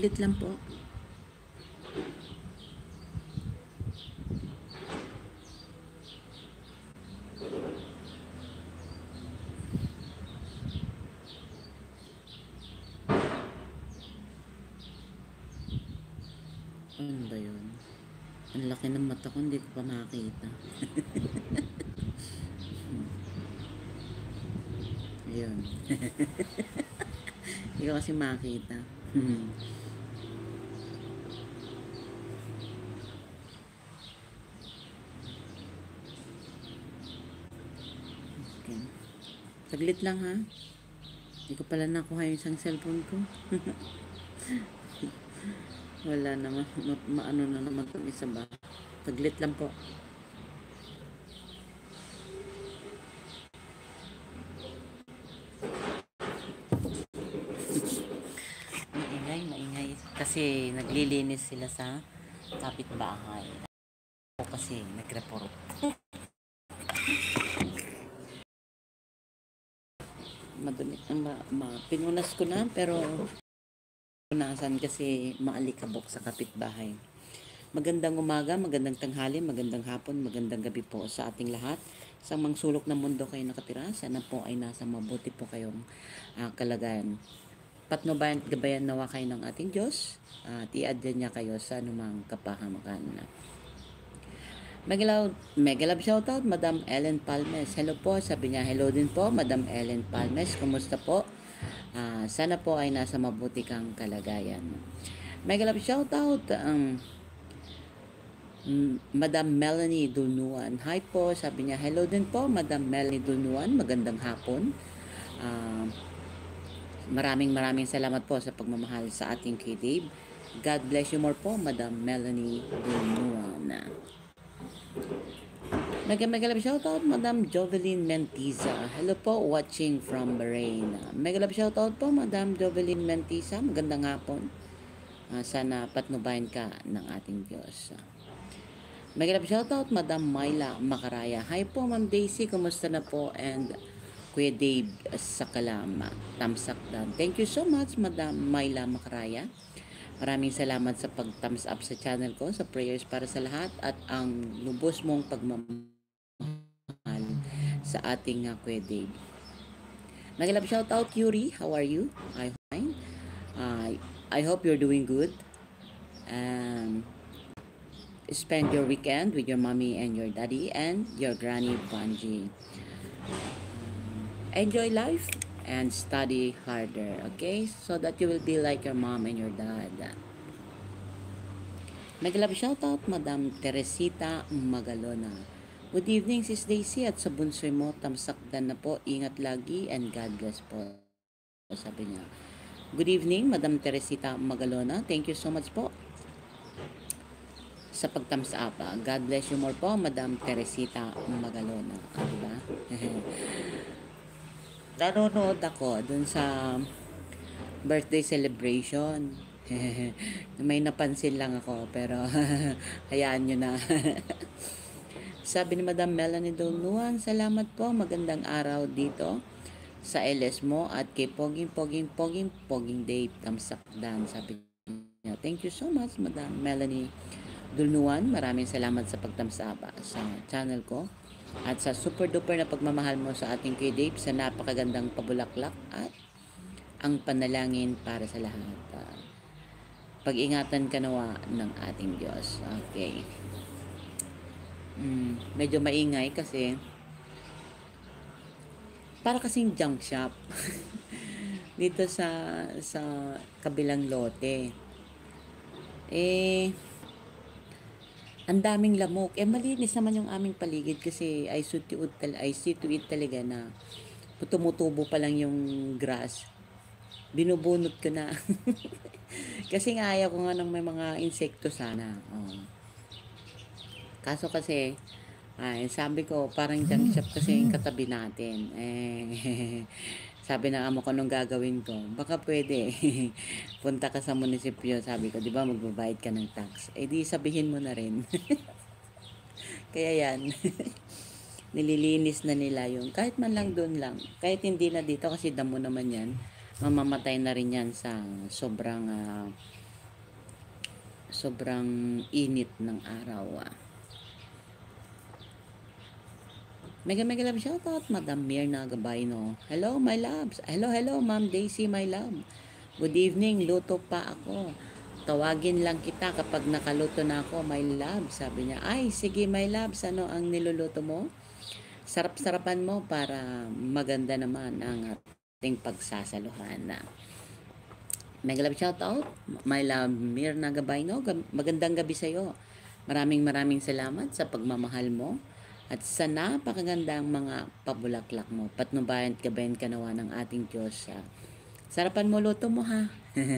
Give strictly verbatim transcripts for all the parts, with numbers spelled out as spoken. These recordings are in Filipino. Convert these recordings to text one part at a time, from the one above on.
Saglit lang po. Ano ba yun? Ang laki ng mata ko, hindi ko pa makakita. Ayun. Hindi ko kasi makakita. Okay. Saglit lang ha. Hindi ko pala nakuha yung isang cellphone ko. Wala naman. Ma, maano na naman itong isa ba? Saglit lang po. Maingay, maingay. Kasi naglilinis sila sa kapitbahay. Ako kasi nag-report. Madumi, ma, ma, pinunas ko na pero punasan kasi maalikabok sa kapitbahay. Magandang umaga, magandang tanghali, magandang hapon, magandang gabi po sa ating lahat. Sa mang sulok ng mundo kayo nakatira, sana po ay nasa mabuti po kayong uh, kalagayan. Patnubayan at gabayan nawa kayo ng ating Diyos at uh, i-add niya kayo sa anumang kapahamakan. Megalab, Megalab shoutout, Madam Ellen Palmes. Hello po, sabi niya, hello din po, Madam Ellen Palmes. Kumusta po? Uh, sana po ay nasa mabuti kang kalagayan. Megalab shoutout, um, Madam Melanie Dunuan. Hi po, sabi niya, hello din po, Madam Melanie Dunuan. Magandang hapon. Uh, maraming maraming salamat po sa pagmamahal sa ating kay Dave. God bless you more po, Madam Melanie Dunuan. Mega mega love shoutout, Madam Jovelyn Mentiza. Hello po, watching from Bahrain. Mega love shoutout po, Madam Jovelyn Mentiza. Magandang hapon. Uh, sana patnubayan ka ng ating Diyos. Mega love shoutout, Madam Myla Makaraya. Hi po, Ma'am Daisy. Kumusta na po? And Kuya Dave Sakalama. Tamsak dan. Thank you so much, Madam Myla Makaraya. Maraming salamat sa pag-thumbs up sa channel ko, sa prayers para sa lahat, at ang lubos mong pagmamahal sa ating uh, Kuya Dave. Mag-love shout out, Yuri. How are you? I'm fine. Uh, I hope you're doing good. Um, spend your weekend with your mommy and your daddy and your granny Banji. Enjoy life and study harder, okay? So that you will be like your mom and your dad. Mag-love shout out, Madam Teresita Magalona. Good evening, Sis Daisy, at sa bunsoy mo, tamsakdan na po, ingat lagi, and God bless po. Sabi niya. Good evening, Madam Teresita Magalona. Thank you so much po sa pag-thumbs up. God bless you more po, Madam Teresita Magalona. Ah, diba? Nanonood ako dun sa birthday celebration. May napansin lang ako, pero hayaan nyo na. Sabi ni Madam Melanie Donuan, salamat po, magandang araw dito sa L S mo at kay Poging Poging Poging Poging Dave Tamsakdan. Sabi niya, thank you so much, Madam Melanie Donuan. Maraming salamat sa pagtamsaba sa channel ko at sa super duper na pagmamahal mo sa ating kay Dave, sa napakagandang pabulaklak at ang panalangin para sa lahat. Uh, pag-ingatan ka nawa ng ating Diyos. Okay. Mm, medyo maingay kasi para kasing junk shop dito sa sa kabilang lote. Eh ang daming lamok. Eh malinis naman yung aming paligid kasi I see to it, I see to it talaga na tumutubo pa lang yung grass. Binubunot ko na. Kasi nga ayaw ko nga ng may mga insekto sana. Oh. Kaso kasi, ay, sabi ko, parang junk shop kasi yung katabi natin. Eh, sabi na amo ko nung gagawin ko, baka pwede. Punta ka sa munisipyo, sabi ko, di ba magbabayad ka ng tax? Eh di sabihin mo na rin. Kaya yan, nililinis na nila yung, kahit man lang doon lang. Kahit hindi na dito kasi damo naman yan, mamamatay na rin yan sa sobrang uh, sobrang init ng araw. Ah. Mega mega love shoutout, Madam Mirna Gabayno. Hello, my loves. Hello, hello, Ma'am Daisy, my love. Good evening, luto pa ako. Tawagin lang kita kapag nakaluto na ako, my love. Sabi niya, ay, sige, my loves, ano ang niluluto mo? Sarap-sarapan mo para maganda naman ang ating pagsasaluhan na. Mega love shoutout, my love Mirna Gabayno. Magandang gabi sa iyo. Maraming maraming salamat sa pagmamahal mo at sa napakagandang mga pabulaklak mo. Patnubayan at gabayan ka nawa ng ating Diyos. Sarapan mo luto mo ha.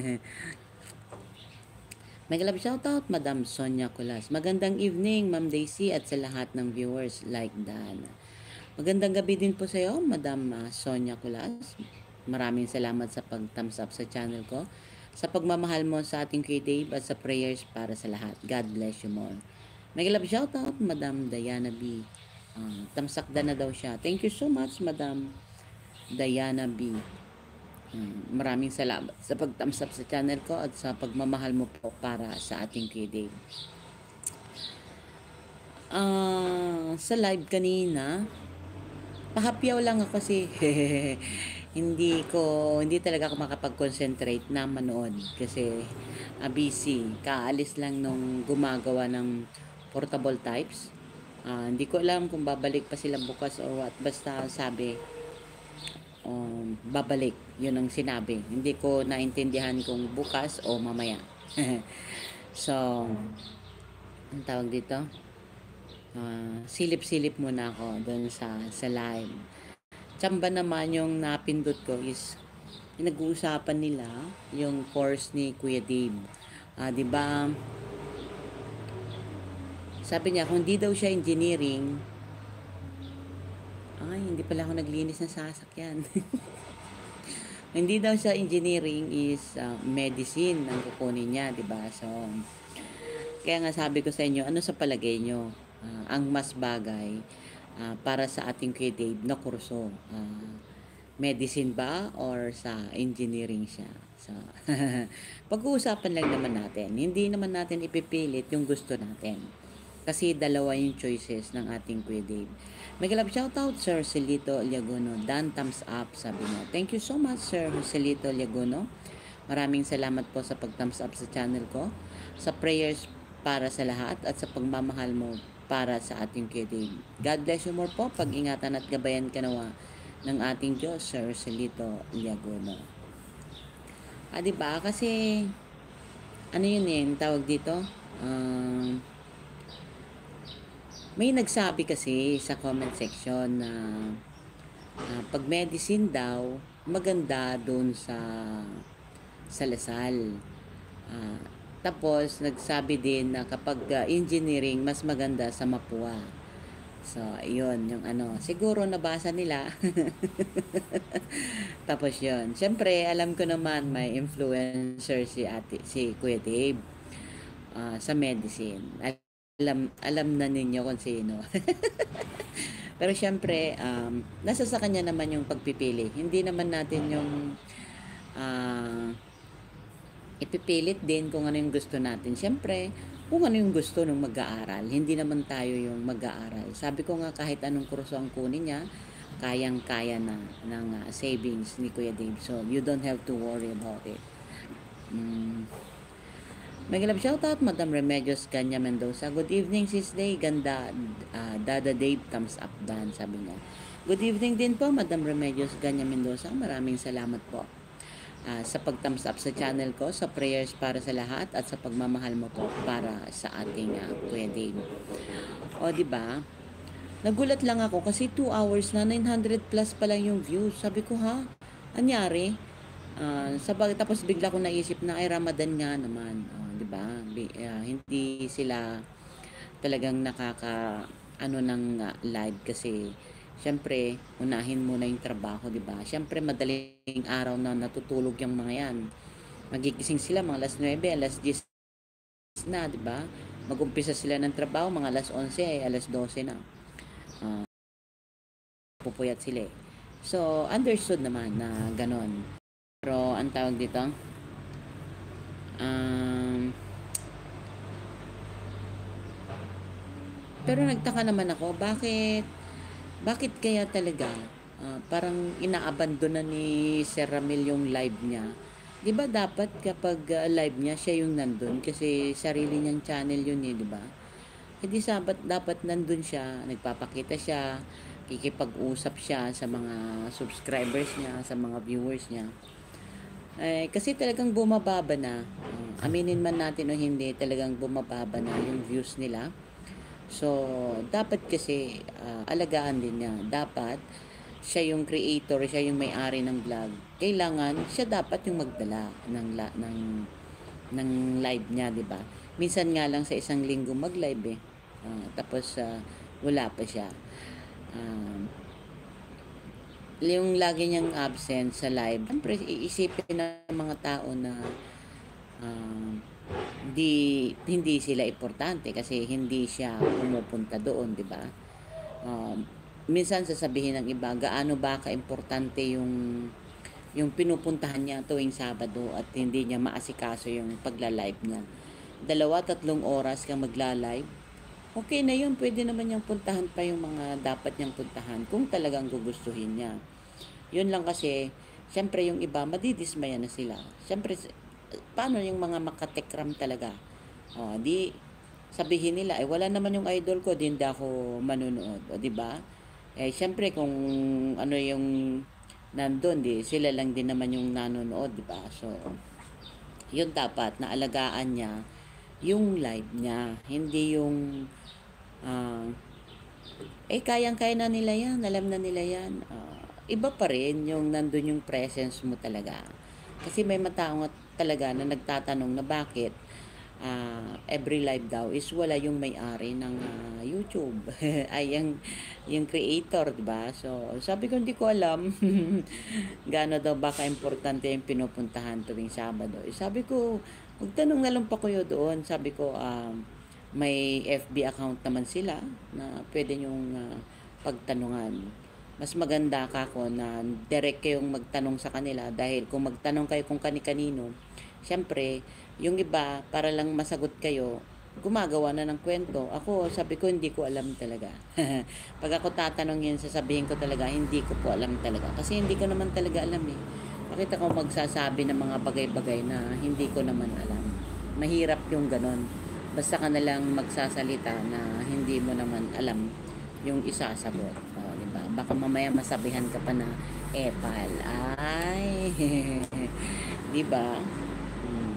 Mega love shoutout, Madam Sonia Kulas. Magandang evening, Ma'am Daisy at sa lahat ng viewers like Dan. Magandang gabi din po sa iyo, Madam uh, Sonia Kulas. Maraming salamat sa pag-thumbs up sa channel ko, sa pagmamahal mo sa ating Kuya Dave at sa prayers para sa lahat. God bless you more. Mega love shoutout, Madam Diana B. Uh, tamsakda na daw siya. Thank you so much, Madam Diana B. Uh, maraming salamat sa pag-thumbs up sa channel ko at sa pagmamahal mo po para sa ating Kuya Dave. Uh, sa live kanina, pahapyaw lang ako kasi hindi ko, hindi talaga ako makapag-concentrate na manood kasi uh, busy. Kaalis lang nung gumagawa ng portable types. Uh, hindi ko alam kung babalik pa sila bukas or what. Basta sabi, um, babalik. Yun ang sinabi. Hindi ko naintindihan kung bukas o mamaya. So, ang tawag dito? Uh, silip-silip muna ako doon sa, sa live. Tsamba naman yung napindot ko is nag-uusapan nila yung course ni Kuya Dave. Uh, di ba? Sabi niya, kung di daw siya engineering, ay, hindi pala ako naglinis ng sasakyan. Hindi daw siya engineering is uh, medicine ang kukunin niya, di ba? So, kaya nga sabi ko sa inyo, ano sa palagay nyo uh, ang mas bagay uh, para sa ating Kuya Dave na kurso? Uh, medicine ba or sa engineering siya? So, pag-uusapan lang naman natin. Hindi naman natin ipipilit yung gusto natin. Kasi dalawa yung choices ng ating Kuya Dave. Mega love shoutout, Sir Joselito Liagono. Dan, thumbs up, sabi niya. Thank you so much, Sir Joselito Liagono. Maraming salamat po sa pag-thumbs up sa channel ko, sa prayers para sa lahat, at sa pagmamahal mo para sa ating Kuya Dave. God bless you more po. Pag-ingatan at gabayan ka nawa ng ating Diyos, Sir Joselito Liagono. Ah, diba? Kasi, ano yun eh, tawag dito? Um... Uh, May nagsabi kasi sa comment section na uh, pag medicine daw, maganda doon sa sa Lasal. Uh, tapos nagsabi din na kapag uh, engineering, mas maganda sa Mapua. So, yun, yung ano, siguro nabasa nila. Tapos yun. Siyempre, alam ko naman may influencer si ate, si Kuya Dave uh, sa medicine. Alam, alam na ninyo kung sino. Pero syempre, um, nasa sa kanya naman yung pagpipili. Hindi naman natin yung uh, ipipilit din kung ano yung gusto natin. Syempre, kung ano yung gusto ng mag-aaral. Hindi naman tayo yung mag-aaral. Sabi ko nga kahit anong kurso ang kunin niya, kayang-kaya na ng uh, savings ni Kuya Dave. So, you don't have to worry about it. Mm. Mega love shoutout, Madam Remedios Ganya Mendoza. Good evening, sis Day. Ganda, uh, Dada Dave, thumbs up dan, sabi niya. Good evening din po, Madam Remedios Ganya Mendoza. Maraming salamat po uh, sa pag-thumbs up sa channel ko, sa prayers para sa lahat, at sa pagmamahal mo po para sa ating uh, Kuya Dave. O, di ba? Nagulat lang ako kasi two hours na, nine hundred plus pa lang yung views. Sabi ko, ha? Anyari? Uh, sabag, tapos bigla ko naisip na ay Ramadan nga naman. Uh, di ba? Uh, hindi sila talagang nakaka ano ng uh, live kasi syempre unahin muna yung trabaho, di ba? Syempre madaling araw na natutulog yung mga yan. Magigising sila mga alas nuwebe, alas diyes na, di ba? Mag-umpisa sila ng trabaho mga alas onse, ay alas dose na. Uh, pupuyat sila. So, understood naman na ganon. Pero, ang tawag dito, um, Pero nagtaka naman ako, bakit bakit kaya talaga ah, parang inaabandona ni Sir Ramil yung live niya? 'Di ba dapat kapag ah, live niya siya yung nandun kasi sarili niyang channel yun eh, 'di ba? Hindi sabat dapat nandun siya, nagpapakita siya, kikipag-usap siya sa mga subscribers niya, sa mga viewers niya. Eh, kasi talagang bumababa na. Ah, aminin man natin o hindi, talagang bumababa na yung views nila. So, dapat kasi ah, alagaan din niya. Dapat siya yung creator, siya yung may-ari ng vlog. Kailangan siya dapat yung magdala ng la, ng ng live niya, 'di ba? Minsan nga lang sa isang linggo mag-live eh. Ah, tapos ah, wala pa siya. Um, yung lagi niyang absent sa live, siyempre iisipin ng mga tao na um, hindi hindi sila importante kasi hindi siya pumupunta doon, 'di ba? Um, minsan sasabihin ng iba, gaano ba kaimportante yung yung pinupuntahan niya tuwing Sabado at hindi niya maasikaso yung pagla-live niya. Dalawa, tatlong oras kang magla-live, okay na yun. Pwede naman niyang puntahan pa yung mga dapat niyang puntahan kung talagang gugustuhin niya. Yun lang kasi, syempre yung iba, madidismaya na sila. Syempre, paano yung mga makatekram talaga? O, di, sabihin nila, eh, wala naman yung idol ko, di hindi ako manunood. O, di ba? Eh, syempre, kung ano yung nandun, di, sila lang din naman yung nanonood, di ba? So, yun dapat, naalagaan niya yung live niya. Hindi yung, ah, eh, kayang-kaya na nila yan, alam na nila yan. Ah, iba pa rin yung nandun yung presence mo talaga. Kasi may matao nga talaga na nagtatanong na bakit ah, every live daw is wala yung may-ari ng ah, YouTube. Ay, yung, yung creator, di ba? So, sabi ko, hindi ko alam gaano daw baka importante yung pinupuntahan tuwing Sabado. Eh, sabi ko, magtanong na lang pa kayo doon. Sabi ko, um, may F B account naman sila na pwede nyong ah, pagtanungan. Mas maganda ka ko na direct kayong magtanong sa kanila dahil kung magtanong kayo kung kani-kanino, syempre, yung iba, para lang masagot kayo, gumagawa na ng kwento. Ako, sabi ko, hindi ko alam talaga. Pag ako tatanungin, sasabihin ko talaga, hindi ko po alam talaga. Kasi hindi ko naman talaga alam eh. Bakit ako magsasabi ng mga bagay-bagay na hindi ko naman alam? Mahirap yung ganon. Basta ka na lang magsasalita na hindi mo naman alam yung isasagot. O, di ba? Baka mamaya masabihan ka pa na epal. Ay, di ba? Hmm.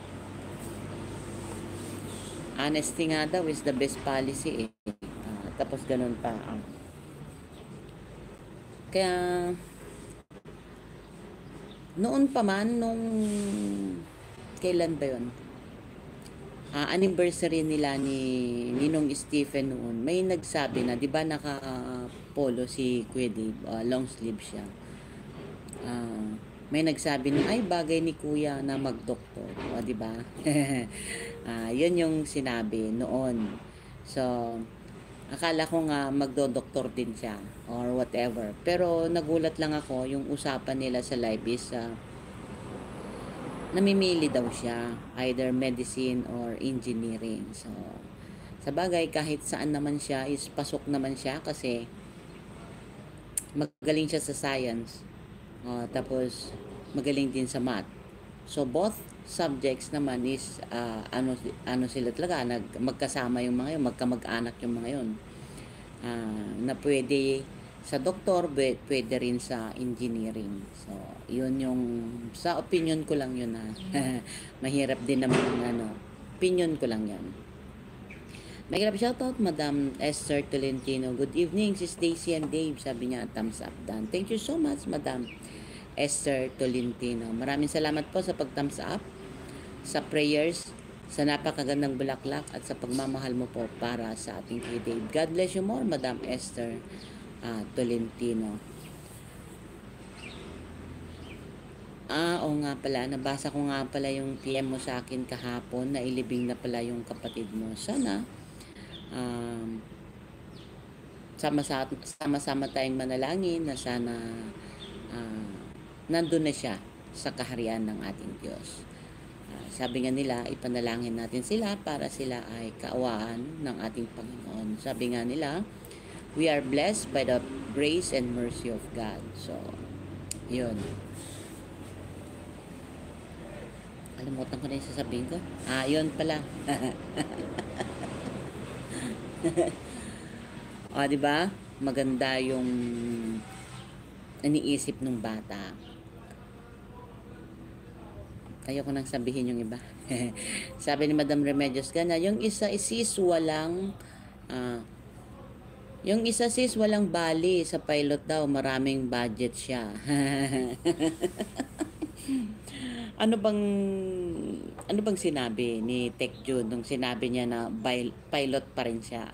Honesty nga daw is the best policy eh. Ah, tapos ganun pa. Ah. Kaya, noon pa man, nung, kailan ba yun? Ah, anniversary nila ni Ninong Stephen noon, may nagsabi na, di ba naka-polo si Kuya Dave, ah, long sleeve siya. Ah, may nagsabi na, ay bagay ni Kuya na magdoktor. O, di ba? Ah, yun yung sinabi noon. So, akala ko nga magdodoktor din siya or whatever. Pero nagulat lang ako yung usapan nila sa live is ah, namimili daw siya, either medicine or engineering. So, sa bagay, kahit saan naman siya, is pasok naman siya kasi magaling siya sa science. Uh, tapos, magaling din sa math. So, both subjects naman is, uh, ano, ano sila talaga, nag, magkasama yung mga yun, magkamag-anak yung mga yun. Uh, na pwede sa doktor, pwede rin sa engineering. So, yun yung, sa opinion ko lang yun ha. Mahirap din naman ano, opinion ko lang yan. May grab shoutout, Madam Esther Tolentino. Good evening, si Stacy and Dave. Sabi niya, thumbs up dan. Thank you so much, Madam Esther Tolentino. Maraming salamat po sa pag-thumbs up, sa prayers, sa napakagandang bulaklak at sa pagmamahal mo po para sa ating kay Dave. God bless you more, Madam Esther uh, Tolentino. Ah, oo nga pala. Nabasa ko nga pala yung P M mo sa akin kahapon na ilibing na pala yung kapatid mo. Sana um, sama-sama tayong manalangin na sana uh, nandun na siya sa kaharian ng ating Diyos. Ah, sabi nga nila, ipanalangin natin sila para sila ay kaawaan ng ating Panginoon. Sabi nga nila, we are blessed by the grace and mercy of God. So, yun. Kalimutan ko na yung sasabihin ko. Ah, yun pala. O, di ba? Maganda yung iniisip ng bata. Ayoko nang sabihin yung iba. Sabi ni Madam Remedios Gana, yung isa isis walang ah, yung isa sis walang bali sa pilot daw, maraming budget siya. Ano bang ano bang sinabi ni Tech Jun nung sinabi niya na bil- pilot pa rin siya?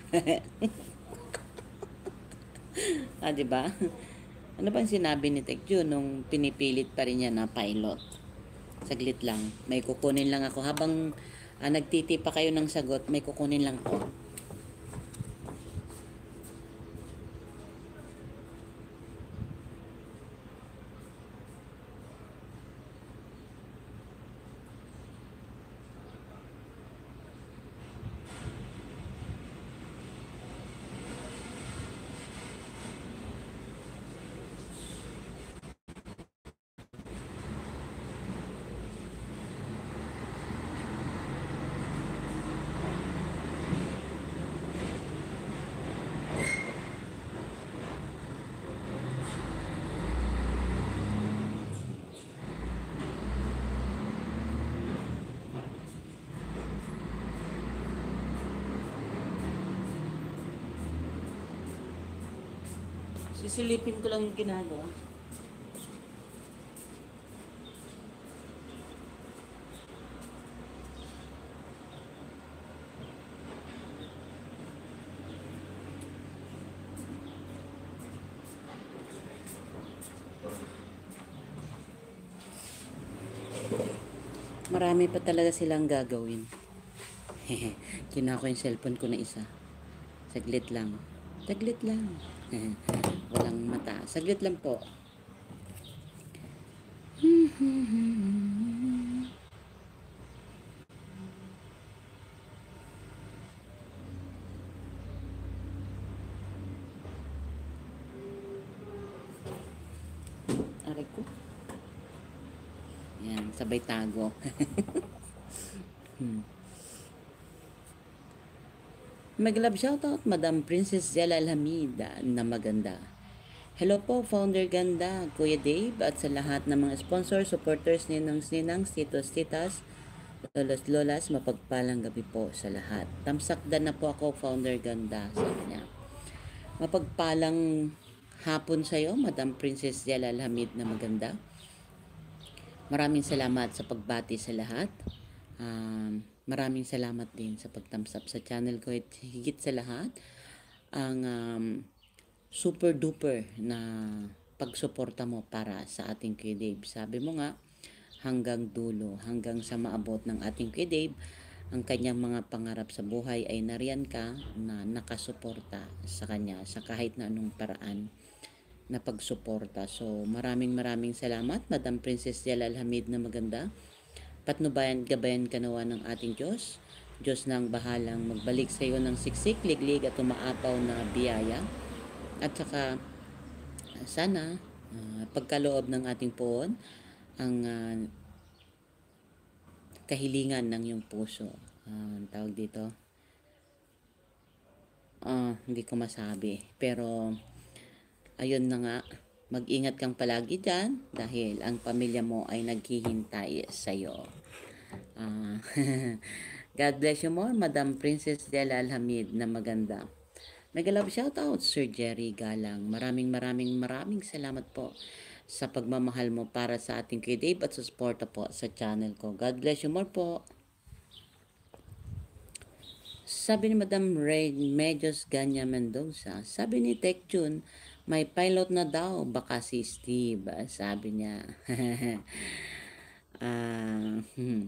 Ah, 'di ba? Ano bang sinabi ni Tech Jun nung pinipilit pa rin niya na pilot? Saglit lang. May kukunin lang ako habang ah, nagtitipa kayo ng sagot, may kukunin lang ako. Sisilipin ko lang yung ginagawa. Marami pa talaga silang gagawin. Kinuha ko yung cellphone ko na isa. Saglit lang. Saglit lang. Walang mata. Saglit lang po. Aray ko. Yan, sabay tago. hmm. Mag-love shoutout, Madam Princess Zela Alhamid na maganda. Hello po, Founder Ganda, Kuya Dave, at sa lahat ng mga sponsors, supporters, ninangs, ninangs, titos, titas, lolas, lolas, mapagpalang gabi po sa lahat. Tamsakdan na po ako, Founder Ganda, sabi niya. Mapagpalang hapon sa iyo, Madam Princess Zela Alhamid na maganda. Maraming salamat sa pagbati sa lahat. Um, maraming salamat din sa pagtamsap sa channel ko at higit sa lahat ang um, super duper na pagsuporta mo para sa ating Kuya Dave. Sabi mo nga, hanggang dulo, hanggang sa maabot ng ating Kuya Dave, ang kanyang mga pangarap sa buhay ay nariyan ka na nakasuporta sa kanya sa kahit na anong paraan na pagsuporta. So maraming maraming salamat, Madam Princess Jala Alhamid na maganda. Patnubayan, gabayan kanawa ng ating Diyos. Diyos na ang bahalang magbalik sa iyo ng siksik, liglig at umaapaw na biyaya. At saka sana uh, pagkaloob ng ating poon ang uh, kahilingan ng iyong puso. Uh, tawag dito. Uh, hindi ko masabi. Pero ayun na nga, mag-ingat kang palagi dyan dahil ang pamilya mo ay naghihintay sa iyo. Uh, God bless you more, Madam Princess Dela Alhamid na maganda. Mega love shoutout, Sir Jerry Galang. Maraming maraming maraming salamat po sa pagmamahal mo para sa ating Kuya Dave at sa suporta po sa channel ko. God bless you more po. Sabi ni Madam Ray Medios Ganya Mendoza, sabi ni Tech Jun, may pilot na daw, baka si Steve. Sabi niya. uh, hmm.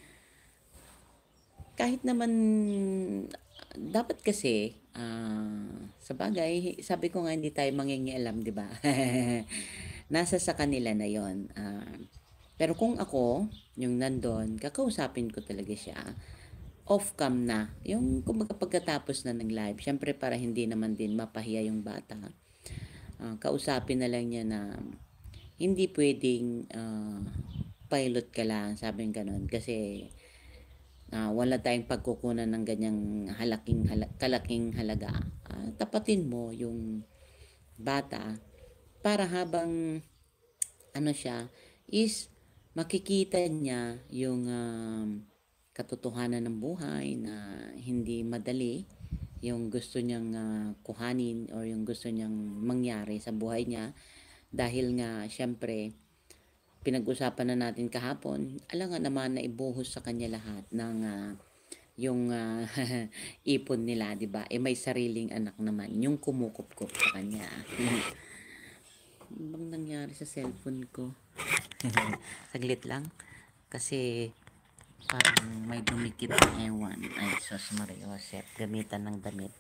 Kahit naman, dapat kasi, uh, sa bagay, sabi ko nga hindi tayo mangingialam, di ba? Nasa sa kanila na yon. Uh, Pero kung ako, yung nandun, kakausapin ko talaga siya. Off-cam na. Yung kumbaga pagkatapos na ng live. Syempre para hindi naman din mapahiya yung bata. Uh, kausapin na lang niya na hindi pwedeng uh, pilot ka lang, sabi ng ganun. Kasi uh, wala tayong pagkukunan ng ganyang halaking, hala, kalaking halaga. Uh, tapatin mo yung bata para habang ano siya is makikita niya yung um, katotohanan ng buhay na hindi madali yung gusto niyang uh, kuhanin or yung gusto niyang mangyari sa buhay niya dahil nga syempre pinag-usapan na natin kahapon alangan naman na ibuhos sa kanya lahat ng uh, yung uh, ipon nila, 'di ba? Eh may sariling anak naman yung kumukup-kup sa kanya. Ano bang nangyari sa cellphone ko? Saglit lang. Kasi parang may dumikit ng ewan. Ay, sos Mariosep. Gamitan ng damit.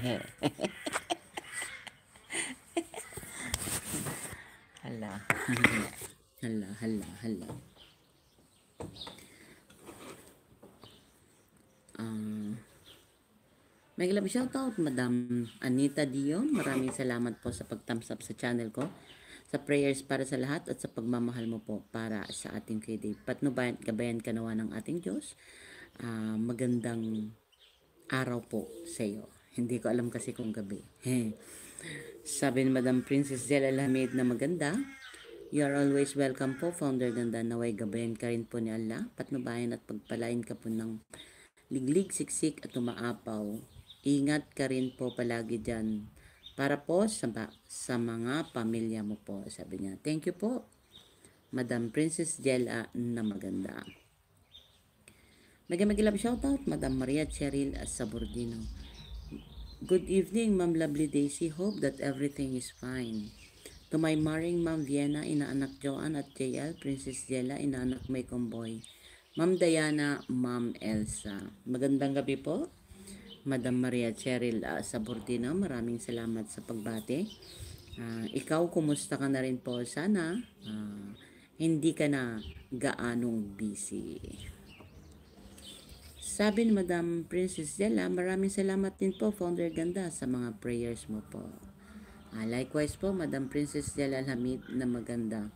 Hala. Hala, hala, hala. Uh, may love shoutout, Madam Anita Dion. Maraming salamat po sa pag-thumbs up sa channel ko. Sa prayers para sa lahat at sa pagmamahal mo po para sa ating Kuya Dave. Patnubayan, gabayan ka nawa ng ating Diyos. Uh, magandang araw po sa iyo. Hindi ko alam kasi kung gabi. Sabi ni Madam Princess Zella Lamid na maganda. You are always welcome po, Founder Ganda. Naway gabayan ka rin po ni Allah. Patnubayan at pagpalain ka po ng liglig, siksik at umaapaw. Ingat ka rin po palagi dyan. Para po sa, sa mga pamilya mo po, sabi niya. Thank you po, Madam Princess Jella na maganda. Mag-mag-love shoutout, Madam Maria Cheryl Sabordino. Good evening, Ma'am Lovely Daisy. Hope that everything is fine. To my marrying Ma'am Vienna, inaanak Joanne at J L, Princess Jella, inaanak May Comboy. Ma'am Diana, Ma'am Elsa. Magandang gabi po. Madam Maria Cheryl uh, Sabordino, maraming salamat sa pagbate. Uh, ikaw, kumusta ka na rin po? Sana uh, hindi ka na gaanong busy. Sabi ni Madam Princess Jella, maraming salamat din po, Founder Ganda, sa mga prayers mo po. Uh, likewise po, Madam Princess Jella Hamid na maganda.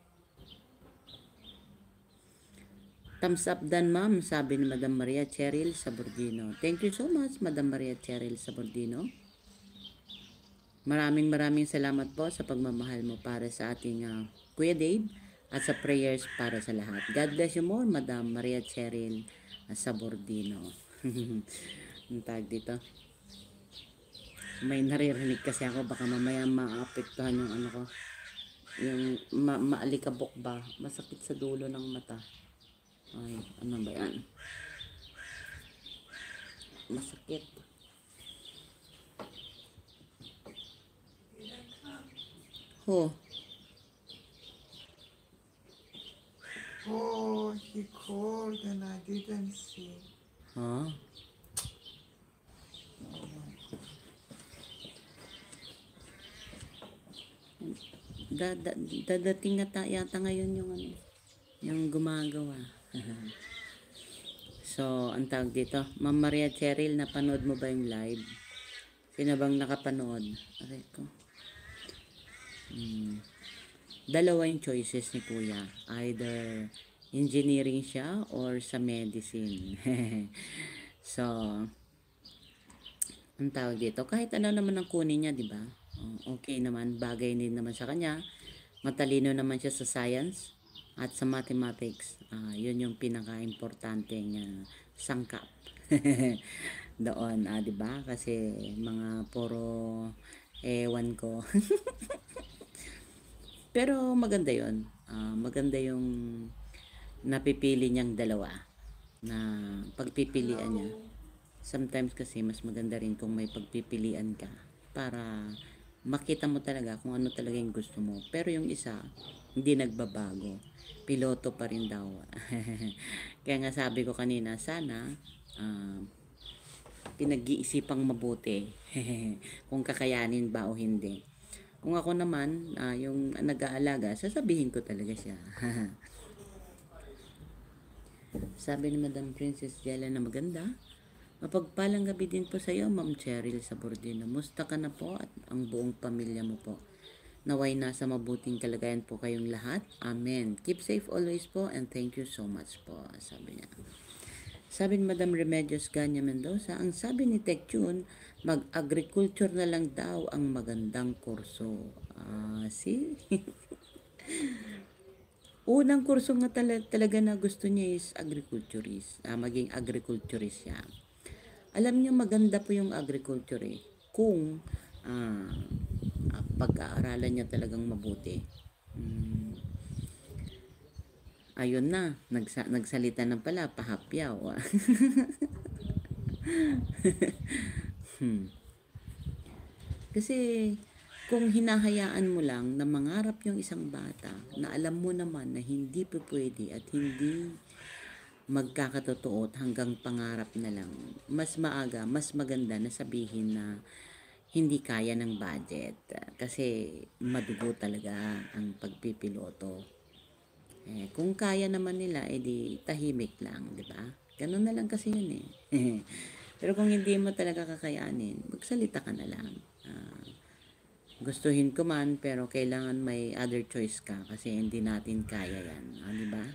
Thumbs up dan ma'am, sabi ni Madam Maria Cheryl Sabordino. Thank you so much, Madam Maria Cheryl Sabordino. Maraming maraming salamat po sa pagmamahal mo para sa ating uh, Kuya Dave at sa prayers para sa lahat. God bless you more, Madam Maria Cheryl Sabordino. Ang tag dito. May naririnig kasi ako, baka mamaya maapektuhan yung ano ko. Yung ma maalikabok ba? Masakit sa dulo ng mata. Ay, ano ba yan? Masakit. Ho. Oh, he called and I didn't see. Huh? Da, da, dadating na ta, yata ngayon yung ano, yung gumagawa. So, ang tawag dito, Ma'am Maria Cheryl, napanood mo ba yung live? Sino bang nakapanood? Aray ko. Hmm. Dalawa yung choices ni Kuya. Either engineering siya or sa medicine. So, ang tawag dito, kahit ano naman ang kunin niya, di ba? Okay naman, bagay din naman sa kanya. Matalino naman siya sa science at sa mathematics. Uh, yun yung pinaka-importanteng uh, sangkap. Doon, ah, di ba? Kasi mga puro ewan ko. Pero maganda yun. Uh, maganda yung napipili niyang dalawa na pagpipilian niya. Sometimes kasi mas maganda rin kung may pagpipilian ka para makita mo talaga kung ano talaga yung gusto mo. Pero yung isa, hindi nagbabago. Piloto pa rin daw. Kaya nga sabi ko kanina, sana uh, pinag-iisipang mabuti kung kakayanin ba o hindi. Kung ako naman, uh, yung nag-aalaga, sasabihin ko talaga siya. Sabi ni Madam Princess Jella na maganda. Mapagpalang gabi din po sa iyo, Ma'am Cheryl Sabordino. Musta ka na po at ang buong pamilya mo po. Naway nasa mabuting kalagayan po kayong lahat. Amen. Keep safe always po and thank you so much po, sabi niya. Sabi ni Madam Remedios Ganya Mendoza, ang sabi ni Tekchun, mag-agriculture na lang daw ang magandang kurso. Ah, see? Unang kurso nga tala- talaga na gusto niya is agriculturist. Ah, maging agriculturist siya. Alam niyo maganda po yung agriculture eh. Kung ah, ah, pag-aaralan niya talagang mabuti. Hmm, ayun na, nagsa- nagsalita na pala, pahapyaw. hmm. Kasi kung hinahayaan mo lang na mangarap yung isang bata na alam mo naman na hindi pa pwede at hindi magkakatotoo at hanggang pangarap na lang, mas maaga, mas maganda na sabihin na hindi kaya ng budget. Kasi madugo talaga ang pagpipiloto. Eh, kung kaya naman nila, edi tahimik lang, di ba? Ganun na lang kasi yun eh. Pero kung hindi mo talaga kakayanin, magsalita ka na lang. Ah, gustuhin ko man, pero kailangan may other choice ka kasi hindi natin kaya yan. Ah, di ba?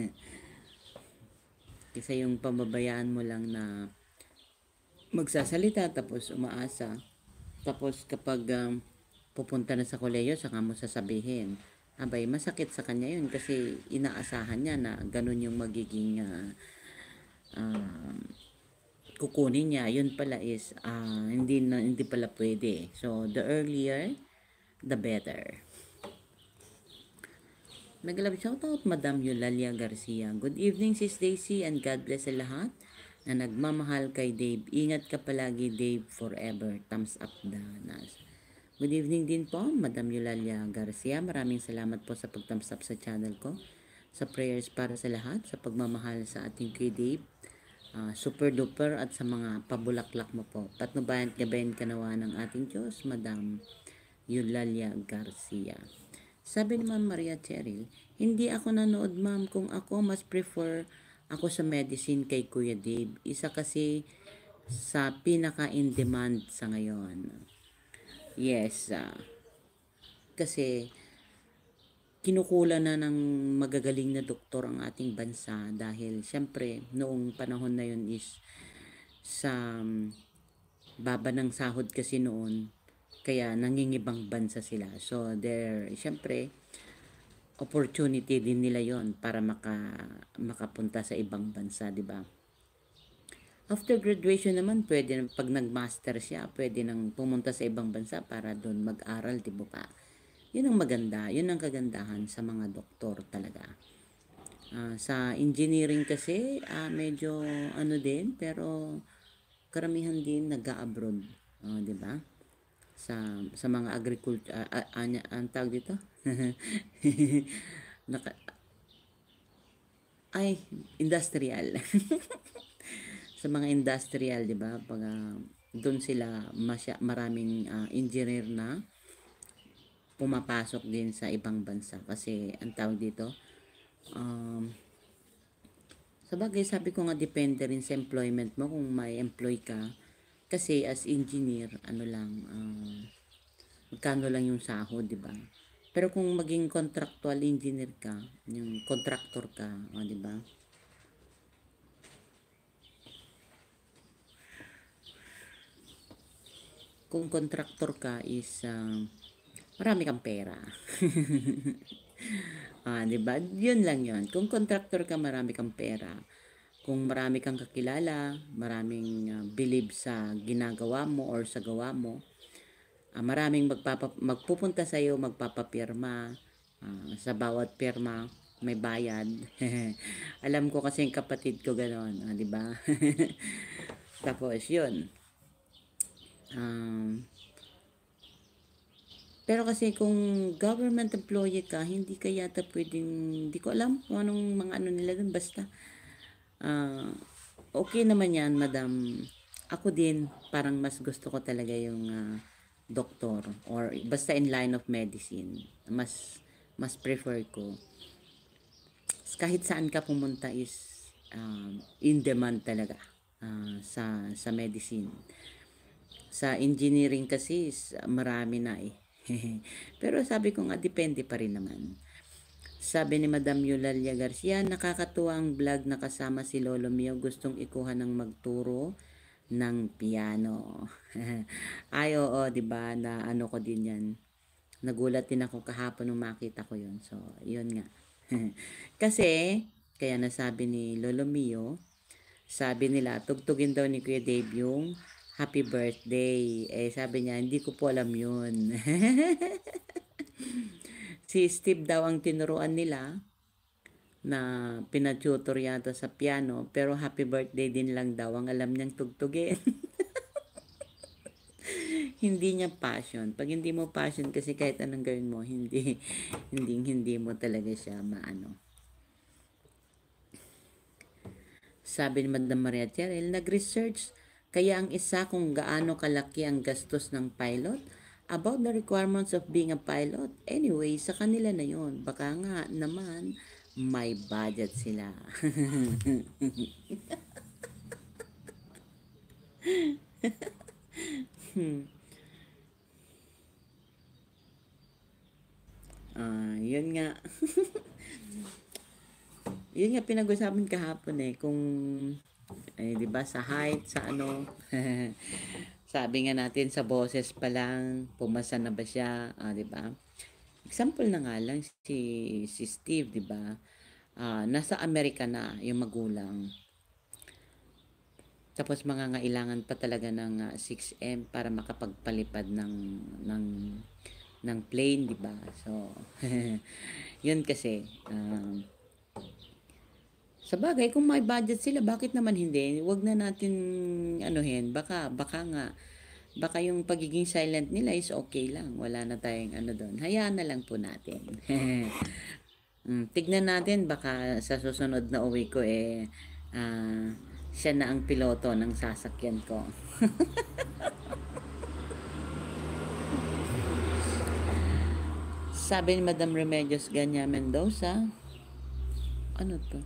Kasi yung pambabayaan mo lang na magsasalita tapos umaasa. Tapos kapag um, pupunta na sa koleyo, saka mo sasabihin. Abay, masakit sa kanya yun kasi inaasahan niya na ganun yung magiging uh, uh, kukunin niya. Yun pala is uh, hindi, na, hindi pala pwede. So, the earlier, the better. Nag-love shoutout, Madam Eulalia Garcia. Good evening, Sis Daisy, and God bless sa lahat na nagmamahal kay Dave. Ingat ka palagi, Dave, forever. Thumbs up, Danas. Good evening din po, Madam Eulalia Garcia. Maraming salamat po sa pag-thumbs up sa channel ko. Sa prayers para sa lahat, sa pagmamahal sa ating kay Dave. Uh, super duper at sa mga pabulaklak mo po. Patnubayan gabayan kanawa ng ating Diyos, Madam Eulalia Garcia. Sabi ni Ma'am Maria Cheryl, hindi ako nanood ma'am, kung ako mas prefer ako sa medicine kay Kuya Dave. Isa kasi sa pinaka-in-demand sa ngayon. Yes, uh, kasi kinukula na ng magagaling na doktor ang ating bansa dahil syempre noong panahon na yun is sa um, baba ng sahod kasi noon, kaya nangingibang bansa sila. So, there, syempre, opportunity din nila yon para maka, makapunta sa ibang bansa, di ba? After graduation naman, pwede, pag nag-master siya, pwede nang pumunta sa ibang bansa para doon mag-aral, di ba pa? Yun ang maganda, yun ang kagandahan sa mga doktor talaga. Uh, sa engineering kasi, uh, medyo ano din, pero karamihan din nag-abroad, uh, di ba? sa sa mga agriculture uh, uh, uh, ang tawag dito Naka, ay industrial sa mga industrial, di ba, pag uh, doon sila masya, maraming uh, engineer na pumapasok din sa ibang bansa kasi ang tawag dito um, sa bagay sabi ko nga depende rin sa employment mo kung may employ ka kasi as engineer ano lang uh, magkano lang yung sahod, di ba? Pero kung maging contractual engineer ka, yung contractor ka, o, di ba? Kung contractor ka is uh, marami kang pera. ah, di ba? Yun lang yun. Kung contractor ka, marami kang pera. Kung marami kang kakilala, maraming uh, believe sa ginagawa mo or sa gawa mo, Uh, maraming magpapa, magpupunta sa iyo, magpapapirma. Uh, sa bawat pirma, may bayad. Alam ko kasi yung kapatid ko gano'n, uh, di ba? Tapos yun. Um, pero kasi kung government employee ka, hindi ka yata pwedeng, hindi ko alam kung anong mga ano nila dun, basta uh, okay naman yan, madam. Ako din, parang mas gusto ko talaga yung uh, doktor or basta in line of medicine, mas mas prefer ko kahit saan ka pumunta is um, in demand talaga ah, sa sa medicine. Sa engineering kasi is marami na eh. Pero sabi ko nga, depende pa rin naman. Sabi ni Madam Eulalia Garcia, nakakatuwa ang vlog na kasama si Lolo Mio. Gustong ikuha ng magturo ng piano. Ay, oo, di ba? Na ano ko din yan. Nagulat din ako kahapon nung makita ko yun. So, yun nga. Kasi, kaya nasabi ni Lolo Mio, sabi nila, tugtugin daw ni Kuya Dave yung happy birthday. Eh, sabi niya, hindi ko po alam yun. Si Steve daw ang tinuruan nila na pinatutor yata sa piano, pero happy birthday din lang daw ang alam niyang tugtugin. Hindi niya passion. Pag hindi mo passion kasi kahit anong gawin mo, hindi hindi hindi mo talaga siya maano. Sabi ni Madam Maria Cheryl, nag-research kaya ang isa kung gaano kalaki ang gastos ng pilot about the requirements of being a pilot. Anyway, sa kanila na yon. Baka nga naman may budget sila. hmm. Ah, yun nga. Yun nga pinag-usapan kahapon eh kung eh 'di ba sa height sa ano. Sabi nga natin sa boses pa lang pumasa na ba siya, ah, 'di ba? Example na nga lang si si Steve, 'di ba? Ah, nasa Amerika na yung magulang. Tapos mangangailangan pa talaga ng uh, six M para makapagpalipad ng ng ng plane, 'di ba? So, yun kasi um, sa bagay, kung may budget sila, bakit naman hindi? Huwag na natin anuhin. Baka, baka nga, baka yung pagiging silent nila is okay lang. Wala na tayong ano doon. Hayaan na lang po natin. mm, tignan natin, baka sa susunod na uwi ko eh, ah, siya na ang piloto ng sasakyan ko. Sabi ni Madam Remedios Ganya Mendoza, ano to?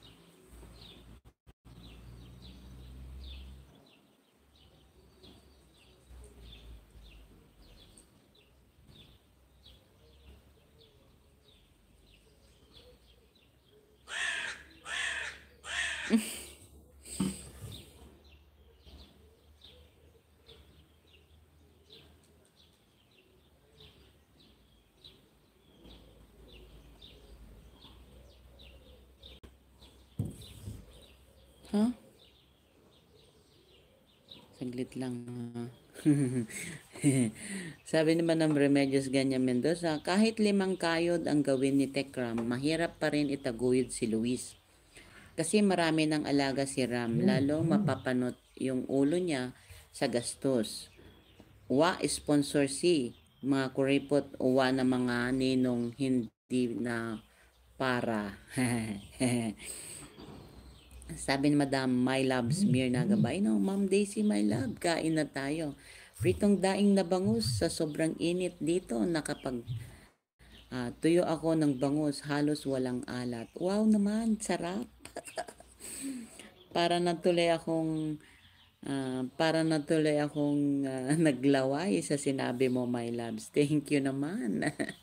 Huh? Saglit lang. Sabi naman ng Remedios Ganya Mendoza, kahit limang kayod ang gawin ni Tekram, mahirap pa rin itaguyod si Luis. Kasi marami ng alaga si Ram, lalong mapapanot yung ulo niya sa gastos. Wa sponsor si mga kuripot uwa na mga ninong hindi na para. Sabi ni Madam My Loves Mirna Gabay, no, Ma'am Daisy, my love, kain na tayo. Pritong daing na bangus sa sobrang init dito, nakapag uh, tuyo ako ng bangus, halos walang alat. Wow naman, sarap. para natuloy akong uh, para natuloy akong uh, naglaway sa sinabi mo, my loves. Thank you naman.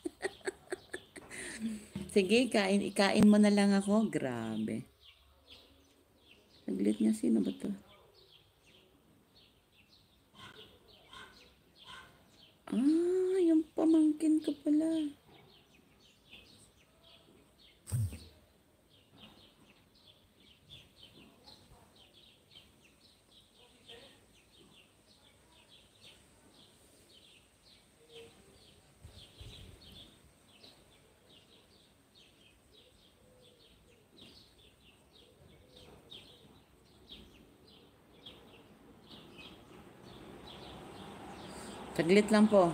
Sige, kain, ikain mo na lang ako. Grabe. Saglit nga, sino ba to? Ah, yung pamangkin ko pala. Saglit lang po.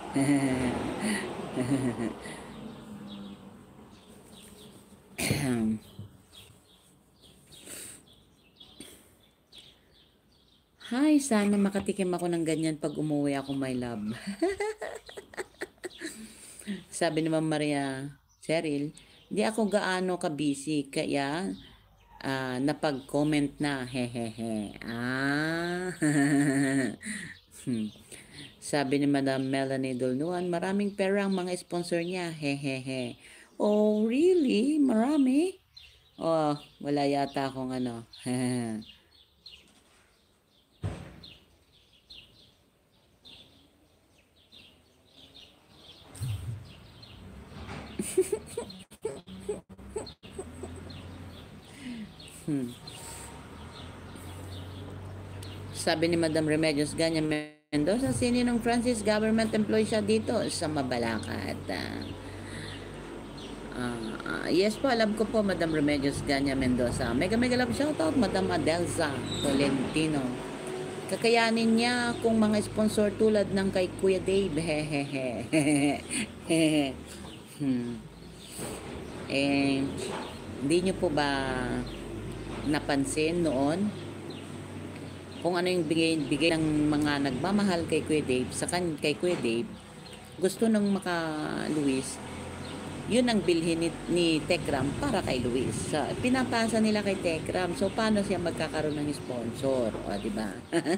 Hi, sana makatikim ako ng ganyan pag umuwi ako, my love. Sabi ni Ma'am Maria Cheryl, hindi ako gaano ka-busy, kaya ah, napag-comment na, hehehe. Ah. Hmm. Sabi ni Madam Melanie Dolnuan, maraming pera ang mga sponsor niya, hehehe. Oh, really? Marami? Oh, wala yata akong ano. Hmm. Sabi ni Madam Remedios Ganya Mendoza, sino ng Francis government employee siya dito sa Mabalacat. Ah, ah, ah, yes po, alam ko po, Madam Remedios Ganya Mendoza. Mega mega love shoutout, Madam Adelza Tolentino. Kakayanin niya kung mga sponsor tulad ng kay Kuya Dave. Hehehe. hmm. Eh, hindi niyo po ba napansin noon kung ano yung bigay, bigay ng mga nagmamahal kay Kuya Dave, sa kan kay Kuya Dave, gusto ng maka Luis, yun ang bilhin ni, ni Tekram para kay Luis. So, pinapasa nila kay Tekram. So, paano siya magkakaroon ng sponsor? O, di ba?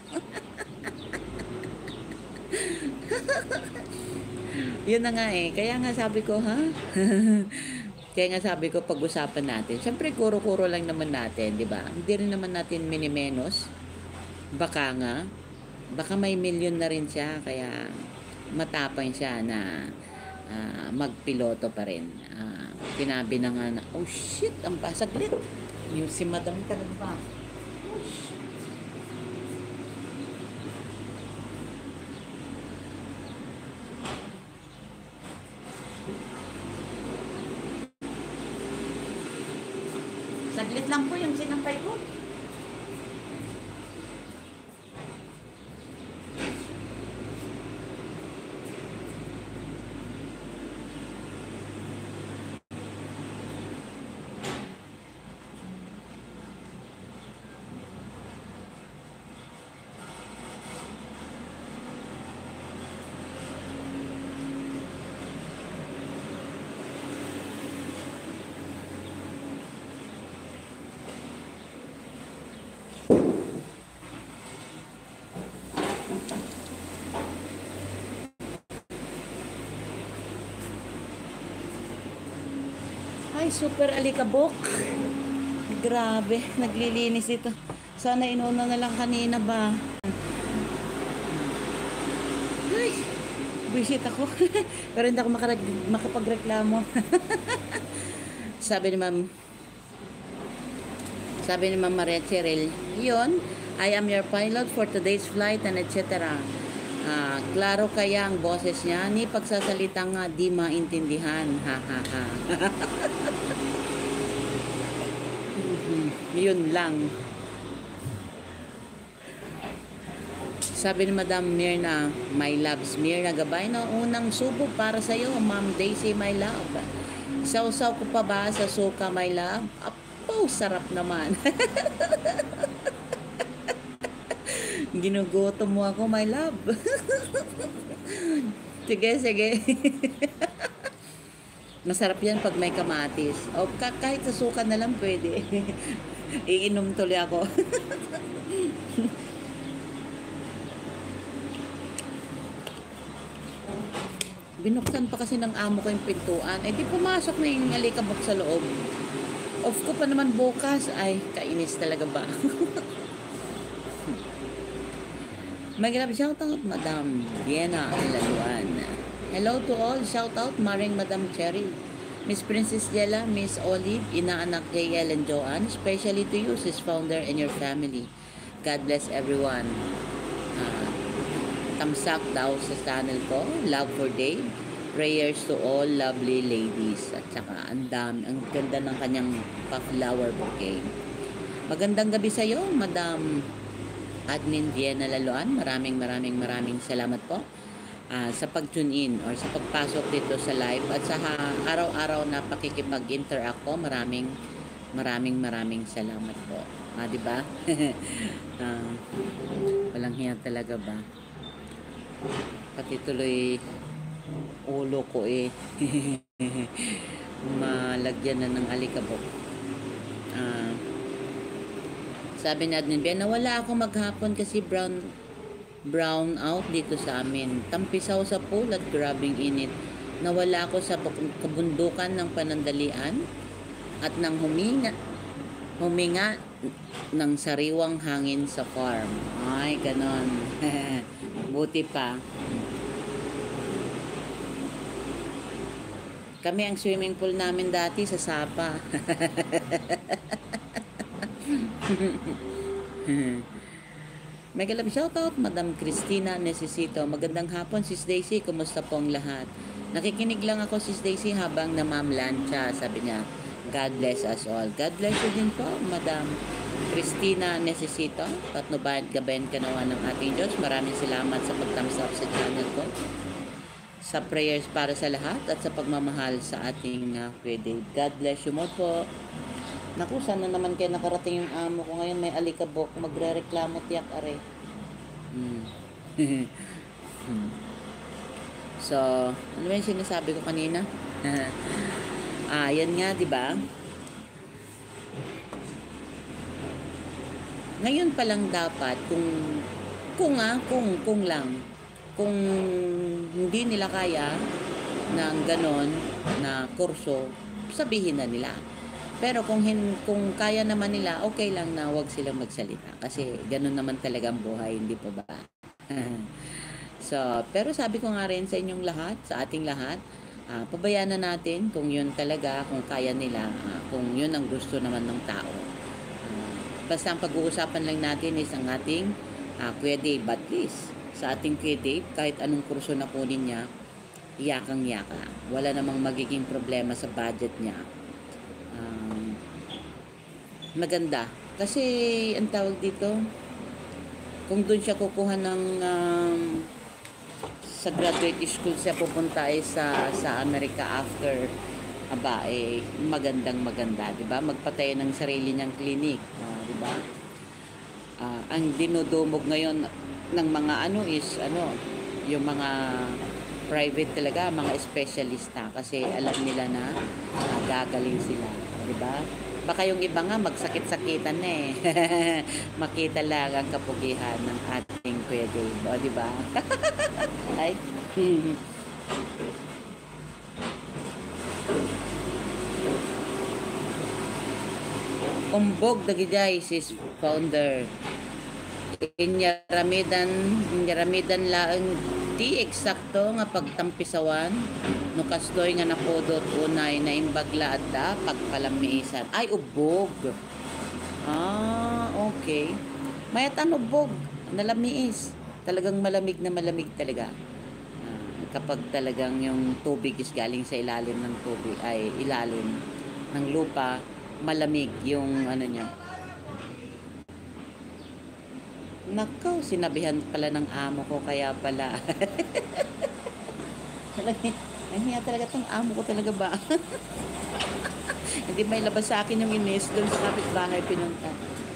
Yun na nga eh. Kaya nga sabi ko, ha? Kaya nga sabi ko, pag-usapan natin. Siyempre, kuro-kuro lang naman natin, di ba? Hindi rin naman natin minimenos. Baka nga, baka may milyon na rin siya, kaya matapang siya na uh, magpiloto pa rin. Uh, pinabi na nga na, oh shit, ang pasaglit. Yung si Madam talaga ba? Saglit lang po yung sinampay ko. Ay, super alikabok. Grabe, naglilinis ito. Sana inuna na lang kanina ba. Ay, visit ako. Pero hindi ako makarag- makapagreklamo. Sabi ni Ma'am, sabi ni Ma'am Maria Cheryl, yun, I am your pilot for today's flight and et cetera. Ah, klaro kaya ang boses niya, ni pagsasalita nga di maintindihan. Ha ha ha. Yun lang. Sabi ni Madam Mirna, my loves, Mirna Gabay, no, unang subo para sa iyo, Ma'am Daisy, my love. Sausaw ko pa ba sa suka, my love? Apo, sarap naman. Ginugutom mo ako, my love. Sige, sige. Masarap yan pag may kamatis. O kahit sa suka na lang pwede. Iinom tuloy ako. Binuksan pa kasi ng amo ko yung pintuan. Eh di pumasok na yung alikabok sa loob. Off ko pa naman bukas. Ay, kainis talaga ba? Mag-love shoutout, Madam Vienna Laluan. Hello to all. Shoutout, Maring Madam Cherry. Miss Princess Jella, Miss Olive, inaanak kay Ellen Joanne. Especially to you, sis founder and your family. God bless everyone. Uh, tamsak daw sa channel ko. Love for Dave. Prayers to all lovely ladies. At saka, ang dami, ang ganda ng kanyang pa-flower bouquet. Magandang gabi sa iyo, Madam Admin Vienna Laluan. Maraming maraming maraming salamat po uh, sa pag-tune in or sa pagpasok dito sa live at sa araw-araw na pakikipag-interact ko. Maraming maraming maraming salamat po. Ah, di ba? uh, walang hiya talaga ba? Pati tuloy ulo ko eh malagyan na ng alikabok. Ah, uh, Sabi ni Admin Ben, nawala ako maghapon kasi brown brown out dito sa amin. Tampisaw sa pool at grabing init. Nawala ako sa kabundukan ng panandalian at nang huminga huminga ng sariwang hangin sa farm. Ay, ganon. Buti pa. Kami ang swimming pool namin dati sa Sapa. Mega love shoutout, Madam Cristina Necesito. Magandang hapon, Sis Daisy. Kumusta po ang lahat? Nakikinig lang ako, Sis Daisy, habang namamlansya. Sabi niya, God bless us all. God bless you din po, Madam Cristina Necesito. Patnubayan gabayan kanawa ng ating Diyos. Maraming salamat sa pag-thumbs up sa channel ko. Sa prayers para sa lahat at sa pagmamahal sa ating uh, Kuya Dave. God bless you more po. Naku, sana naman kayo nakarating yung amo ko ngayon. May alikabok. Magre-reklamo tiyak are. Hmm. So, ano ba yung sinasabi ko kanina? Ah, yan nga, di ba? Ngayon pa lang dapat, kung, kung ah, kung, kung lang, kung hindi nila kaya ng ganon na kurso, sabihin na nila. Pero kung hin, kung kaya naman nila, okay lang na wag silang magsalita. Kasi ganun naman talaga ang buhay, hindi pa ba? So, pero sabi ko nga rin sa inyong lahat, sa ating lahat, uh, pabayaan na natin kung yun talaga, kung kaya nila, uh, kung yun ang gusto naman ng tao. Uh, basta ang pag-uusapan lang natin is ang ating uh, Kuya Dave. But please, sa ating Kuya Dave, kahit anong kurso na kunin niya, iyakang-yaka. Wala namang magiging problema sa budget niya. Um, maganda. Kasi, ang tawag dito, kung doon siya kukuha ng um, sa graduate school siya pupunta ay sa sa Amerika after aba eh magandang maganda, 'di ba? Magpatay ng sarili niyang clinic, uh, 'di ba? Uh, ang dinudumog ngayon ng mga ano is ano, yung mga private talaga, mga espesyalista kasi alam nila na uh, gagaling sila, 'di ba? Baka yung iba nga magsakit-sakitan na eh. Makita lang ang kapugihan ng ating Kuya Dave. O, di ba? Ay. Umbog dagijay sis founder. Inyaramidan, inyaramidan laang di eksakto nga pagtampisawan no kastoy nga napodot unay na imbagla adda pagpalamiisan. Ay, ubog. Ah, okay. Mayat ano ubog, nalamiis. Talagang malamig na malamig talaga. Ah, kapag talagang yung tubig is galing sa ilalim ng tubig, ay ilalim ng lupa, malamig yung ano niya. Nakaw, sinabihan pala ng amo ko, kaya pala. Ay, niya talaga itong amo ko talaga ba? Hindi may labas sa akin yung inis doon sa kapitbahay pinunta.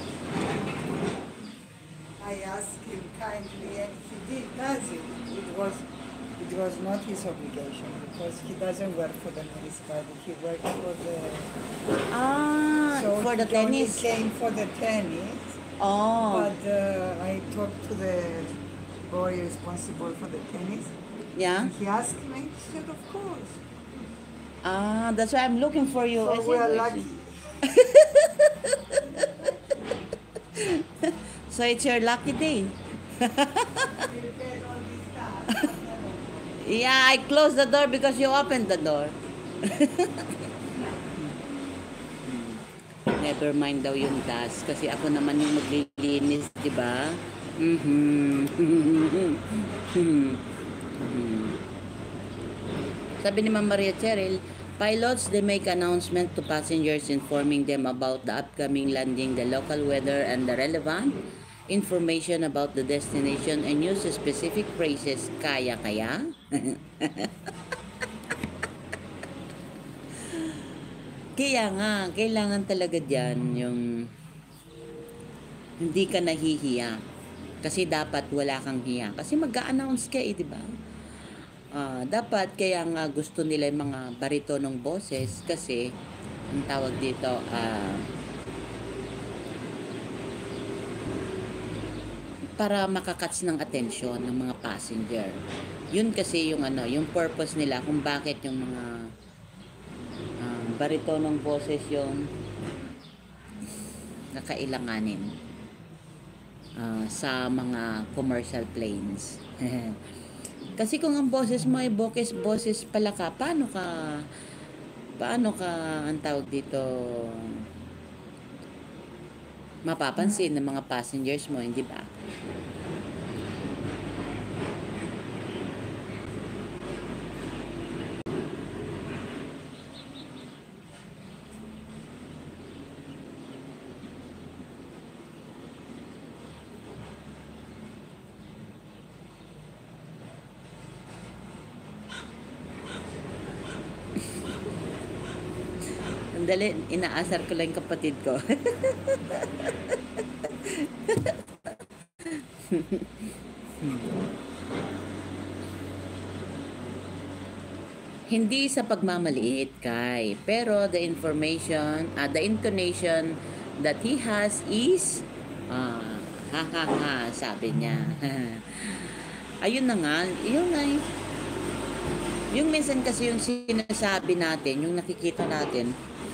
I asked him kindly and he did, does it? It was, it was not his obligation because he doesn't work for the municipality. He worked for the... Ah, so for the he only tennis. came for the tennis. Oh. But uh, I talked to the boy responsible for the tennis. Yeah? And he asked me, I said, of course. Ah, that's why I'm looking for you. So I we are said, lucky. So it's your lucky day. Yeah, I closed the door because you opened the door. Never mind daw yung dust kasi ako naman yung maglilinis, di ba? Sabi ni Ma'am Maria Cheryl, pilots, they make announcement to passengers informing them about the upcoming landing, the local weather, and the relevant information about the destination and use specific phrases. Kaya-kaya? Kaya nga, kailangan talaga dyan yung hindi ka nahihiya. Kasi dapat wala kang hiya. Kasi mag-a-announce ka eh, di ba? Uh, dapat kaya nga gusto nila yung mga baritonong boses kasi ang tawag dito, uh, para makakatch ng atensyon ng mga passenger. Yun kasi yung ano, yung purpose nila kung bakit yung mga um, baritonong boses yung nakailanganin uh, sa mga commercial planes. Kasi kung ang boses mo ay boses boses pala ka, paano ka paano ka ang tawag dito mapapansin ng mga passengers mo, hindi ba? Sandali, inaasar ko lang yung kapatid ko. Hindi sa pagmamaliit, Kai, pero the information, uh, the intonation that he has is uh, ha ha ha, sabi niya. Ayun na nga, yun nga eh. Yung minsan kasi yung sinasabi natin, yung nakikita natin,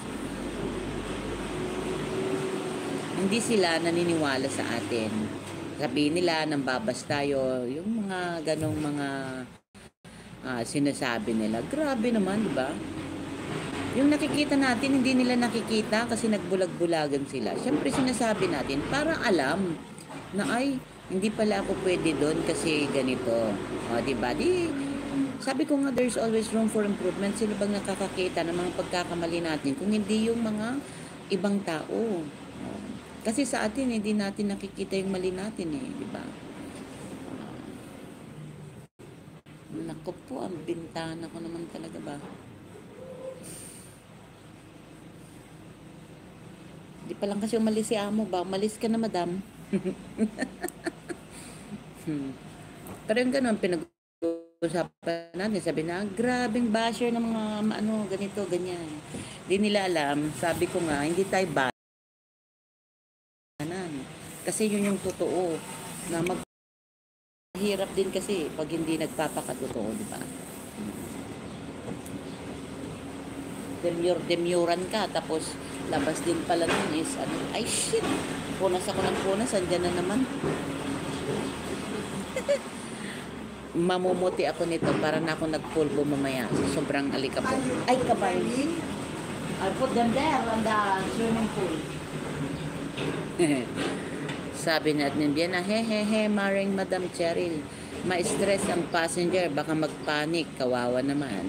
hindi sila naniniwala sa atin. Sabihin nila, nambabas tayo, yung mga ganong mga uh, sinasabi nila. Grabe naman, di ba? Yung nakikita natin, hindi nila nakikita kasi nagbulag-bulagan sila. Siyempre sinasabi natin, para alam na ay, hindi pala ako pwede doon kasi ganito. O, di ba? Di, sabi ko nga, there's always room for improvement. Sino bang nakakakita ng mga pagkakamali natin kung hindi yung mga ibang tao? Kasi sa atin, hindi natin nakikita yung mali natin eh, di ba? Naku po, ang bintana ko naman talaga ba? Di pa lang kasi umalis si amo ba? Umalis ka na, madam. hmm. Pero yung ganun, pinag-usapan natin, sabi na, grabing basher ng mga ano, ganito, ganyan. Di nila alam, sabi ko nga, hindi tayo ba kasi yun yung totoo na maghirap din kasi pag hindi nagpapakatotoo, di ba? Demure, demuran ka tapos labas din pala nun is ano, ay shit, punas ako ng punas, andyan na naman. Mamumuti ako nito para na ako nagpulbo mamaya sa sobrang alikabok. Ay, kabarli. I'll put them there on the swimming pool. Sabi ni Admin Biena, he he he, maring Madam Cheryl, ma-stress ang passenger, baka mag-panic, kawawa naman.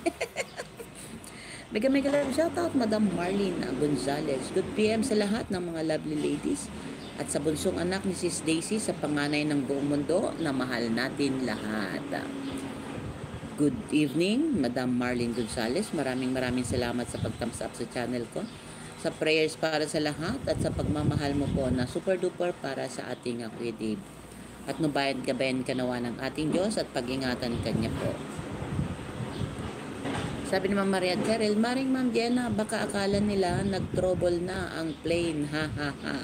Mega mega love shoutout Madam Marlene Gonzalez. Good P M sa lahat ng mga lovely ladies at sa bunsong anak ni Sis Daisy sa panganay ng buong mundo na mahal natin lahat. Good evening, Madam Marlene Gonzalez. Maraming maraming salamat sa pag-thumbs up sa channel ko. Sa prayers para sa lahat at sa pagmamahal mo po na super duper para sa ating Kuya Dave. At nubayan gabayan ka nawa ng ating Diyos at pag-ingatan kanya po. Sabi ni Ma'am Maria Cheryl, maring Ma'am Diana, baka akala nila nag-trouble na ang plane. Ha ha ha.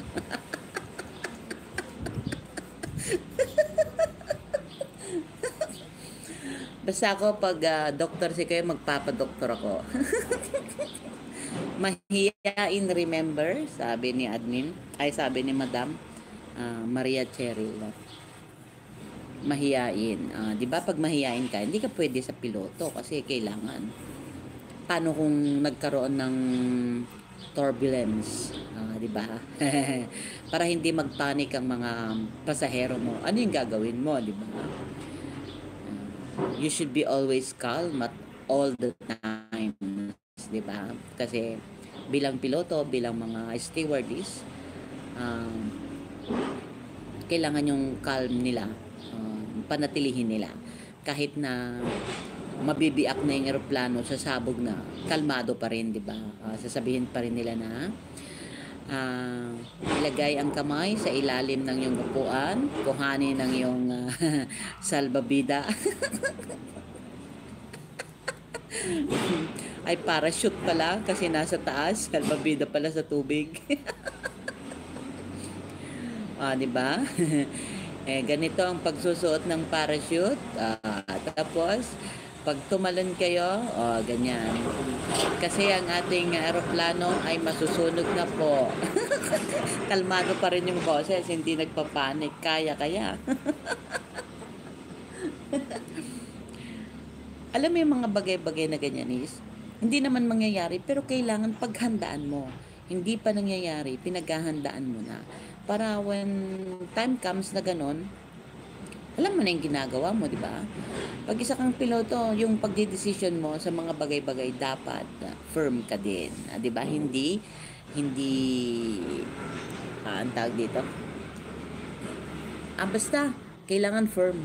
Basta ako pag uh, doktor si kayo, magpapadoktor ako. Mahiyain, remember, sabi ni admin, ay sabi ni Madam uh, Maria Cheryl. Mahiyain. Uh, di ba pag mahiyain ka, hindi ka pwede sa piloto kasi kailangan. Paano kung nagkaroon ng turbulence? Uh, di ba? Para hindi magpanik ang mga pasahero mo. Ano yung gagawin mo, di ba? Uh, you should be always calm at all the time. Di ba? Kasi bilang piloto, bilang mga stewardess, um, kailangan yung calm nila, um, panatilihin nila. Kahit na mabibiak na yung eroplano, sasabog na, kalmado pa rin, di ba? Uh, sasabihin pa rin nila na uh, ilagay ang kamay sa ilalim ng iyong upuan, kuhanin ng iyong uh, salbabida. Ay parachute pala kasi nasa taas, salbabida pala sa tubig. Ah, di ba? Eh, ganito ang pagsusuot ng parachute. Ah, tapos, pag tumalon kayo, oh, ganyan. Kasi ang ating aeroplano ay masusunog na po. Kalmado pa rin yung boses, hindi nagpapanik. Kaya, kaya. Alam mo yung mga bagay-bagay na ganyan is, hindi naman mangyayari, pero kailangan paghandaan mo. Hindi pa nangyayari, pinaghahandaan mo na. Para when time comes na ganon, alam mo na yung ginagawa mo, di ba? Pag isa kang piloto, yung pagdidesisyon mo sa mga bagay-bagay dapat uh, firm ka din. Uh, di ba? Hindi, hindi, ah, ang tawag dito? Ah, basta, kailangan firm.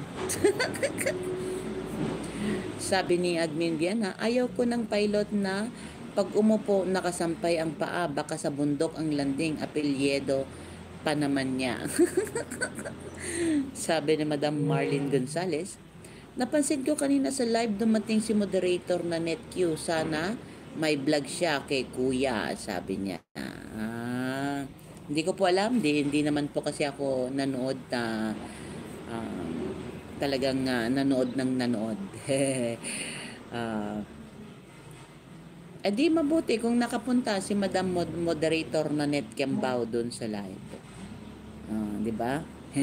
Sabi ni Admin Viana, ayaw ko ng pilot na pag umupo nakasampay ang paa, baka sa bundok ang landing, apelyedo pa naman niya. Sabi ni Madam Marlene Gonzales, napansin ko kanina sa live dumating si moderator na NetQ, sana may vlog siya kay Kuya, sabi niya. Ah, hindi ko po alam, di, hindi naman po kasi ako nanood na uh, talagang uh, nanood ng nanood. uh, eh di mabuti kung nakapunta si Madam Mod- Moderator na Net Kiambao doon sa live. Uh, di ba?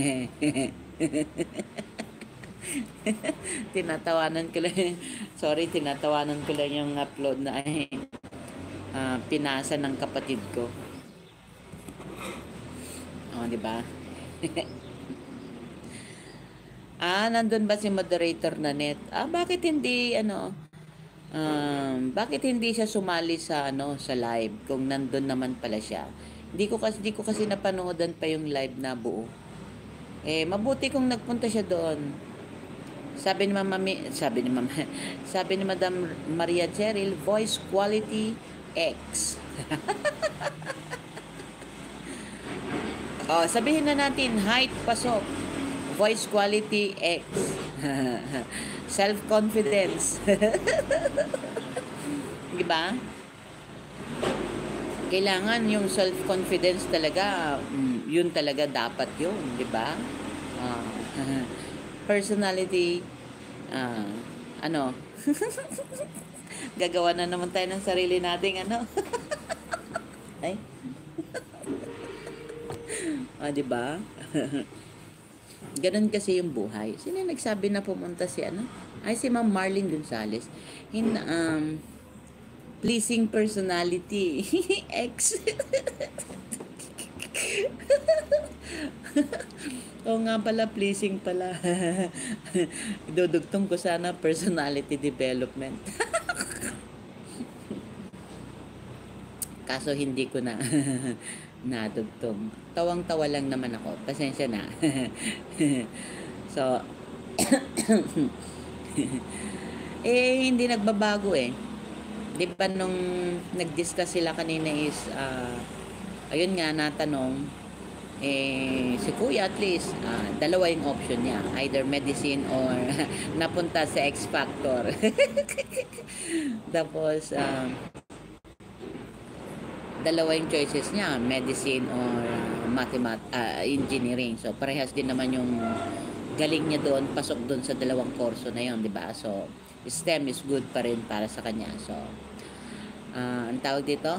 Tinatawanan ko lang. Sorry, tinatawanan ko lang yung upload na ay uh, pinasa ng kapatid ko. Oh, di ba? Ah, nandun ba si moderator na net? Ah, bakit hindi ano? Um, bakit hindi siya sumali sa ano sa live kung nandun naman pala siya? Hindi ko kasi hindi ko kasi napanoodan pa yung live na buo. Eh mabuti kung nagpunta siya doon. Sabi ni Mama sabi ni Mama sabi ni Madam Maria Cheryl, voice quality X. Oh, sabihin na natin height pasok. Voice quality X. Self-confidence. Di ba? Kailangan yung self-confidence talaga, yun talaga dapat yun, di ba? Uh, personality, uh, ano, gagawa na naman tayo ng sarili nating ano. Ay. Ah, di ba? Ganun kasi yung buhay. Sino yung nagsabi na pumunta si ano? Ay, si Ma'am Marlene Gonzales. In, um, pleasing personality. X. Oo nga pala, pleasing pala. Idudugtong ko sana personality development. Kaso hindi ko na nadugtong. Tawang-tawa lang naman ako. Pasensya na. So, eh, hindi nagbabago eh. Di ba nung nag-discuss sila kanina is, uh, ayun nga, natanong, eh, si Kuya at least, uh, dalawa yung option niya. Either medicine or napunta sa X Factor. Tapos, um, dalawa yung choices niya, medicine or uh, mathemat uh, engineering. So parehas din naman yung galing niya doon, pasok doon sa dalawang kurso na yon, di ba? So STEM is good pa rin para sa kanya. So uh, ang tawag dito,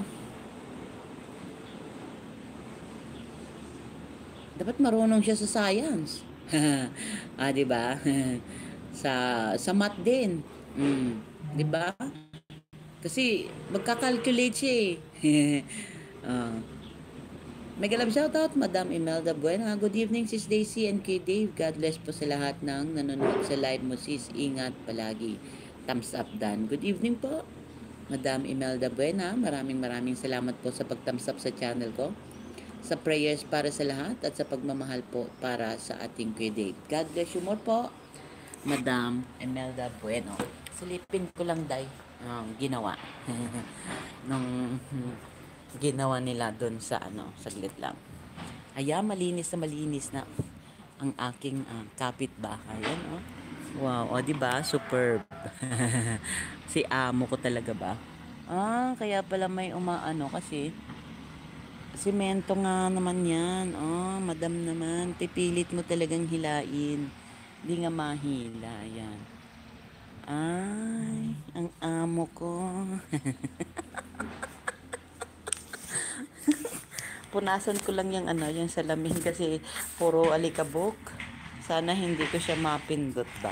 dapat marunong siya sa science. Ah, di ba? sa sa math din. Mm, di ba? Kasi magka-calculate siya eh. uh, Mega love shoutout, Madam Imelda Buena. Good evening, Sis Daisy and K Dave. God bless po sa lahat ng nanonood sa live mo, Sis. Ingat palagi. Thumbs up dan. Good evening po, Madam Imelda Buena. Maraming maraming salamat po sa pag-thumbs up sa channel ko. Sa prayers para sa lahat at sa pagmamahal po para sa ating K Dave. God bless you more po, Madam Imelda Bueno. Silipin ko lang, day. Um, ginawa nung ginawa nila doon sa ano, saglit lang. Aya, malinis na malinis na ang aking uh, kapitbahay. Oh. Wow, o oh, di ba? Superb. Si amo ko talaga ba? Ah, kaya pala may umaano kasi Simento nga naman yan. Oh, madam naman. Pipilit mo talagang hilain. Di nga mahila. Yan. Ay, ang amo ko. Punasan ko lang yung ano, yung salamin kasi puro alikabok. Sana hindi ko siya mapindot ba.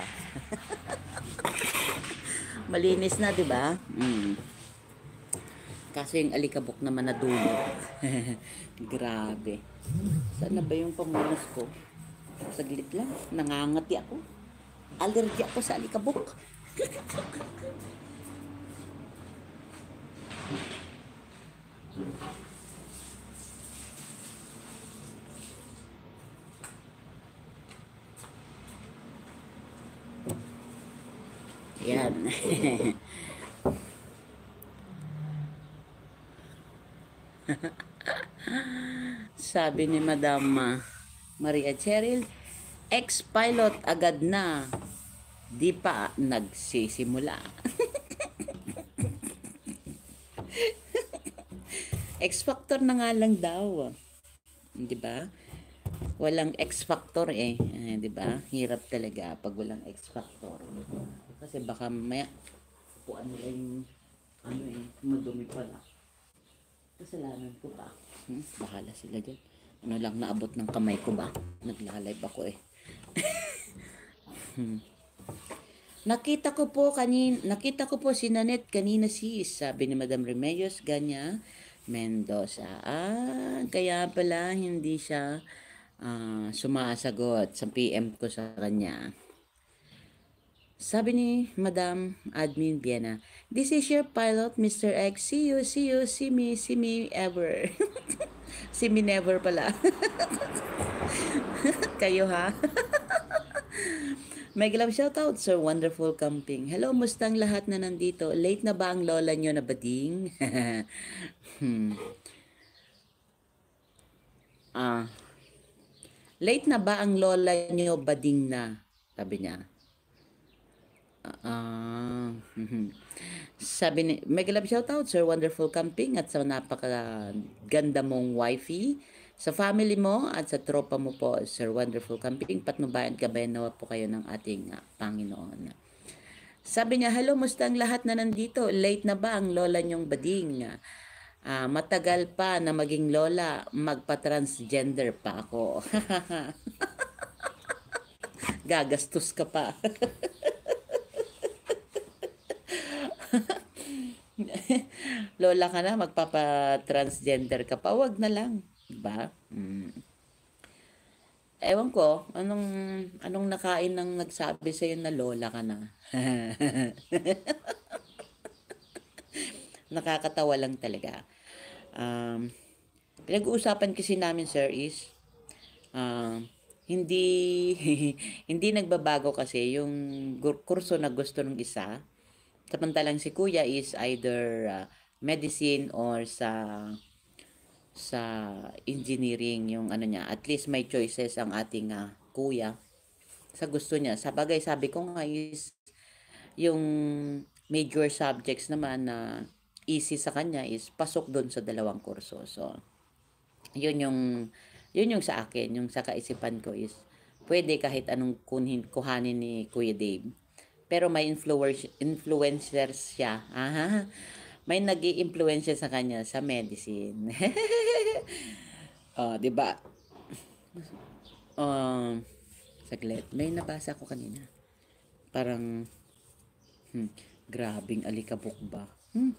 Malinis na, 'di ba? Mm. Kaso yung alikabok naman na dulo. Grabe. Saan na ba yung pamunas ko? Saglit lang. Nangangati ako. Allergy ako sa alikabok. Yan. Sabi ni Madam ah, Maria Cheryl, ex-pilot agad na. Di pa nagsisimula. X-factor na nga lang daw. Di ba? Walang X-factor eh. eh di ba? Hirap talaga pag walang X-factor. Kasi baka maya puan nila yung ano eh, madumi pala. Kasalanan ko pa. Hmm? Bahala sila dyan. Ano lang naabot ng kamay ko ba? Nagla-live ako eh. hmm. Nakita ko po kanin, nakita ko po si Nanette kanina sis, sabi ni Madam Remedios Ganya Mendoza. Ah, kaya pala hindi siya uh, sumasagot sa P M ko sa kanya. Sabi ni Madam Admin Viena, this is your pilot, Mister X. See you, see you, see me, see me ever. See me never pala. Kayo ha? Mega love shoutout, Sir Wonderful Camping. Hello, mustang lahat na nandito. Late na ba ang lola nyo na bading? hmm. ah. Late na ba ang lola nyo bading na? Sabi niya. Ah. Uh, sabi ni, mega love shoutout, Sir Wonderful Camping at sa napakaganda mong wifey. Sa family mo at sa tropa mo po, Sir Wonderful Camping, patnubayan gabayan nawa po kayo ng ating uh, Panginoon. Sabi niya, hello, musta ang lahat na nandito? Late na ba ang lola niyong bading? Uh, matagal pa na maging lola, magpa-transgender pa ako. Gagastos ka pa. Lola ka na, magpapa-transgender ka pa, wag na lang. Diba? Mm. Ewan ko, anong anong nakain ng nagsabi sa iyo na lola ka na? Nakakatawa lang talaga. Um, pinag-uusapan kasi namin, sir, is uh, hindi hindi nagbabago kasi yung kurso na gusto ng isa. Samantalang si kuya is either uh, medicine or sa sa engineering yung ano niya, at least may choices ang ating uh, kuya sa gusto niya. Sa bagay, sabi ko nga is yung major subjects naman na easy sa kanya is pasok doon sa dalawang kurso. So, yun yung yun yung sa akin, yung sa kaisipan ko is pwede kahit anong kunhin, kuhanin ni Kuya Dave. Pero may influencer, influencer siya. Aha. May nag-i-influensya sa kanya sa medicine. Oh, 'di ba? Um, saglit. May nabasa ko kanina. Parang hmm, grabing alikabok ba? Hmm.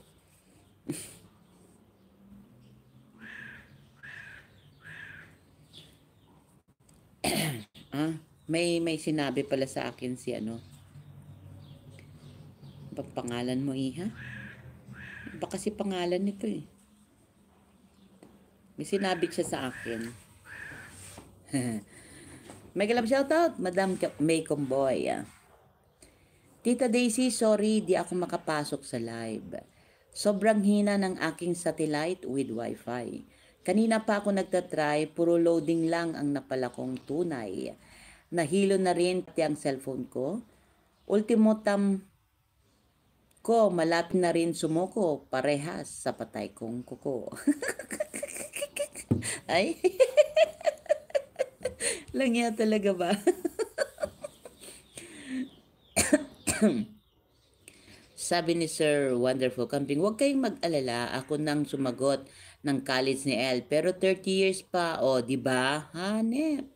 ah, may may sinabi pala sa akin si ano. Pangalan mo, Iha? Baka si pangalan nito eh. May sinabi siya sa akin. Mega love shoutout, Madam May Comboy. Tita Daisy, sorry, di ako makapasok sa live. Sobrang hina ng aking satellite with wifi. Kanina pa ako nagtatry, puro loading lang ang napala kong tunay. Nahilo na rin pati ang cellphone ko. Ultimo tam ko, malapit na rin sumuko, parehas sa patay kong kuko. Ay, langya talaga ba? Sabi ni Sir Wonderful Camping, huwag kayong mag-alala, ako nang sumagot ng college ni El, pero thirty years pa, o, di ba? Hanep.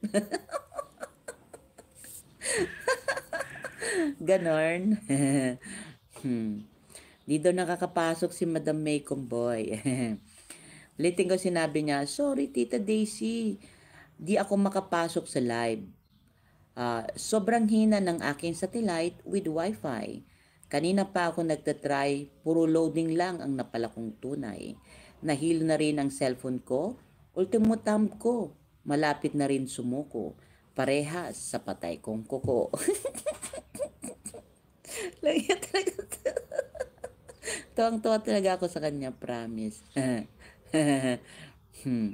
Ganon. hmm. Di daw nakakapasok si Madam May Comboy. Ulitin ko sinabi niya, sorry Tita Daisy, di ako makapasok sa live. Ah, sobrang hina ng aking satellite with wifi. Kanina pa ako nagtatry, puro loading lang ang napala kong tunay. Nahilo na rin ang cellphone ko, ultimo thumb ko, malapit na rin sumuko. Parehas sa patay kong kuko. Lagi talaga. Tuwang-tuwa talaga ako sa kanya, promise. hmm.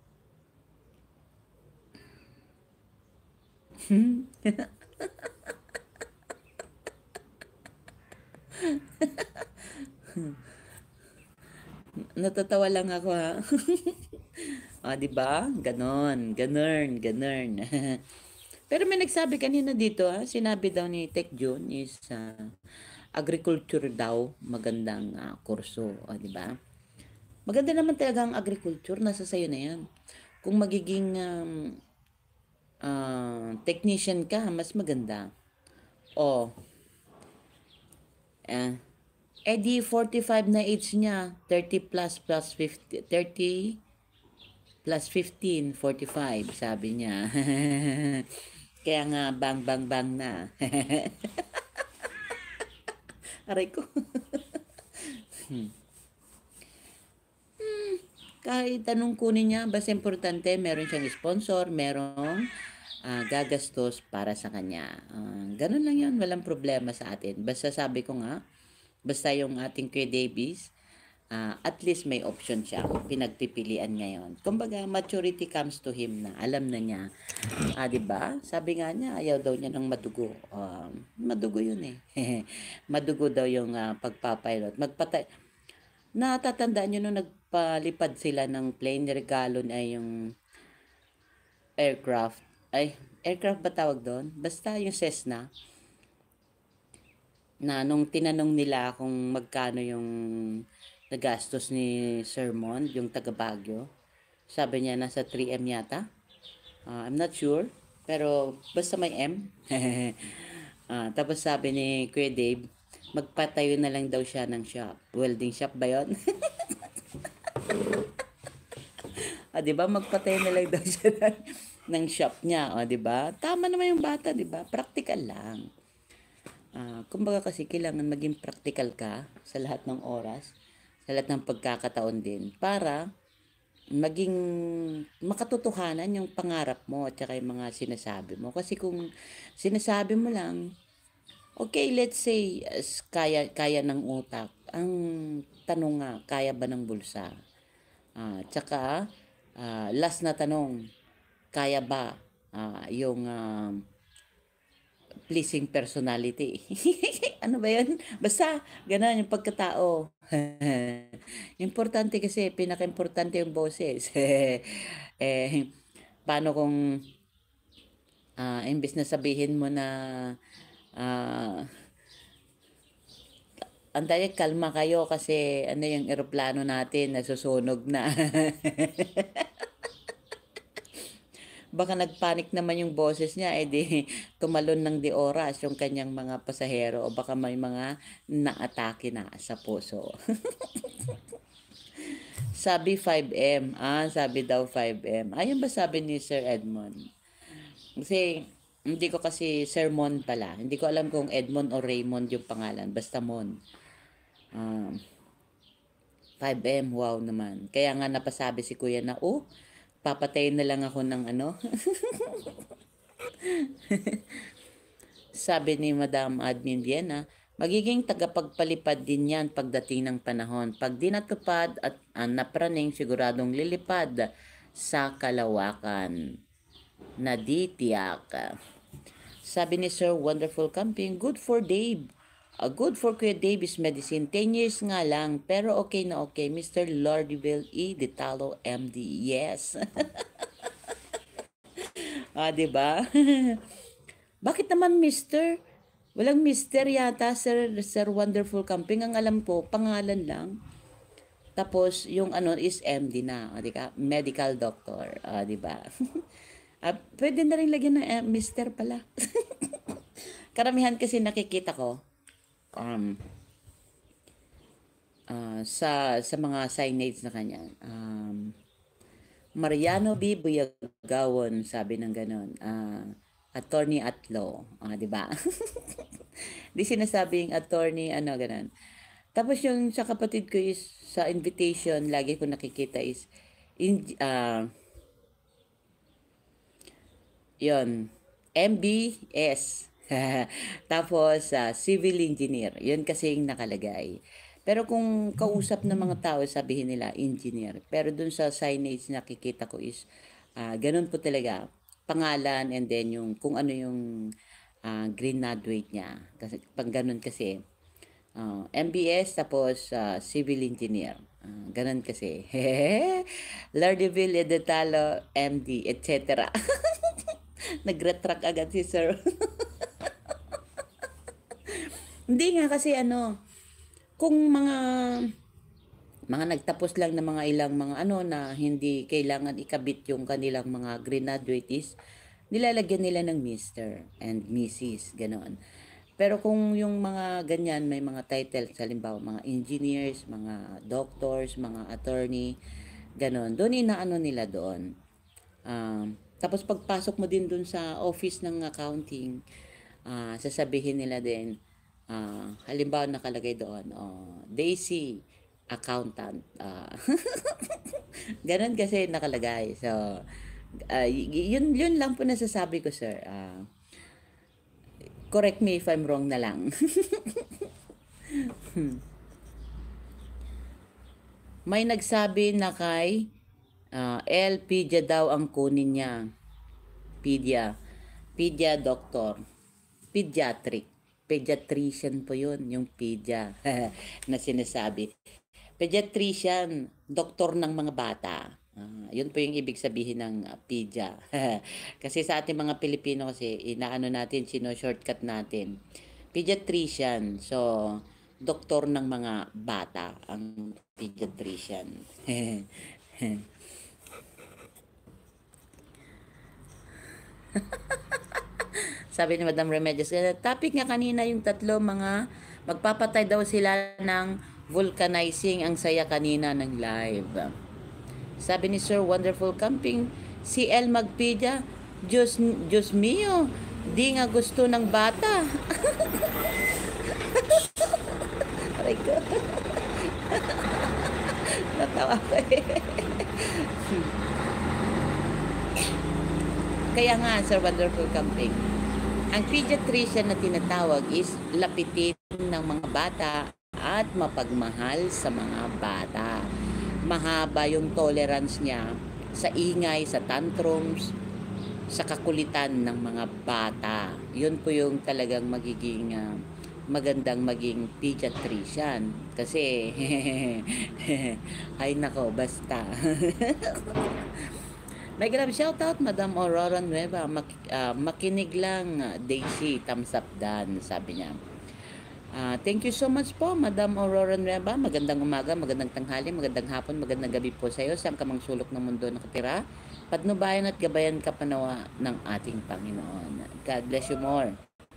Natatawa lang ako ha. Ah, 'di ba? Ganon, ganon, ganon. Pero may nagsabi kanina dito ha, sinabi daw ni Tech June is uh, agriculture daw magandang uh, kurso, ah, 'di ba? Maganda naman talaga ang agriculture, nasa sayo na 'yan. Kung magiging um, uh, technician ka, mas maganda. O, eh, eh di forty-five na age niya, thirty plus plus fifty, thirty plus fifteen, forty-five, sabi niya. Kaya nga, bang, bang, bang na. Aray ko. hmm. Kahit anong kunin niya, basta importante, meron siyang sponsor, merong uh, gagastos para sa kanya. Uh, ganun lang yun, walang problema sa atin. Basta sabi ko nga, basta yung ating Kuya Davies, uh, at least may option siya, pinagpipilian ngayon. Kumbaga, maturity comes to him na, alam na niya. Ah, 'di ba? Sabi nga niya, ayaw daw niya ng madugo. Um, madugo 'yun eh. Madugo daw yung uh, pagpapilot. Magpatay. Natatandaan niyo nung nagpalipad sila ng plane, regalo na yung aircraft. Ay, aircraft ba tawag doon? Basta yung Cessna. Na nung tinanong nila kung magkano yung nagastos ni Sir Mon, yung taga Baguio, sabi niya nasa three M yata. Uh, I'm not sure, pero basta may M. uh, tapos sabi ni Kuya Dave, magpatayo na lang daw siya ng shop. Welding shop ba yun? ah, 'di ba? Magpatayo na lang daw siya ng, ng shop niya, ah, 'di ba? Tama naman yung bata, 'di ba? Practical lang. Ah, kumbaga kasi kailangan maging practical ka sa lahat ng oras, sa lahat ng pagkakataon din para maging makatotohanan yung pangarap mo at saka yung mga sinasabi mo. Kasi kung sinasabi mo lang, okay, let's say, kaya, kaya ng utak. Ang tanong nga, kaya ba ng bulsa? Uh, tsaka, uh, last na tanong, kaya ba uh, yung uh, pleasing personality? Ano ba yun? Basta, gano'n yung pagkatao. Importante kasi, pinaka-importante yung boses. eh, paano kung uh, imbis na sabihin mo na uh, anday, kalma kayo kasi ano yung eroplano natin, nasusunog na. Baka nagpanik naman yung boses niya, eh di tumalon ng di oras yung kanyang mga pasahero o baka may mga naatake na sa puso. Sabi five M. Ah, sabi daw five M. Ayun ba sabi ni Sir Edmond? Kasi hindi ko kasi Sir Mon pala. Hindi ko alam kung Edmond o Raymond yung pangalan. Basta Mon. Um, five M, wow naman. Kaya nga napasabi si Kuya na, oh, papatayin na lang ako ng ano. Sabi ni Madam Admin Viena, magiging tagapagpalipad din yan pagdating ng panahon. Pag di natupad at uh, napraning, siguradong lilipad sa kalawakan. Naditiyak. Sabi ni Sir Wonderful Camping, good for Dave. Uh, good for Kuya Davis Medicine. ten years nga lang, pero okay na okay. Mister Lordiville E. Ditalo, M D. Yes. Ah, di ba? Bakit naman Mister? Walang Mister yata, Sir, Sir Wonderful Camping. Ang alam ko, pangalan lang. Tapos, yung ano is M D na. O, di ka? Medical doctor. Ah, di ba? Ah, pwede na rin lagyan ng eh, Mister pala. Karamihan kasi nakikita ko, um, ah, sa sa mga signage na kanya. Um, Mariano B. Buyagawon, sabi ng ganon. Ah, attorney at law. Ah, di ba? Di sinasabing attorney, ano, ganon. Tapos yung sa kapatid ko is, sa invitation, lagi ko nakikita is, in, ah, yon M B S. Tapos, ah, civil engineer. Yun kasi yung nakalagay. Pero kung kausap ng mga tao, sabihin nila engineer. Pero dun sa signage nakikita ko is, ah, ganun po talaga. Pangalan and then yung kung ano yung ah, graduate niya. Kasi pag ganun kasi, ah, M B S tapos ah, civil engineer. Ah, ganun kasi. Lardeville Edetalo, M D, et cetera. Nag-retract agad si Sir. Hindi nga kasi ano, kung mga mga nagtapos lang ng mga ilang mga ano na hindi kailangan ikabit yung kanilang mga graduates, nilalagyan nila ng Mister and Missus Ganon. Pero kung yung mga ganyan, may mga titles, halimbawa mga engineers, mga doctors, mga attorney, ganon, doon inaano nila doon. Um, tapos pagpasok mo din doon sa office ng accounting, ah, sasabihin nila din, ah, halimbawa nakalagay doon, oh, Daisy, accountant. ah Ganon kasi nakalagay. So, ah, y- yun, yun lang po nasasabi ko, sir. Ah, correct me if I'm wrong na lang. May nagsabi na kay ah, L. Pedia daw ang kunin niya. Pedia. Pedia doctor. Pediatric. Pediatrician po yun, yung pedia na sinasabi. Pediatrician, doktor ng mga bata. Ah, yun po yung ibig sabihin ng uh, pedia. Kasi sa ating mga Pilipino kasi, inaano natin, sino-shortcut natin. Pediatrician. So, doktor ng mga bata ang pediatrician. Sabi ni Madam Remedios, eh, topic nga kanina yung tatlo, mga magpapatay daw sila ng vulcanizing. Ang saya kanina ng live. Sabi ni Sir Wonderful Camping, si El Magpedia, Diyos, Diyos mio, di nga gusto ng bata. Aray ko. Natawa ko eh. Kaya nga, Sir Wonderful Camping, ang pediatrician na tinatawag is lapitin ng mga bata at mapagmahal sa mga bata. Mahaba yung tolerance niya sa ingay, sa tantrums, sa kakulitan ng mga bata. Yun po yung talagang magiging uh, magandang maging pediatrician. Kasi, ay nako, basta. May grab shoutout, Madam Aurora Nueva. Mak- uh, makinig lang, Daisy. Thumbs up dan, sabi niya. Uh, thank you so much po, Madam Aurora Nueva. Magandang umaga, magandang tanghali, magandang hapon, magandang gabi po sa iyo. Saan ka mang sulok ng mundo nakatira. Patnubayan at gabayan ka panawa ng ating Panginoon. God bless you more,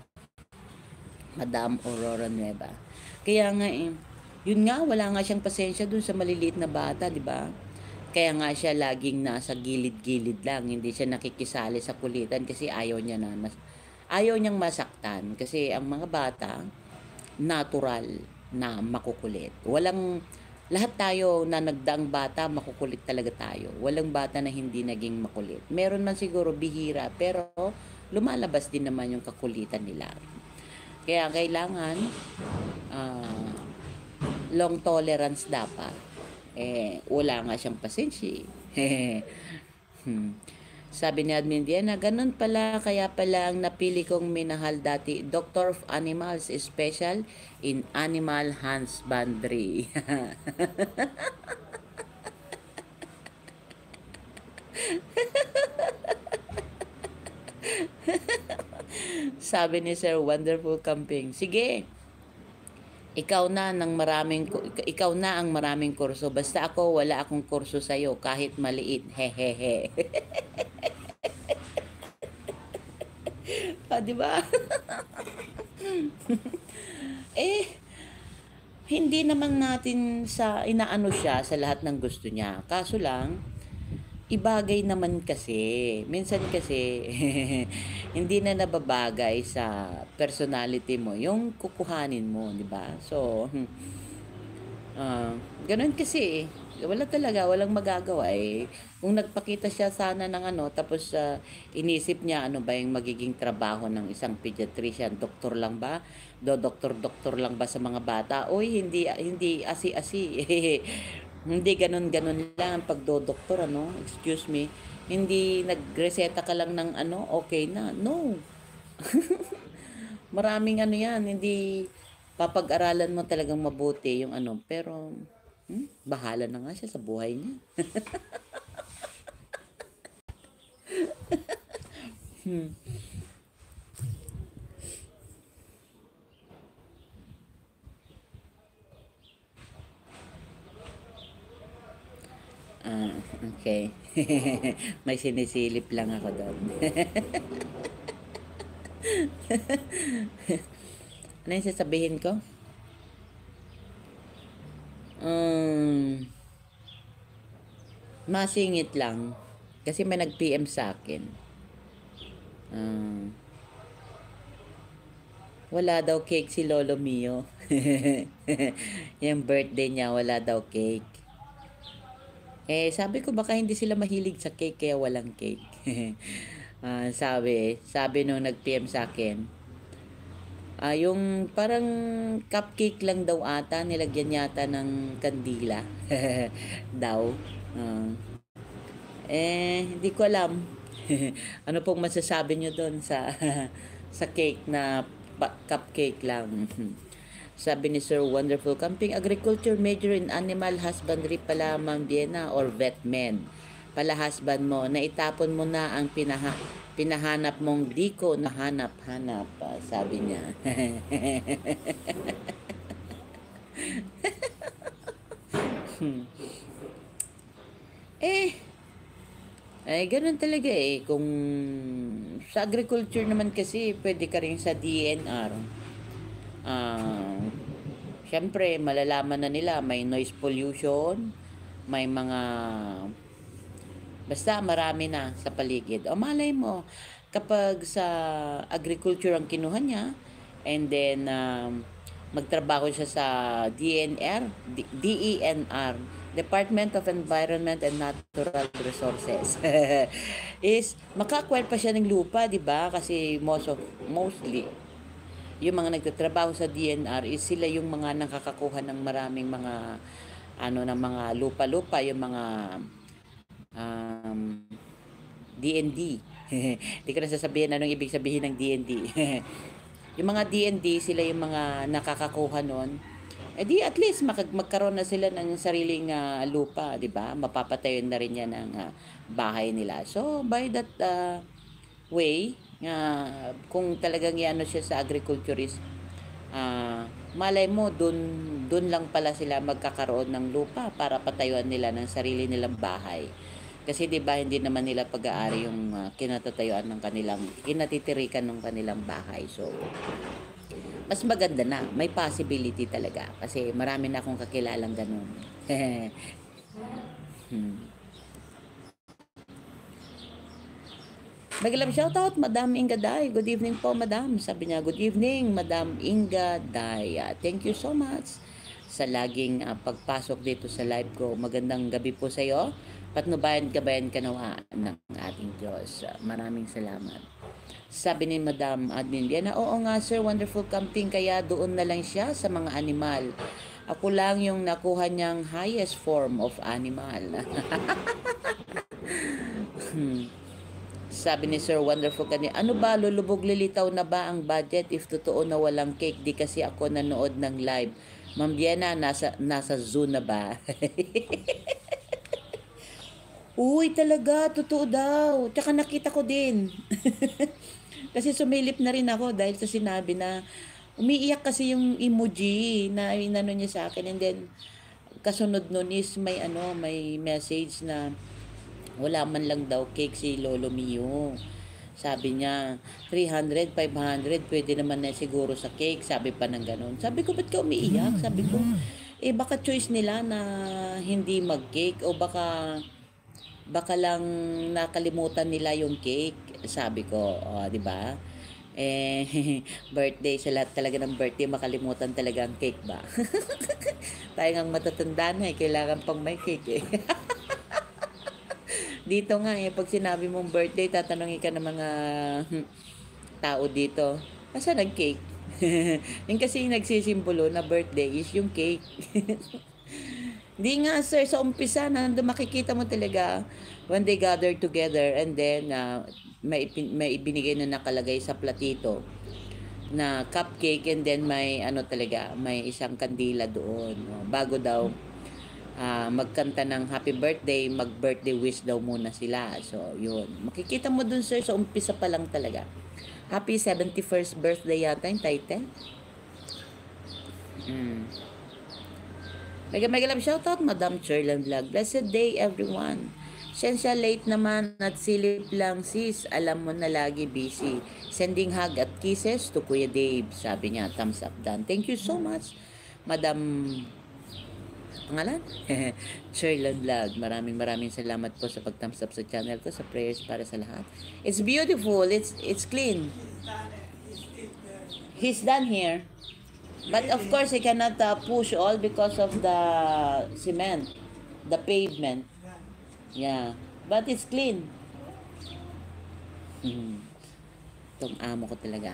Madam Aurora Nueva. Kaya nga eh, yun nga, wala nga siyang pasensya dun sa maliliit na bata, di ba? Kaya nga siya laging nasa gilid-gilid lang, hindi siya nakikisali sa kulitan kasi ayaw niya na mas, ayaw niyang masaktan kasi ang mga bata natural na makukulit. Walang lahat tayo na nagdaang bata, makukulit talaga tayo. Walang bata na hindi naging makulit. Meron man siguro bihira, pero lumalabas din naman yung kakulitan nila. Kaya kailangan uh, long tolerance dapat. Eh, wala nga siyang pasensya. hmm. Sabi ni Admin Diana, ganun pala, kaya pala ang napili kong minahal dati, Doctor of Animals, special in animal husbandry. Sabi ni Sir Wonderful Camping, sige, ikaw na ng maraming ikaw na ang maraming kurso. Basta ako wala akong kurso sa iyo kahit maliit. Hehehe. Ah, di ba? eh hindi naman natin sa inaano siya sa lahat ng gusto niya. Kaso lang, ibagay naman kasi. Minsan kasi, hindi na nababagay sa personality mo yung kukuhanin mo, di ba? So, ah ganun kasi eh. Wala talaga, walang magagawa eh. Kung nagpakita siya sana ng ano, tapos ah, inisip niya ano ba yung magiging trabaho ng isang pediatrician, doktor lang ba? Do doktor-doktor lang ba sa mga bata? Oy, hindi hindi asi-asi. Hindi ganun-ganun lang ang pagdodoktor, ano? Excuse me. Hindi nagreseta ka lang ng ano, okay na. No. Maraming ano yan, hindi papag-aralan mo talagang mabuti yung ano, pero hmm, bahala na nga siya sa buhay niya. Hmm. Ah, okay. May sinisilip lang ako doon. Ano yung sasabihin ko? Um, masingit lang. Kasi may nag-P M sa akin. Um, wala daw cake si Lolo Mio. Yung birthday niya, wala daw cake. Eh, sabi ko baka hindi sila mahilig sa cake kaya walang cake. Ah, sabi, sabi nung nag-P M sa akin, ah, yung parang cupcake lang daw ata, nilagyan yata ng kandila daw. Ah, eh, hindi ko alam. Ano pong masasabi nyo doon sa sa cake na pa- cupcake lang? Sabi ni Sir Wonderful Camping, agriculture major in animal husbandry pala, Ma'am Diana, or vetmen. Pala husband mo, naitapon mo na ang pinaha, pinahanap mong di ko nahanap-hanap, ah, sabi niya. eh, ay, ganun talaga eh. Kung sa agriculture naman kasi, pwede ka rin sa D N R. Ah, Siyempre, malalaman na nila may noise pollution, may mga basta marami na sa paligid. O malay mo, kapag sa agriculture ang kinuha niya, and then um, magtrabaho siya sa D N R, D- DENR, Department of Environment and Natural Resources, is maka-acquire pa siya ng lupa, di ba? Kasi most of, mostly, yung mga nagtatrabaho sa D N R is sila yung mga nakakakuha ng maraming mga ano ng mga lupa-lupa, yung mga um, D N D. Hindi ko na sasabihin anong ibig sabihin ng D N D. Yung mga D N D, sila yung mga nakakakuha nun. Eh di at least makag magkaroon na sila ng sariling ah, lupa, di ba? Mapapatayon na rin yan ng ah, bahay nila. So, by that ah, way, ah, kung talagang iano siya sa agriculturist, ah, malay mo, dun, dun lang pala sila magkakaroon ng lupa para patayuan nila ng sarili nilang bahay. Kasi 'di ba hindi naman nila pag-aari yung ah, kinatatayuan ng kanilang kinatitirikan ng kanilang bahay. So, mas maganda na, may possibility talaga kasi marami na akong kakilalang ganun. hmm. Magalang shoutout, Madam Inga Day. Good evening po, Madam. Sabi niya, good evening, Madam Inga Day. Ah, Thank you so much sa laging ah, pagpasok dito sa live ko. Magandang gabi po sa iyo. Patnubayan gabayan kanawa ng ating Diyos. Ah, Maraming salamat. Sabi ni Madam Admin Diana, oo nga sir, wonderful camping, kaya doon na lang siya sa mga animal. Ako lang yung nakuha niyang highest form of animal. Hmm. Sabi ni Sir Wonderful kanina, ano ba, lulubog lilitaw na ba ang budget if totoo na walang cake? Di kasi ako nanood ng live. Ma'am Biena, nasa, nasa zoo na ba? Uy, talaga, totoo daw. Tsaka nakita ko din. Kasi sumilip na rin ako dahil sa sinabi na umiiyak kasi yung emoji na inano niya sa akin, and then kasunod nun is may ano, may message na wala man lang daw cake si Lolo Mio. Sabi niya, three hundred, five hundred, pwede naman na siguro sa cake. Sabi pa ng ganun. Sabi ko, ba't ka umiiyak? Sabi ko, eh baka choice nila na hindi mag-cake o baka baka lang nakalimutan nila yung cake. Sabi ko, oh, di ba? Eh, birthday, sa lahat talaga ng birthday, makalimutan talaga ang cake ba? Tayo ngang matatanda na eh, kailangan pang may cake eh. Dito nga eh, pag sinabi mong birthday, tatanungin ka ng mga tao dito, asan ang cake? Yung kasi yung nagsisimbolo na birthday is yung cake. Di nga sir, sa umpisa, nandun makikita mo talaga when they gather together and then uh, may, may ibinigay na nakalagay sa platito na cupcake, and then may ano talaga, may isang kandila doon. No? Bago daw uh, magkanta ng happy birthday, mag-birthday wish daw muna sila. So, yun. Makikita mo dun sir, sa umpisa pa lang talaga. Happy seventy-first birthday yata yung title. Mm. Mega mega love shoutout, Madam Cherlan Vlog. Blessed day everyone. Sensya late naman at silip lang sis. Alam mo na lagi busy. Sending hug at kisses to Kuya Dave. Sabi niya, thumbs up done. Thank you so much, Madam pangalan? Cherlan Vlog. Maraming maraming salamat po sa pag-thumbs up sa channel ko, sa prayers para sa lahat. It's beautiful. It's it's clean. He's done here. But of course, he cannot uh, push all because of the cement, the pavement. Yeah. But it's clean. Hmm. Itong amo ko talaga.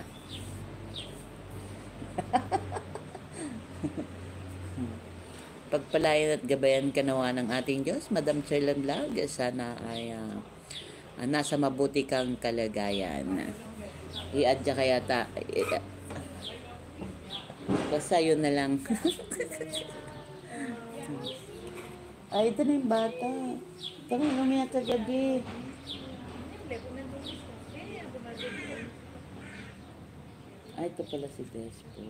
Pagpalayan at gabayan ka nawa ng ating Diyos, Madam Cherlan Vlog. Sana ay uh, uh, nasa mabuti kang kalagayan. I-adya kaya ta... I- Basta yun na lang. Ay, ito na yung bata. Kami umiyak kagabi. Ay, ito pala si Despo.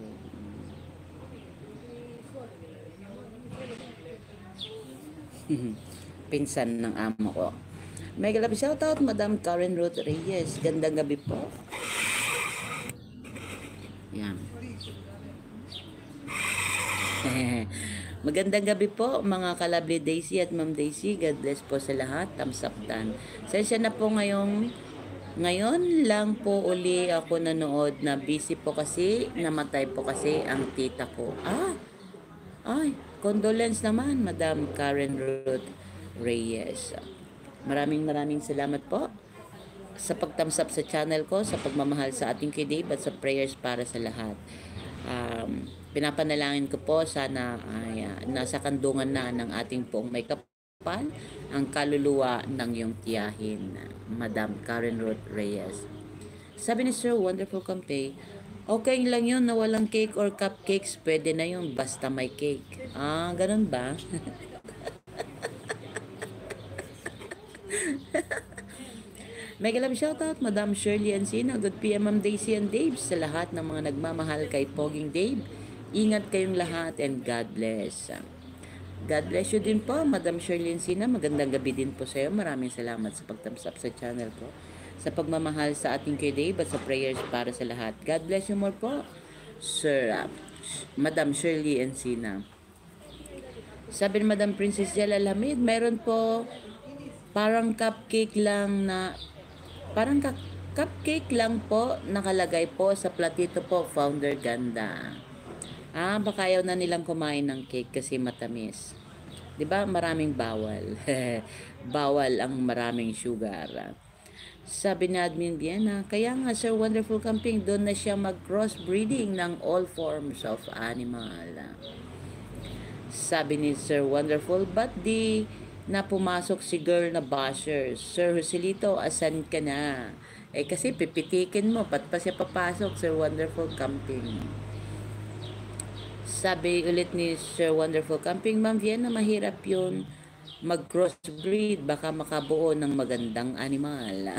Pinsan ng amo ko. Mega love shoutout, Madam Karen Ruth Reyes. Gandang gabi po. Yan. Magandang gabi po mga kalabli Daisy at Ma'am Daisy. God bless po sa lahat. Thumbs up done. Sensya na po ngayong ngayon lang po uli ako nanood na busy po kasi namatay po kasi ang tita ko. Ah, ay, condolence naman Madam Karen Ruth Reyes. Maraming maraming salamat po sa pag-thumbs up sa channel ko, sa pagmamahal sa ating kay Dave at sa prayers para sa lahat. Um, pinapanalangin ko po sana ay uh, nasa kandungan na ng ating poong may kapal ang kaluluwa ng iyong tiyahin, Madam Karen Ruth Reyes. Sabi ni Sir Wonderful Campay, okay lang yun na walang cake or cupcakes, pwede na yun basta may cake. Ah, ganun ba? Mega love shoutout, Madam Shirley Encina. Good P M, Ma'am Daisy and Dave. Sa lahat ng mga nagmamahal kay Poging Dave, ingat kayong lahat and God bless. God bless you din po, Madam Shirley Encina. Magandang gabi din po sa iyo. Maraming salamat sa pag-thumbs up sa channel ko, sa pagmamahal sa ating kay Dave at sa prayers para sa lahat. God bless you more po, Sir uh, Madam Shirley Encina. Sabi ni Madam Princess Jella Lamid, meron po parang cupcake lang na Parang cupcake lang po, nakalagay po sa platito po, Founder Ganda. Ah, baka ayaw na nilang kumain ng cake kasi matamis. 'Di ba? Maraming bawal. Bawal ang maraming sugar. Sabi ni Admin Vienna, kaya nga Sir Wonderful Camping, doon na siya mag-crossbreeding ng all forms of animal. Sabi ni Sir Wonderful, but the na pumasok si girl na basher. Sir Joselito, asan ka na? Eh kasi pipitikin mo, pat pa siya papasok, Sir Wonderful Camping. Sabi ulit ni Sir Wonderful Camping, Ma'am Vienna, mahirap yun mag-crossbreed, baka makabuo ng magandang animal.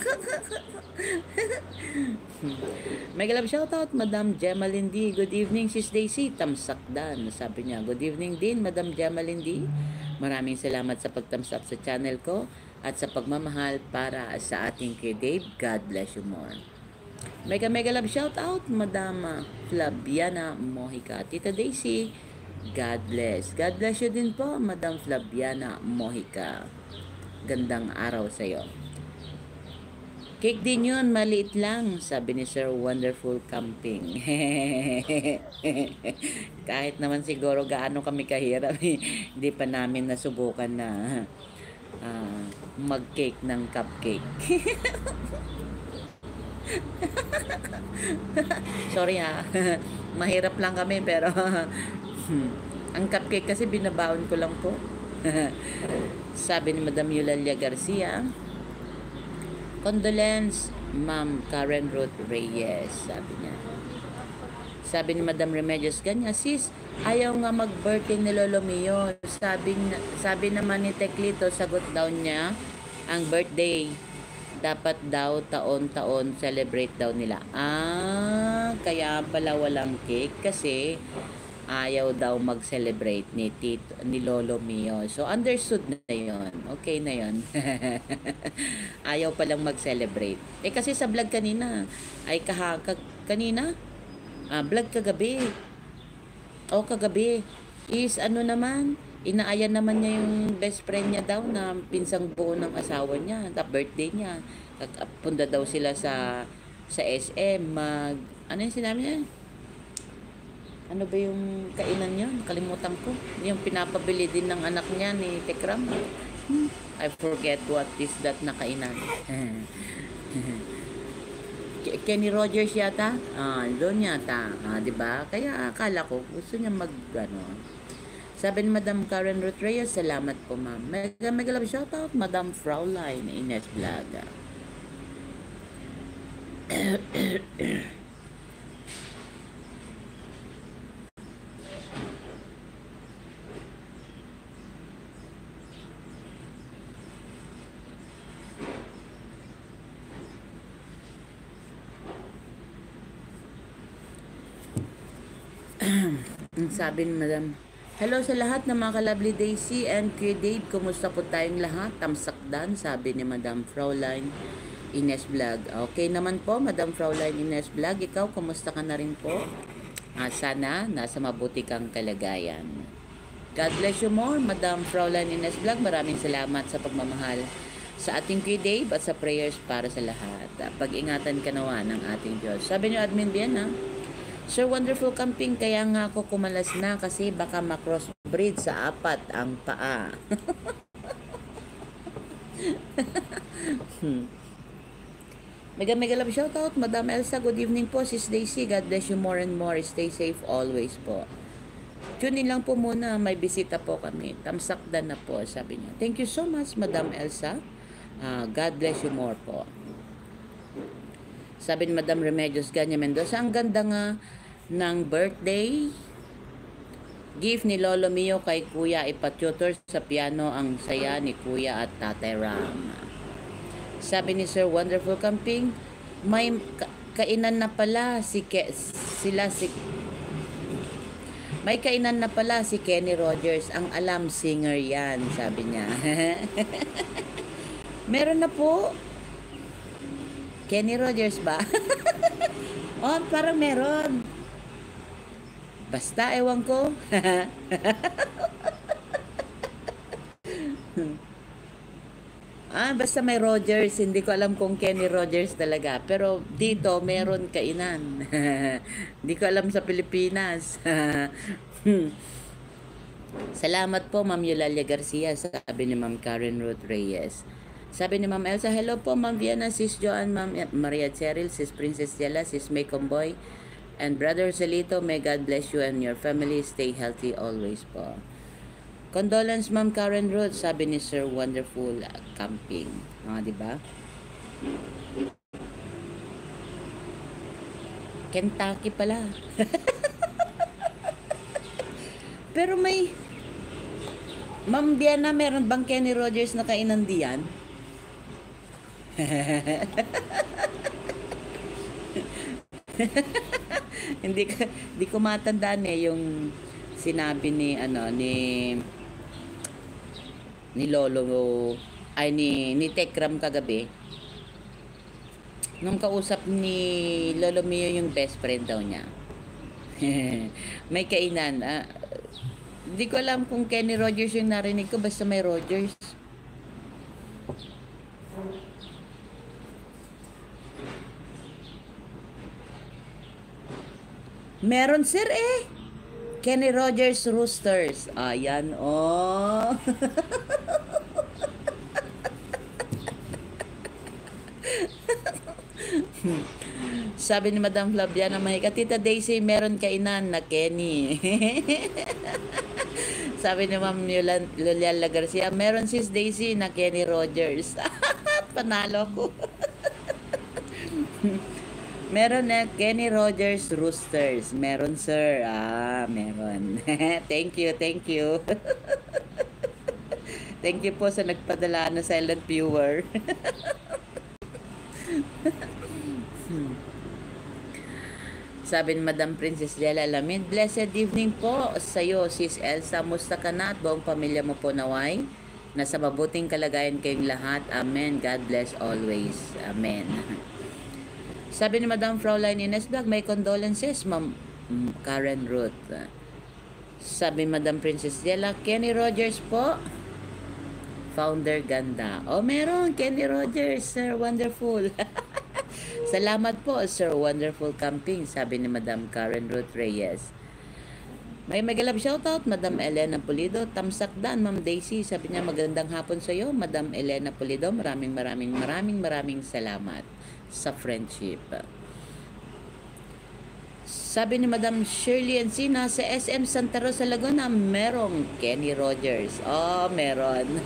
May galab shoutout, Madam Gemma Lindy. Good evening, Sis Daisy. Tamsakdan. Sabi niya, good evening din, Madam Gemma Lindy. Maraming salamat sa pagtamsak sa channel ko at sa pagmamahal para sa ating kay Dave. God bless you more. Mega mega love shoutout, Madam Flaviana Mojica. Tita Daisy, God bless. God bless you din po, Madam Flaviana Mojica. Gandang araw sa iyo. Cake din yun, maliit lang, sabi ni Sir Wonderful Camping. Kahit naman siguro gaano kami kahirap, hindi pa namin nasubukan na uh, mag-cake ng cupcake. Sorry ha, mahirap lang kami pero ang cupcake kasi binabaon ko lang po. Sabi ni Madam Eulalia Garcia, condolence, Ma'am Karen Ruth Reyes, sabi niya. Sabi ni Madam Remedios Ganya, sis, ayaw nga mag-birthday ni Lolo Mio. Sabi, sabi naman ni Teclito, sagot daw niya, ang birthday dapat daw taon-taon celebrate daw nila. Ah, kaya pala walang cake kasi ayaw daw mag-celebrate ni Tito, ni Lolo Mio. So, understood na yon. Okay na yon. Ayaw palang mag-celebrate. Eh, kasi sa vlog kanina, ay kaha, ka, kanina, ah, vlog kagabi. O, kagabi, is ano naman, inaayan naman niya yung best friend niya daw na pinsang buo ng asawa niya, na birthday niya. Punta daw sila sa sa S M, mag, ano yung sinabi niya? Ano ba yung kainan niya? Kalimutan ko. Yung pinapabili din ng anak niya ni Tekram. Hmm, I forget what is that na kainan. Kenny Rogers yata? Ah, doon yata. Ah, di ba? Kaya akala ko gusto niya mag ano. Sabi ni Madam Karen Ruth Reyes, salamat po ma'am. Mega mega love shoutout, Madam Fraulein Ines Blaga. Sabi ni Madam, hello sa lahat ng mga ka-lovely Daisy and Kuya Dave. Kumusta po tayong lahat? Tamsakdan, sabi ni Madam Fraulein Ines Vlog. Okay naman po, Madam Fraulein Ines Vlog. Ikaw, kumusta ka na rin po? Ah, sana nasa mabuti kang kalagayan. God bless you more, Madam Fraulein Ines Vlog. Maraming salamat sa pagmamahal sa ating Kuya Dave at sa prayers para sa lahat. Pag-ingatan ka nawa ng ating Diyos. Sabi niyo, Admin Vienna, Sir Wonderful Camping, kaya nga ako kumalas na kasi baka ma-crossbreed sa apat ang paa. hmm. Mega mega love shoutout, Madam Elsa. Good evening po, Sis Daisy. God bless you more and more. Stay safe always po. Tune in lang po muna. May bisita po kami. Tamsakdan na po, sabi niya. Thank you so much, Madam Elsa. Uh, God bless you more po. Sabi ni Madam Remedios Ganya Mendoza, ang ganda nga ng birthday gift ni Lolo Mio kay Kuya, ipatutor sa piano ang saya ni Kuya at Tatay Ram. Sabi ni Sir Wonderful Camping, may ka kainan na pala si Ke sila si may kainan na pala si Kenny Rogers, ang alam singer yan, sabi niya. Meron na po. Kenny Rogers ba? Oh, parang meron. Basta, ewan ko. Ah, basta may Rogers. Hindi ko alam kung Kenny Rogers talaga. Pero dito, meron kainan. Hindi ko alam sa Pilipinas. Salamat po, Ma'am Eulalia Garcia. Sabi ni Ma'am Karen Ruth Reyes. Sabi ni Ma'am Elsa, hello po Ma'am Vienna, Sis Joan, Ma'am Maria Cheryl, Sis Princess Jella, Sis May Comboy, and Brother Salito, may God bless you and your family. Stay healthy always po. Condolence, Ma'am Karen Ruth, sabi ni Sir Wonderful uh, Camping. Ah, di ba? Kentucky pala. Pero may... Ma'am Diana, meron bang Kenny Rogers na kainan diyan? hindi ko hindi ko matandaan eh yung sinabi ni ano ni ni Lolo ay ni ni Tekram kagabi nung kausap ni Lolo Mio yung best friend daw niya. May kainan. Ah, hindi ko alam kung Kenny Rogers yung narinig ko, basta may Rogers. Meron sir eh. Kenny Rogers Roosters. Ayan oh. Sabi ni Madam Flaviana Mahika, Tita Daisy, meron kainan na Kenny. Sabi ni Ma'am Loliala Garcia, meron sis Daisy na Kenny Rogers. Panalo ko. Meron na Kenny Rogers Roosters. Meron sir. Ah, meron. Thank you, thank you. Thank you po sa nagpadala na silent viewer. Sabi ni Madam Princess Lela Alamin, blessed evening po sa iyo, Sis Elsa. Musta ka na at buong pamilya mo po naway? Nasa mabuting kalagayan kayong lahat. Amen. God bless always. Amen. Sabi ni Madam Fraulein Ines Vlog, may condolences, Ma'am Karen Ruth. Sabi ni Madam Princess Lela, Kenny Rogers po. Founder ganda. Oh, meron. Kenny Rogers, Sir Wonderful. Salamat po, Sir Wonderful Camping, sabi ni Madam Karen Ruth Reyes. May magalab shoutout, Madam Elena Pulido. Tamsakdan, Ma'am Daisy, sabi niya magandang hapon sa iyo, Madam Elena Pulido. Maraming maraming maraming maraming salamat sa friendship. Sabi ni Madam Shirley Encina, sa S M Santa Rosa, Laguna, merong Kenny Rogers. Oh, meron.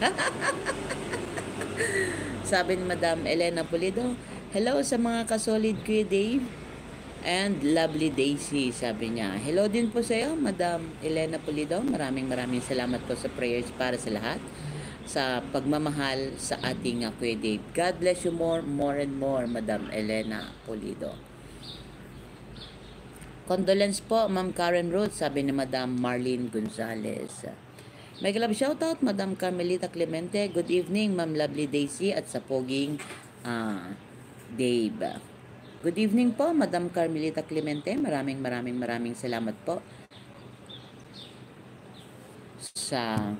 Sabi ni Madam Elena Pulido, hello sa mga kasolid Kuya Dave and lovely Daisy, sabi niya. Hello din po sa iyo, Madam Elena Pulido. Maraming maraming salamat po sa prayers para sa lahat, sa pagmamahal sa ating uh, Kuya Dave. God bless you more, more and more, Madam Elena Pulido. Condolence po, Ma'am Karen Ruth, sabi ni Madam Marlene Gonzalez. May galab shoutout, Madam Carmelita Clemente. Good evening, Ma'am Lovely Daisy at sa poging uh, Dave. Good evening po, Madam Carmelita Clemente. Maraming maraming maraming salamat po sa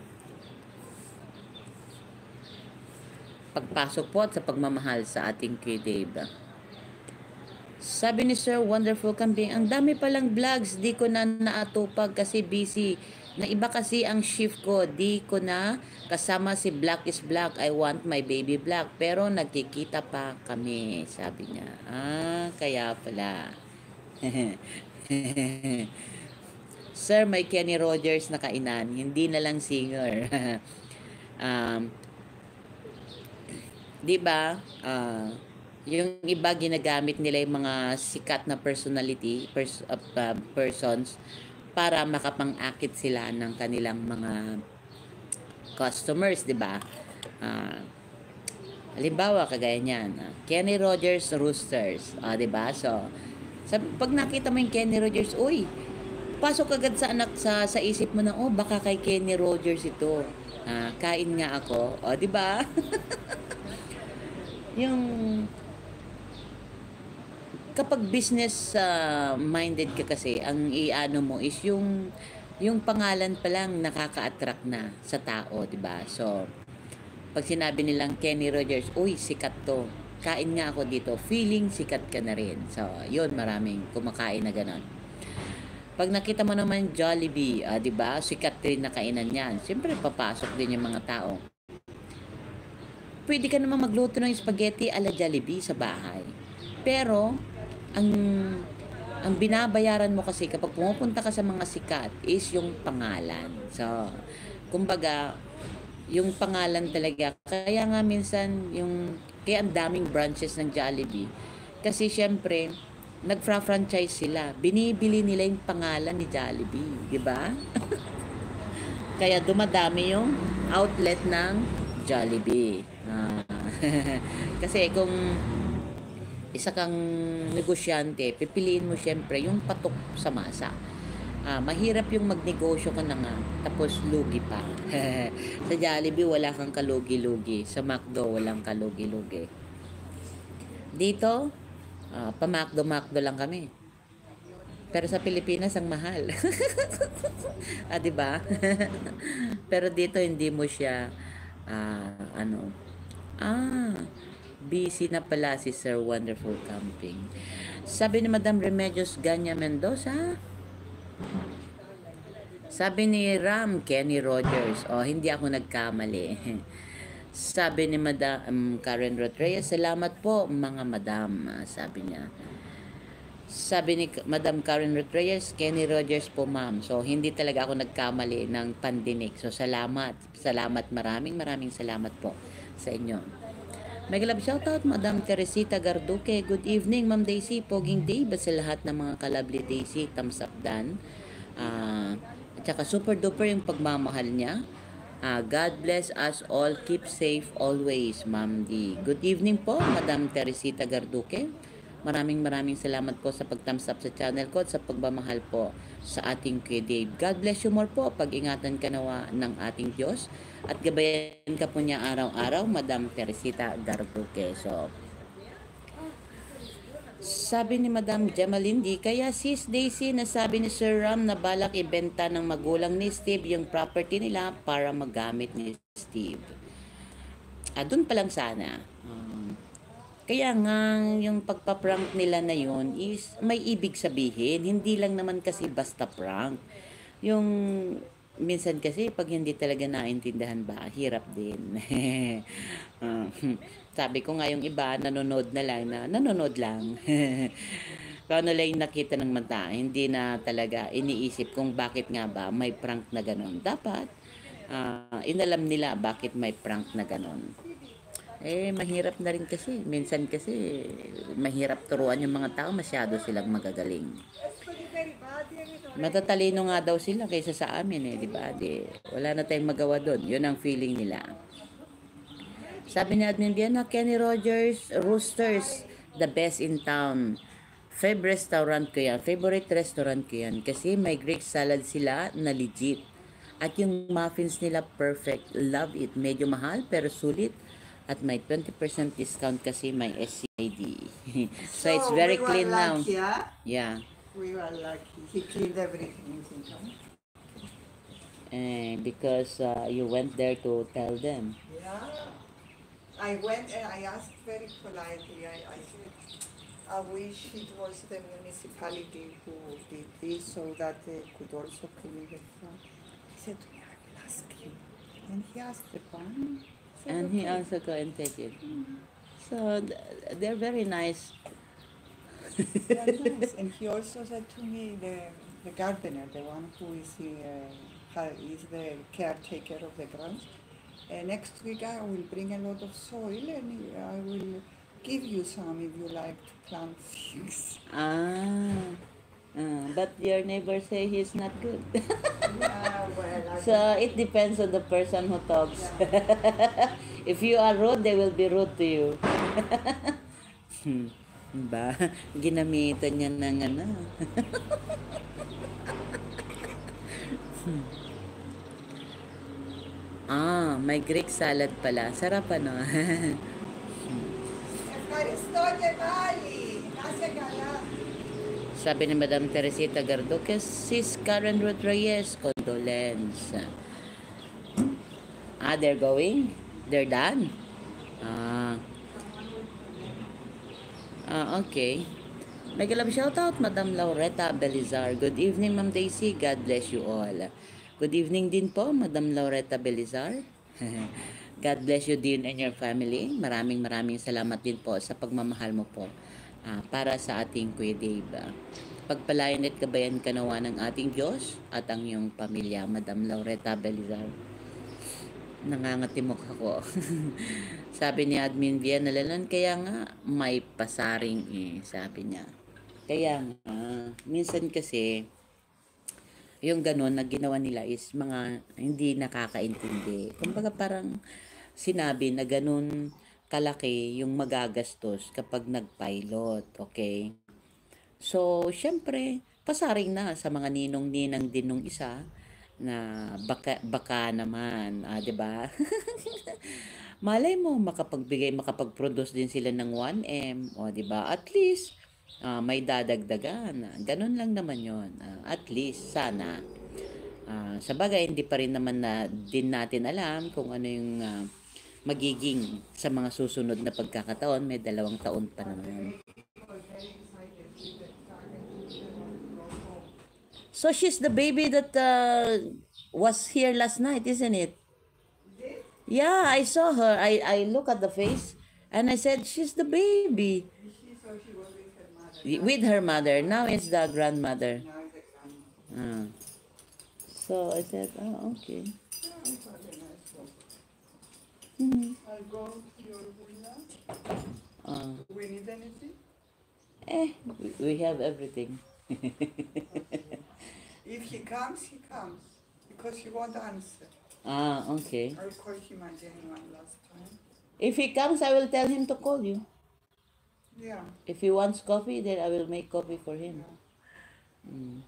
pagpasok po at sa pagmamahal sa ating kay Dave. Sabi ni Sir Wonderful Camping, ang dami palang vlogs, di ko na naatupag kasi busy. Na iba kasi ang shift ko, di ko na kasama si Black is Black, I want my baby black. Pero nagkikita pa kami, sabi niya. Ah, kaya pala. Sir, may Kenny Rogers na kainan, hindi na lang singer. um, di ba? Ah, uh, yung iba ginagamit nila yung mga sikat na personality, pers- uh, uh, persons, para makapang-akit sila ng kanilang mga customers, di ba? Uh, halimbawa, kagaya niyan, uh, Kenny Rogers Roosters, uh, di ba? So, sabi, pag nakita mo yung Kenny Rogers, uy, pasok agad sa anak sa sa isip mo na, oh, baka kay Kenny Rogers ito. Uh, kain nga ako, oh, di ba? Yung kapag business uh, minded ka kasi, ang iano mo is yung yung pangalan pa lang nakaka-attract na sa tao, 'di ba? So, pag sinabi nilang Kenny Rogers, uy, sikat 'to. Kain nga ako dito. Feeling sikat ka na rin. So, 'yun, maraming kumakain na ganon. Pag nakita mo naman Jollibee, uh, 'di ba? Sikat rin na kainan 'yan. Siyempre papasok din yung mga tao. Pwede ka naman magluto ng spaghetti ala Jollibee sa bahay. Pero ang ang binabayaran mo kasi kapag pumupunta ka sa mga sikat is yung pangalan. So, kumbaga, yung pangalan talaga. Kaya nga minsan, yung, kaya ang daming branches ng Jollibee. Kasi syempre, nag-franchise sila. Binibili nila yung pangalan ni Jollibee. Di ba? Kaya dumadami yung outlet ng Jollibee. Ah, kasi kung isa kang negosyante, pipiliin mo syempre yung patok sa masa. Ah, mahirap yung magnegosyo ka na nga, tapos lugi pa. Sa Jollibee, wala kang kalugi-lugi. Sa McDo, walang kalugi-lugi. Dito, ah, pa-McDo-McDo lang kami. Pero sa Pilipinas, ang mahal. Ah, di ba? Pero dito, hindi mo siya, ah, ano, ah, busy na pala si Sir Wonderful Camping. Sabi ni Madam Remedios Ganya Mendoza, sabi ni Ram Kenny Rogers, oh, hindi ako nagkamali. Sabi ni Madam um, Karen Rotreyes, salamat po mga madam, ah, sabi niya. Sabi ni Madam Karen Rotreyes, Kenny Rogers po ma'am. So, hindi talaga ako nagkamali ng pandemic. So, salamat. Salamat, maraming maraming salamat po sa inyo. May galab shoutout, Madam Teresita Garduque. Good evening, Ma'am Daisy. Poging day ba sa lahat ng mga kalabli Daisy? Thumbs up dan. Ah, at saka super duper yung pagmamahal niya. Ah, God bless us all. Keep safe always, Ma'am D. Good evening po, Madam Teresita Garduque. Maraming maraming salamat po sa pag-thumbs up sa channel ko at sa pagmamahal po sa ating Kuya Dave. God bless you more po. Pag-ingatan ka nawa ng ating Diyos at gabayan ka po niya araw-araw, Madam Teresita Garduque. So, sabi ni Madam Gemalindi, kaya sis Daisy, nasabi ni Sir Ram na balak ibenta ng magulang ni Steve yung property nila para magamit ni Steve. Ah, dun pa lang sana. Um, kaya nga, yung pagpa-prank nila na yun is may ibig sabihin. Hindi lang naman kasi basta prank. Yung minsan kasi pag hindi talaga naintindihan ba, hirap din. uh, sabi ko nga yung iba, nanonood na lang na, nanonood lang. Kung ano lang yung nakita ng mata, hindi na talaga iniisip kung bakit nga ba may prank na ganon. Dapat, uh, inalam nila bakit may prank na ganon. Eh, mahirap na rin kasi. Minsan kasi, mahirap turuan yung mga tao, masyado silang magagaling. Matatalino nga daw sila kaysa sa amin eh, di ba? Di, wala na tayong magawa doon. Yun ang feeling nila. Sabi ni Admin Viana, Kenny Rogers, Roosters, the best in town. Favorite restaurant ko yan. Favorite restaurant ko yan. Kasi may Greek salad sila na legit. At yung muffins nila perfect. Love it. Medyo mahal pero sulit. At may twenty percent discount kasi may S C I D. so, so it's very we clean now. Lucky, yeah? Yeah. We were lucky. He cleaned everything. Eh, because uh, you went there to tell them. Yeah. I went and I asked very politely. I, I said, I wish it was the municipality who did this so that they could also clean the front. He said, yeah, I will ask him. And he asked the farm. And he also go and take it. Mm-hmm. So they're very nice. They're nice. And he also said to me, the, the gardener, the one who is the, uh, is the caretaker of the grounds, uh, next week I will bring a lot of soil and I will give you some if you like to plant things. Ah. Uh, but your neighbor say he's not good. Yeah, well, I so it depends on the person who talks. Yeah. If you are rude, they will be rude to you. Ba? Ginamitan niya ng ano. Ah, may Greek salad pala. Sarap ano. Sabi ni Madam Teresita Garduque, Sis Karen Ruth Reyes, condolence. Ah, they're going? They're done? Ah. Ah, okay. May galab shoutout, Madam Laureta Belizar. Good evening, Ma'am Daisy. God bless you all. Good evening din po, Madam Laureta Belizar. God bless you din and your family. Maraming maraming salamat din po sa pagmamahal mo po. Ah, para sa ating Kuya Dave. Ah, pagpalayan at gabayan ka nawa ng ating Diyos at ang iyong pamilya, Madam Laureta Belizar. Nangangatimok ako. Sabi ni Admin Via nalalan, kaya nga may pasaring eh, sabi niya. Kaya nga, minsan kasi, yung ganun na ginawa nila is mga hindi nakakaintindi. Kumbaga parang sinabi na ganun kalaki yung magagastos kapag nag-pilot, okay? So, syempre, pasaring na sa mga ninong-ninang din nung isa na baka, baka naman, ah, 'di ba? Malay mo makapagbigay, makapag-produce din sila ng one M, o 'di ba? At least ah, may dadagdagan. Ganun lang naman 'yon. Ah, at least sana. Ah, sa bagay, hindi pa rin naman na din natin alam kung ano yung ah, magiging sa mga susunod na pagkakataon. May dalawang taon pa naman. So she's the baby that uh, was here last night, isn't it? Yeah, I saw her. I, I look at the face and I said, she's the baby. She so she was with her mother. Y- With her mother. Now it's the grandmother. Now is the grandmother. Ah. So I said, oh, okay. Yeah, I thought a nice one. Mhm. I'll go to your villa. Ah. Do we need anything? Eh, we- we have everything. If he comes, he comes. Because he won't answer. Ah, okay. I called him again one last time. If he comes, I will tell him to call you. Yeah. If he wants coffee, then I will make coffee for him. Mm.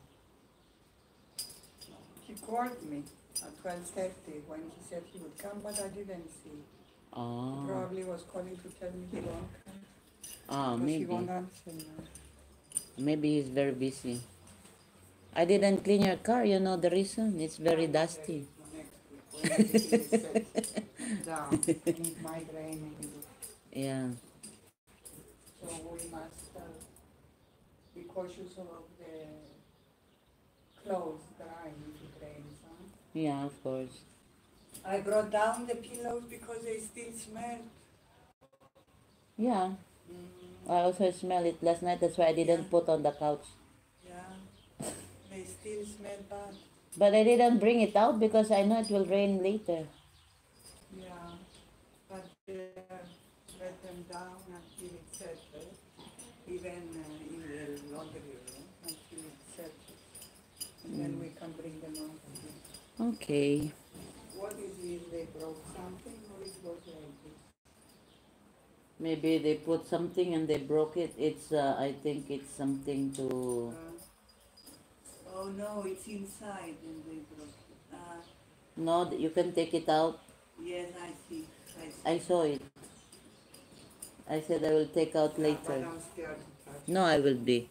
He called me at twelve thirty when he said he would come, but I didn't see. He Ah, probably was calling to tell me he won't come. ah, Because he maybe. won't answer now. Maybe he's very busy. I didn't clean your car. You know the reason? It's very dusty. Next week, when everything is set down, I need migraine and Yeah. so we must uh, be cautious of the clothes drying if it rains. Huh? Yeah, of course. I brought down the pillows because they still smell. Yeah. Mm, I also smell it last night. That's why I didn't put on the couch. yeah, they still smell bad. But I didn't bring it out because I know it will rain later. Yeah, but uh, let them down until it settles, even uh, in the laundry room until it settles. And then we can bring them out again. Okay. What is it? They broke something or it was like this? Maybe they put something and they broke it. It's, uh, I think it's something to... Uh, oh no, it's inside and they broke it. Uh, No, you can take it out. yes, I see. I see. I saw it. I said I will take out Yeah, but later. I'm scared to touch. No, I will be.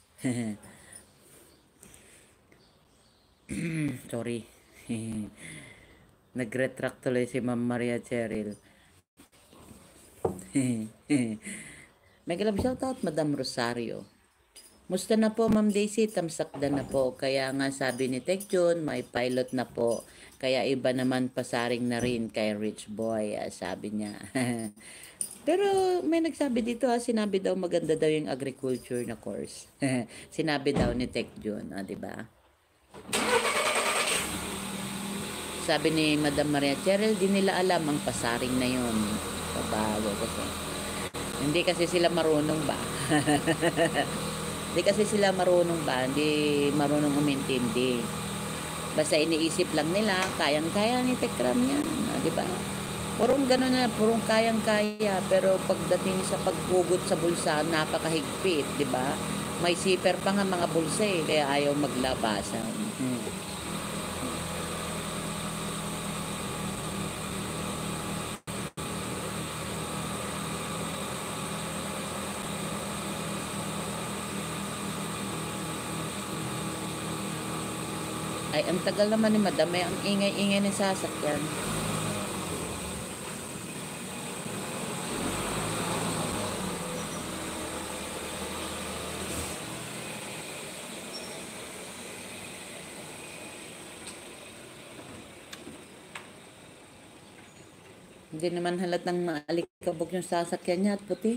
Sorry. Nag-retract tuloy si Ma'am Maria Cheryl. May galab shoutout, Madam Rosario. Musta na po, Ma'am Daisy? Tamsakda na po. Kaya nga sabi ni Tech Jun, may pilot na po. Kaya iba naman pasaring na rin kay Rich Boy, ah, sabi niya. Pero may nagsabi dito ha, sinabi daw maganda daw yung agriculture na course. Sinabi daw ni Tech Jun, ah, di ba? Sabi ni Madam Maria Cheryl, di nila alam ang pasaring na yun. Pabago kasi. Hindi kasi sila marunong ba? Hindi kasi sila marunong ba? Hindi marunong umintindi. Basta iniisip lang nila, kayang-kaya ni Tekram yan. Ah, di ba? Purong gano'n na, purong kayang-kaya. Pero pagdating sa pagpugot sa bulsa, napakahigpit, di ba? May zipper pa nga mga bulsa eh, kaya ayaw maglabasan. Hmm. Ay, ang tagal naman ni Madam. May ang ingay-ingay ng sasakyan. Hindi naman halatang maalikabok yung sasakyan niya at puti.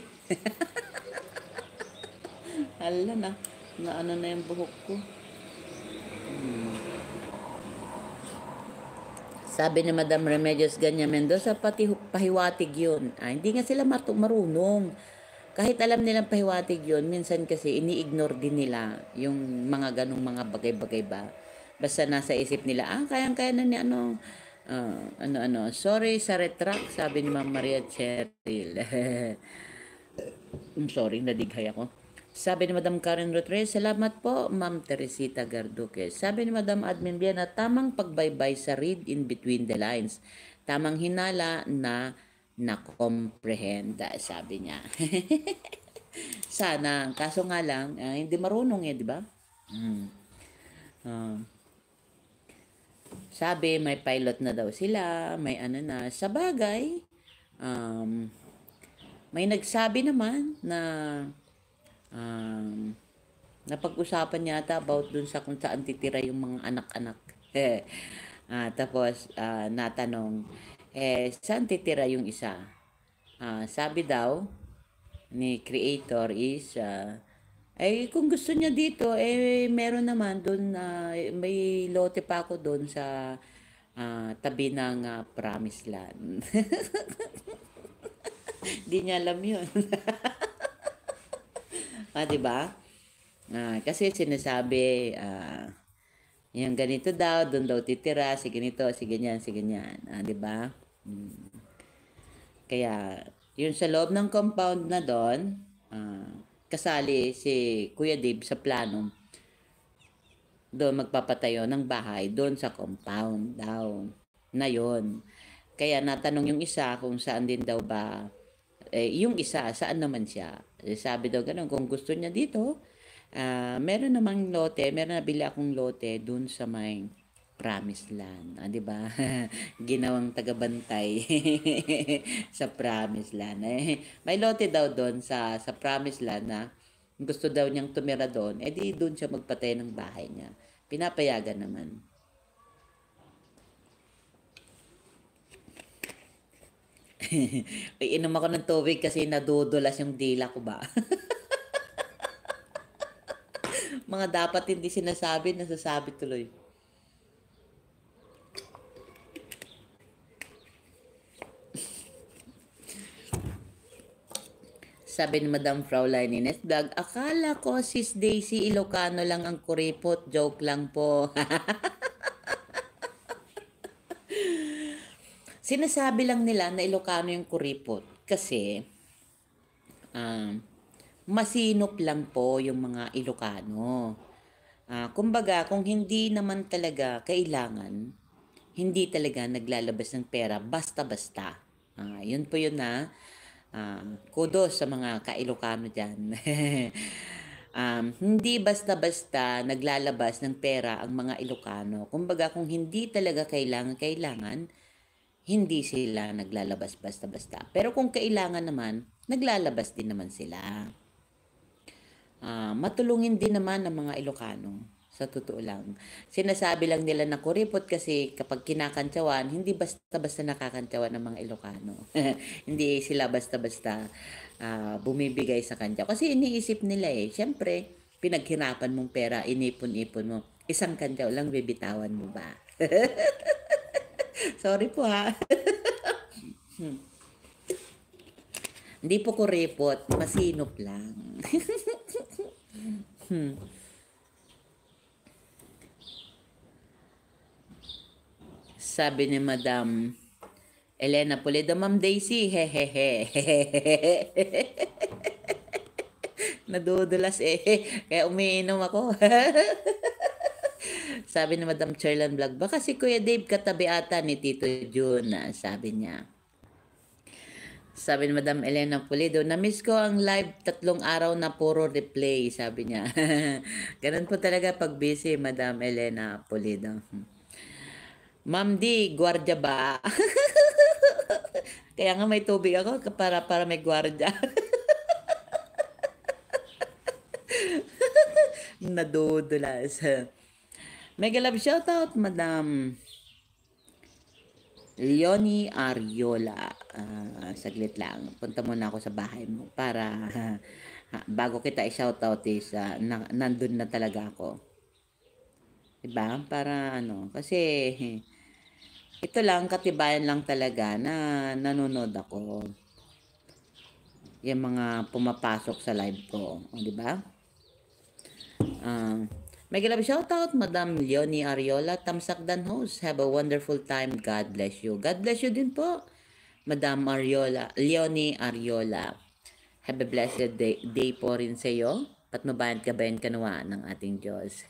Hala na. Na ano na yung buhok ko. Sabi ni Madam Remedios Ganya Mendoza, pati hu- pahiwatig yun. Ah, hindi nga sila matu- marunong. Kahit alam nilang pahiwatig yun, minsan kasi ini-ignore din nila yung mga ganong mga bagay-bagay ba. Basta nasa isip nila, ah, kayang-kaya na ni ano, ah, ano-ano. Sorry sa retract, sabi ni Ma'am Maria Cheryl. I'm sorry, nadighay ako. Sabi ni Madam Karen Rodriguez, salamat po, Ma'am Teresita Garduque. Sabi ni Madam Admin Biana, tamang pagbaybay sa read in between the lines. Tamang hinala na na-comprehend, sabi niya. Sana, kaso nga lang, ah, hindi marunong eh, di ba? Mm. Ah, sabi, may pilot na daw sila, may ano na. Sa bagay, um, may nagsabi naman na um, napag-usapan yata about dun sa kung saan titira yung mga anak-anak. Ah, tapos, ah, natanong, eh, saan titira yung isa? Ah, sabi daw ni creator is, ah, ay kung gusto niya dito, eh, meron naman dun, ah, may lote pa ako dun sa ah, tabi ng ah, Promised Land. Di niya alam yun. Ah, di ba? Ah, kasi sinasabi, ah, yung ganito daw, doon daw titira, si ganito, si ganyan, si ganyan. Ah, di ba? Hmm. Kaya, yun sa loob ng compound na doon, ah, kasali si Kuya Dave sa plano, doon magpapatayo ng bahay, doon sa compound daw, na yon. Kaya natanong yung isa kung saan din daw ba, eh, yung isa, saan naman siya? Eh, sabi daw ganun, kung gusto niya dito, ah, meron namang lote, meron nabili akong lote dun sa may Promised Land. Ah, di ba? Ginawang tagabantay sa Promised Land. Eh, may lote daw doon sa sa Promised Land na gusto daw niyang tumira doon, eh di doon siya magpatay ng bahay niya. Pinapayagan naman. Ay, inom ako ng tubig kasi nadudulas yung dila ko ba. Mga dapat hindi sinasabi, nasasabi tuloy. Sabi ni Madam Fraulein Ines Vlog, akala ko sis Daisy Ilocano lang ang kuripot. Joke lang po. Sinasabi lang nila na Ilocano yung kuripot kasi um, masinop lang po yung mga Ilocano. Ah, kumbaga, kung hindi naman talaga kailangan, hindi talaga naglalabas ng pera basta-basta. Ah, yun po yun na. Ah, kudos sa mga ka-Ilocano dyan. um, hindi basta-basta naglalabas ng pera ang mga Ilocano. Kumbaga, kung hindi talaga kailangan-kailangan, hindi sila naglalabas basta-basta. Pero kung kailangan naman, naglalabas din naman sila. Ah, matulungin din naman ng mga Ilocano. Sa totoo lang. Sinasabi lang nila na kuripot kasi kapag kinakantsawan, hindi basta-basta nakakantsawan ng mga Ilocano. Hindi sila basta-basta ah, bumibigay sa kantsaw. Kasi iniisip nila eh, syempre, pinaghirapan mong pera, inipon-ipon mo. Isang kantsaw lang, bibitawan mo ba? Sorry po ha. Hindi po kuripot, masinop lang. Hmm. Sabi ni Madam Elena Pulido, Ma'am Daisy, hehehe. Nadudulas eh. Kaya umiinom ako. Sabi ni Madam Cherlan Vlog, baka si Kuya Dave katabi ata ni Tito Jun, ah, sabi niya. Sabi ni Madam Elena Pulido, na-miss ko ang live tatlong araw na puro replay, sabi niya. Ganun po talaga pag busy, Madam Elena Pulido. Ma'am D, gwardiya ba? Kaya nga may tubig ako para para may gwardiya. Nadudulas. Mega love shoutout, Madam Leonie Ariola. Ah, saglit lang. Punta muna ako sa bahay mo para ha, bago kita i-shoutout is ah, na, nandun na talaga ako. Diba? Para ano, kasi ito lang, katibayan lang talaga na nanonood ako. Yung mga pumapasok sa live ko. O, di ba? Uh, may galab shoutout, Madam Leonie Ariola, Tamsakdan host. Have a wonderful time. God bless you. God bless you din po, Madam Ariola, Leonie Ariola. Have a blessed day, day po rin sa iyo. Patnubayan ka ba yung kanwa ng ating Diyos?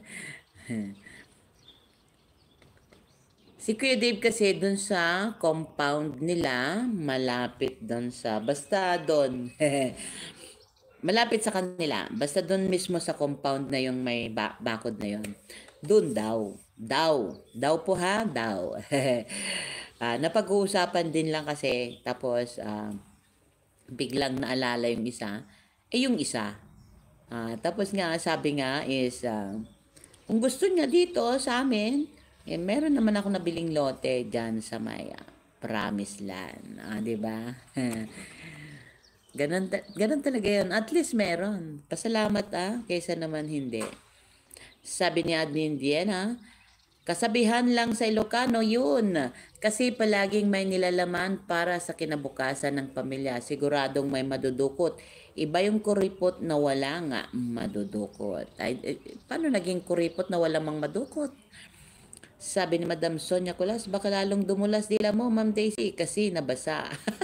Si Kuya Dave kasi dun sa compound nila, malapit dun sa, basta dun, malapit sa kanila, basta dun mismo sa compound na yung may ba- bakod na yun. Dun daw, daw, daw po ha, daw. Ah, napag-uusapan din lang kasi, tapos ah, biglang naalala yung isa, eh yung isa. Ah, tapos nga, sabi nga is, ah, kung gusto niya dito sa amin, eh, meron naman ako nabiling lote dyan sa may ah, Promised Land. Ah, di ba? Ganun, ta- ganun talaga yun. At least meron. Pasalamat ah, kaysa naman hindi. Sabi ni Admin Diana, kasabihan lang sa Ilocano yun. Kasi palaging may nilalaman para sa kinabukasan ng pamilya. Siguradong may madudukot. Iba yung kuripot na wala nga madudukot. Ay, eh, paano naging kuripot na wala mang madukot? Sabi ni Madam Sonia Kulas, baka lalong dumulas dila mo, Ma'am Daisy, kasi nabasa.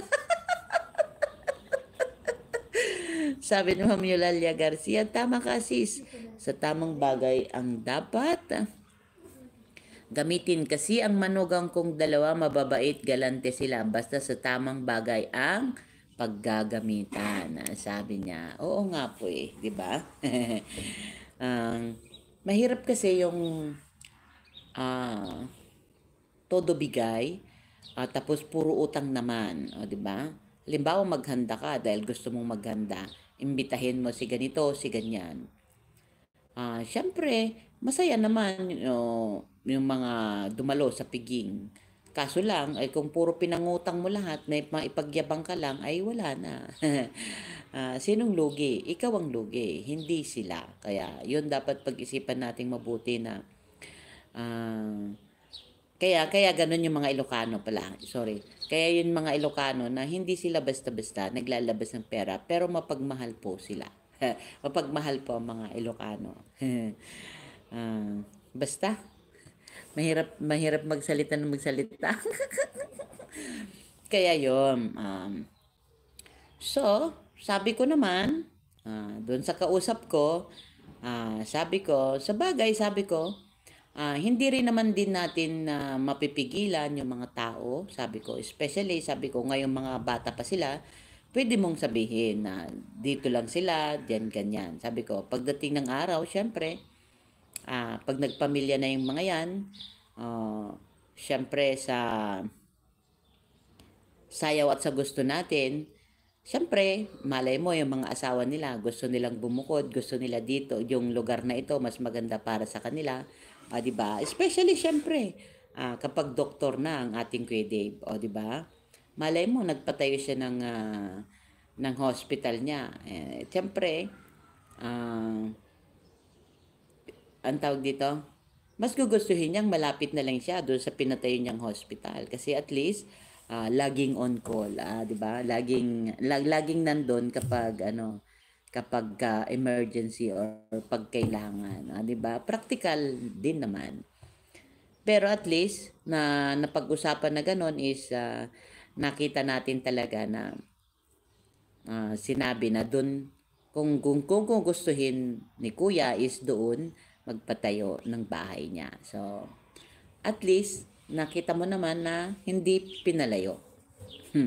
Sabi ni Ma'am Eulalia Garcia, tama ka sis. Sa tamang bagay ang dapat gamitin kasi ang manugang kong dalawa mababait, galante sila. Basta sa tamang bagay ang paggagamitan. Sabi niya, oo nga po eh, di ba? um, mahirap kasi yung ah, todo bigay, ah, tapos puro utang naman, o di ba? Halimbawa maghanda ka dahil gusto mong maghanda, imbitahin mo si ganito, si ganyan. Ah, syempre, masaya naman you yung mga dumalo sa piging. Kaso lang, ay kung puro pinangutang mo lahat, may maipagyabang ka lang, ay wala na. Ah, sinong lugi? Ikaw ang lugi, hindi sila. Kaya yun dapat pag-isipan nating mabuti na ah, kaya kaya ganun yung mga Ilocano pala. Sorry. Kaya yung mga Ilocano na hindi sila basta-basta naglalabas ng pera pero mapagmahal po sila. Mapagmahal po ang mga Ilocano. Ah, basta mahirap mahirap magsalita ng magsalita. Kaya yon. Um, so, sabi ko naman, ah, doon sa kausap ko, ah, sabi ko, sa bagay, sabi ko, ah, hindi rin naman din natin na mapipigilan yung mga tao, sabi ko, especially, sabi ko, ngayong mga bata pa sila, pwede mong sabihin na dito lang sila, diyan, ganyan. Sabi ko, pagdating ng araw, syempre, ah, pag nagpamilya na yung mga yan, ah, syempre sa sayaw at sa gusto natin, syempre, malay mo yung mga asawa nila, gusto nilang bumukod, gusto nila dito, yung lugar na ito, mas maganda para sa kanila. Ah, di ba? Especially, syempre, ah, kapag doktor na ang ating Kuya Dave, o di ba? Malay mo, nagpatayo siya ng, ah, ng hospital niya. Eh, syempre, ah, ang tawag dito, mas gugustuhin niyang malapit na lang siya doon sa pinatayo niyang hospital. Kasi at least, ah, laging on call, ah, 'di ba? Laging lag, laging nandoon kapag ano, kapag ah, emergency or pag kailangan, ah, 'di ba? Practical din naman. Pero at least na napag-usapan na ganon is ah, nakita natin talaga na ah, sinabi na doon kung, kung, kung, kung gustuhin ni Kuya is doon magpatayo ng bahay niya. So, at least, nakita mo naman na hindi pinalayo. Hmm.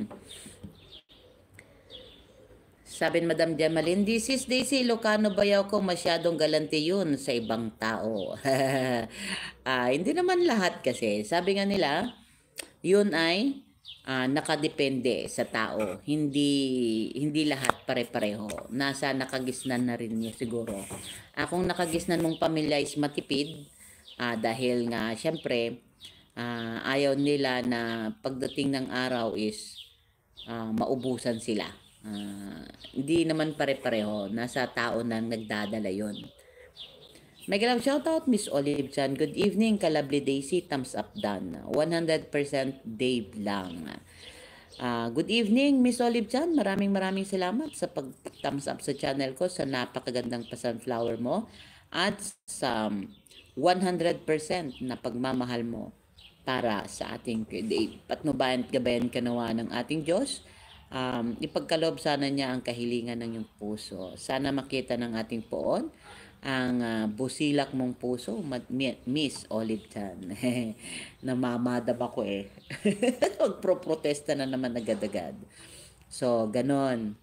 Sabi ni Madam Jamalin, this is Daisy, Ilocano bayaw ko masyadong galante yun sa ibang tao. ah, hindi naman lahat kasi. Sabi nga nila, yun ay ah, nakadepende sa tao. Hindi hindi lahat pare-pareho. Nasa nakagisnan na rin niya siguro. Ah, kung nakagisnan mong pamilya is matipid, ah, dahil nga syempre ah, ayaw nila na pagdating ng araw is ah, maubusan sila. Ah, hindi naman pare-pareho. Nasa tao na nagdadala yon. Mega love shoutout, Miss Olive Chan. Good evening, Kalabli Daisy. Thumbs up done. one hundred percent Dave lang. Ah, good evening, Miss Olive Chan. Maraming maraming salamat sa pag-thumbs up sa channel ko, sa napakagandang pa-sunflower mo, at sa um, one hundred percent na pagmamahal mo para sa ating Dave. Patnubayan at gabayan kanawa ng ating Diyos. Um, ipagkaloob sana niya ang kahilingan ng iyong puso. Sana makita ng ating poon ang uh, busilak mong puso, Miss Olive Chan. Namamadab ako eh. Magpro-protesta na naman agad-agad. So, ganon.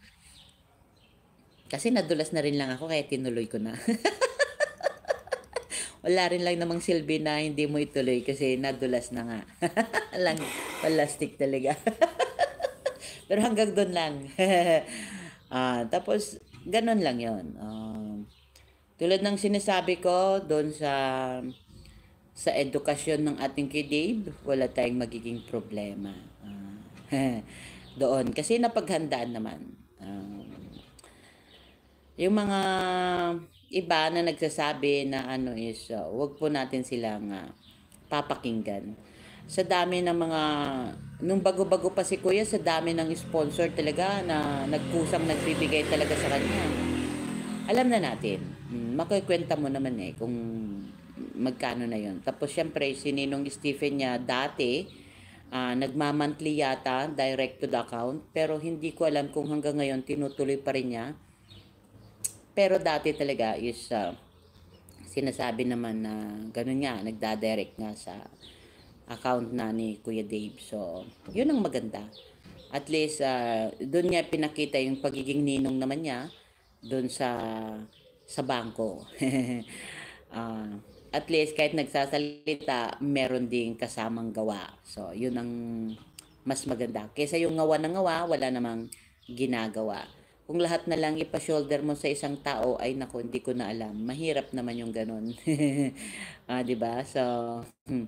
Kasi nadulas na rin lang ako kaya tinuloy ko na. Wala rin lang namang silbi na hindi mo ituloy kasi nadulas na nga. Lang, plastic talaga. Pero hanggang doon lang. uh, tapos, ganon lang yon. Um, Tulad ng sinasabi ko doon sa sa edukasyon ng ating kay Dave, wala tayong magiging problema. Uh, doon. Kasi napaghandaan naman. Uh, yung mga iba na nagsasabi na ano is, uh, wag po natin silang uh, papakinggan. Sa dami ng mga, nung bago-bago pa si Kuya, sa dami ng sponsor talaga na nagkusang nagbibigay talaga sa kanya. Alam na natin, makikwenta mo naman eh kung magkano na yon. Tapos syempre, si Ninong Stephen niya dati, uh, nagmamonthly yata, direct to the account, pero hindi ko alam kung hanggang ngayon tinutuloy pa rin niya. Pero dati talaga is uh, sinasabi naman na ganun nga, nagdadirect nga sa account na ni Kuya Dave. So, yun ang maganda. At least, uh, doon niya pinakita yung pagiging ninong naman niya doon sa sa bangko. uh, at least kahit nagsasalita, meron ding kasamang gawa. So, yun ang mas maganda. Kaysa yung ngawa na ngawa, wala namang ginagawa. Kung lahat na lang ipa-shoulder mo sa isang tao, ay naku, hindi ko na alam. Mahirap naman yung ganun. uh, diba? So, hmm.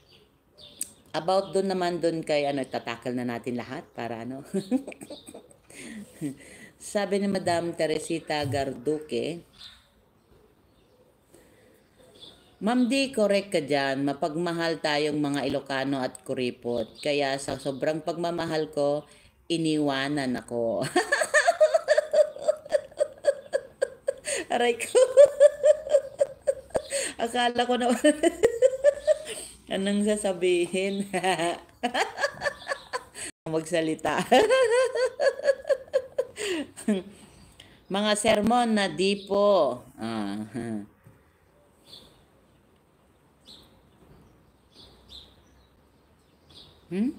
About doon naman doon kay ano, tatakal na natin lahat para ano. Sabi ni Madam Teresita Garduque, Ma'am D, correct ka dyan. Mapagmahal tayong mga Ilocano at Kuripot. Kaya sa sobrang pagmamahal ko, iniwanan ako. Aray ko. Akala ko na anong sasabihin? Magsalita. Mga sermon na di po. Ah. Hmm?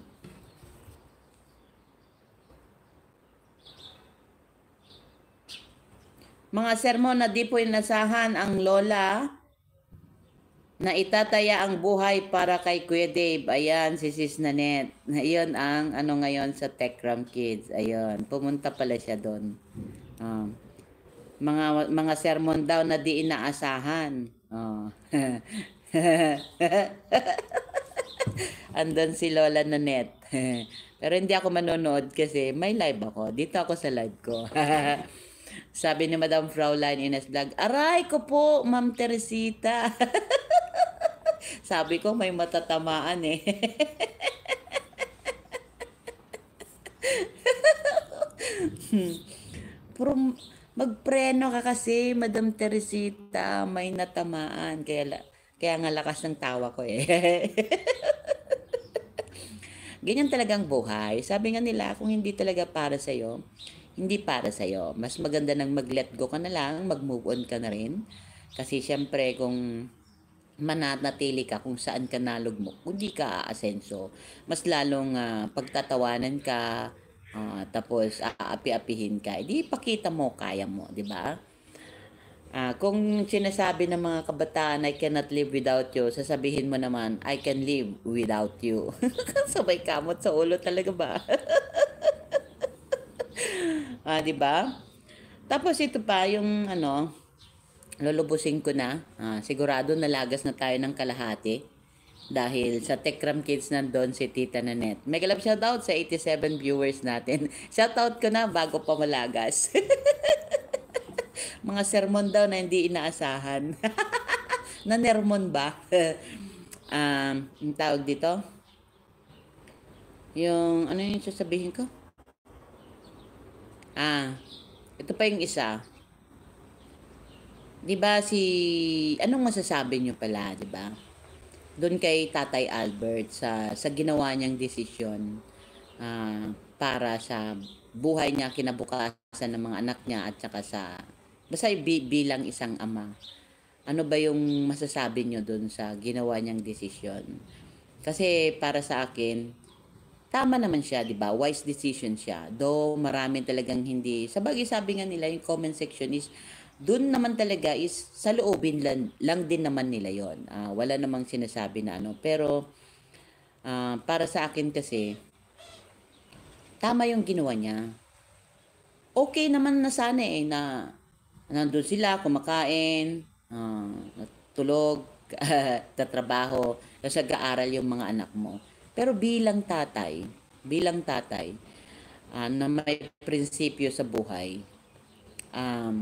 Mga sermon na di po inasahan ang lola na itataya ang buhay para kay Kuya Dave. Ayan, si Sis Nanette. Ayun ang ano ngayon sa Techram Kids. Ayun, pumunta pala siya doon. Uh, mga mga sermon daw na di inaasahan. Oh. Andun si Lola Nanette. Pero hindi ako manonood kasi may live ako. Dito ako sa live ko. Sabi ni Madam Fraulein Ines Vlog, aray ko po, Ma'am Teresita. Sabi ko, may matatamaan eh. Pero magpreno ka kasi, Madam Teresita, may natamaan. Kaya, kaya nga lakas ng tawa ko eh. Ganyan talagang buhay. Sabi nga nila, kung hindi talaga para sa'yo, hindi para sa'yo. Mas maganda nang mag-let go ka na lang, mag-move on ka na rin. Kasi syempre, kung mananatili ka kung saan ka nalugmok, hindi ka aasenso. Mas lalong uh, pagtatawanan ka, uh, tapos aapi-apihin ka. Hindi pakita mo, kaya mo, di ba? Uh, kung sinasabi ng mga kabataan, I cannot live without you, sasabihin mo naman, I can live without you. Sabay kamot sa ulo talaga ba? Ah, di ba? Tapos ito pa yung ano, lulubusin ko na. Ah, sigurado nalagas na tayo ng kalahati dahil sa Techram Kids nandun si Tita Nanette. Mega love shoutout sa eighty-seven viewers natin. Shoutout ko na bago pa malagas. Mga sermon daw na hindi inaasahan. na Nermon ba? um, yung tawag dito? Yung, ano yung sasabihin ko? Ah, ito pa yung isa. 'Di ba si anong masasabi niyo pala, 'di ba? Doon kay Tatay Albert sa sa ginawa niyang desisyon ah, para sa buhay niya kinabukasan ng mga anak niya at saka sa basta bi- bilang isang ama. Ano ba yung masasabi niyo doon sa ginawa niyang desisyon? Kasi para sa akin, tama naman siya, 'di ba? Wise decision siya. Though marami talagang hindi. Sa bagay sabi nga nila, yung comment section is doon naman talaga is sa loobin lang, lang din naman nila 'yon. Ah, wala namang sinasabi na ano. Pero ah, para sa akin kasi tama yung ginawa niya. Okay naman na sana eh na nandun sila kumakain, ah, tulog, tatrabaho, tapos nag-aaral yung mga anak mo. Pero bilang tatay, bilang tatay, ah, na may prinsipyo sa buhay, um,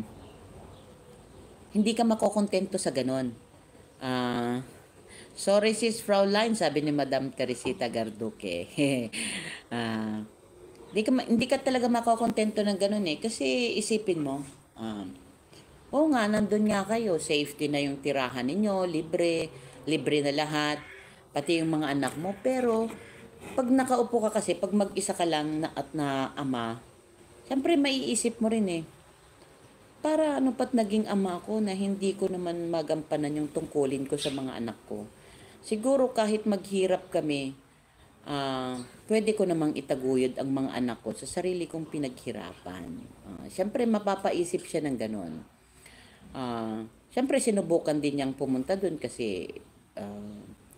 hindi ka makokontento sa ganon. Ah, sorry sis Fraulein, sabi ni Madam Teresita Garduque. ah, hindi ka, ma- hindi ka talaga makokontento ng ganon eh. Kasi isipin mo, um, oo nga, nandun nga kayo. Safety na yung tirahan ninyo, libre, libre na lahat, pati yung mga anak mo. Pero, pag nakaupo ka kasi, pag mag-isa ka lang na, at na ama, syempre maiisip mo rin eh, para ano pat naging ama ko na hindi ko naman magampanan yung tungkulin ko sa mga anak ko. Siguro kahit maghirap kami, ah, pwede ko namang itaguyod ang mga anak ko sa sarili kong pinaghirapan. Ah, Siyempre mapapaisip siya ng ganon. Ah, Siyempre sinubukan din niyang pumunta doon kasi ah,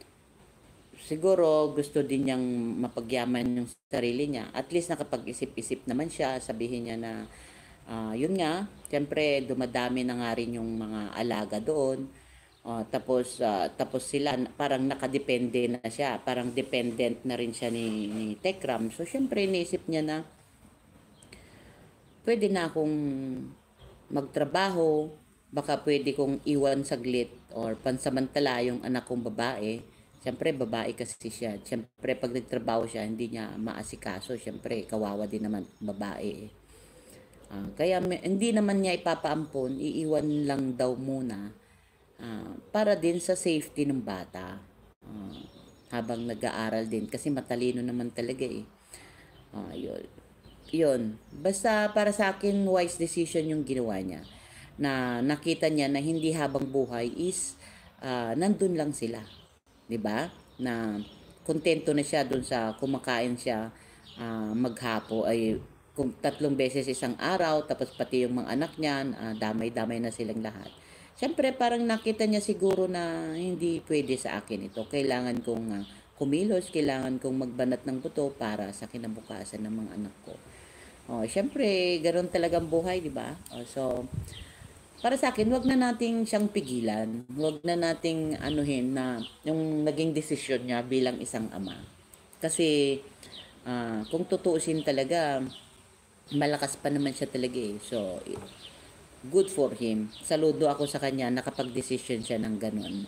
siguro gusto din niyang mapagyaman yung sarili niya. At least nakapag-isip-isip naman siya, sabihin niya na ah, yun nga, siyempre dumadami na nga rin yung mga alaga doon. Ah, tapos ah, tapos sila parang nakadepende na siya, parang dependent na rin siya ni, ni Tekram. So siyempre iniisip niya na pwede na akong magtrabaho, baka pwede kong iwan saglit or pansamantala yung anak kong babae. Siyempre, babae kasi siya. Siyempre, pag nagtrabaho siya, hindi niya maasikaso. Siyempre, kawawa din naman babae. Ah, kaya may- hindi naman niya ipapaampon, iiwan lang daw muna ah, para din sa safety ng bata. Ah, habang nag-aaral din kasi matalino naman talaga eh. Ah, yun. Yun. Basta para sa akin, wise decision yung ginawa niya. Na nakita niya na hindi habang buhay is ah, nandun lang sila. 'Di ba? Na kontento na siya dun sa kumakain siya ah, maghapo ay kung tatlong beses isang araw tapos pati yung mga anak niya ah, damay-damay na silang lahat. Siyempre parang nakita niya siguro na hindi pwede sa akin ito. Kailangan kong ah, kumilos, kailangan kong magbanat ng buto para sa kinabukasan ng mga anak ko. Oh, siyempre, ganoon talagang buhay, 'di ba? Oh, so, para sa akin, wag na nating siyang pigilan. Wag na nating anuhin na yung naging desisyon niya bilang isang ama. Kasi ah, kung tutuusin talaga, malakas pa naman siya talaga eh. So, good for him. Saludo ako sa kanya, nakapag-desisyon siya ng ganun.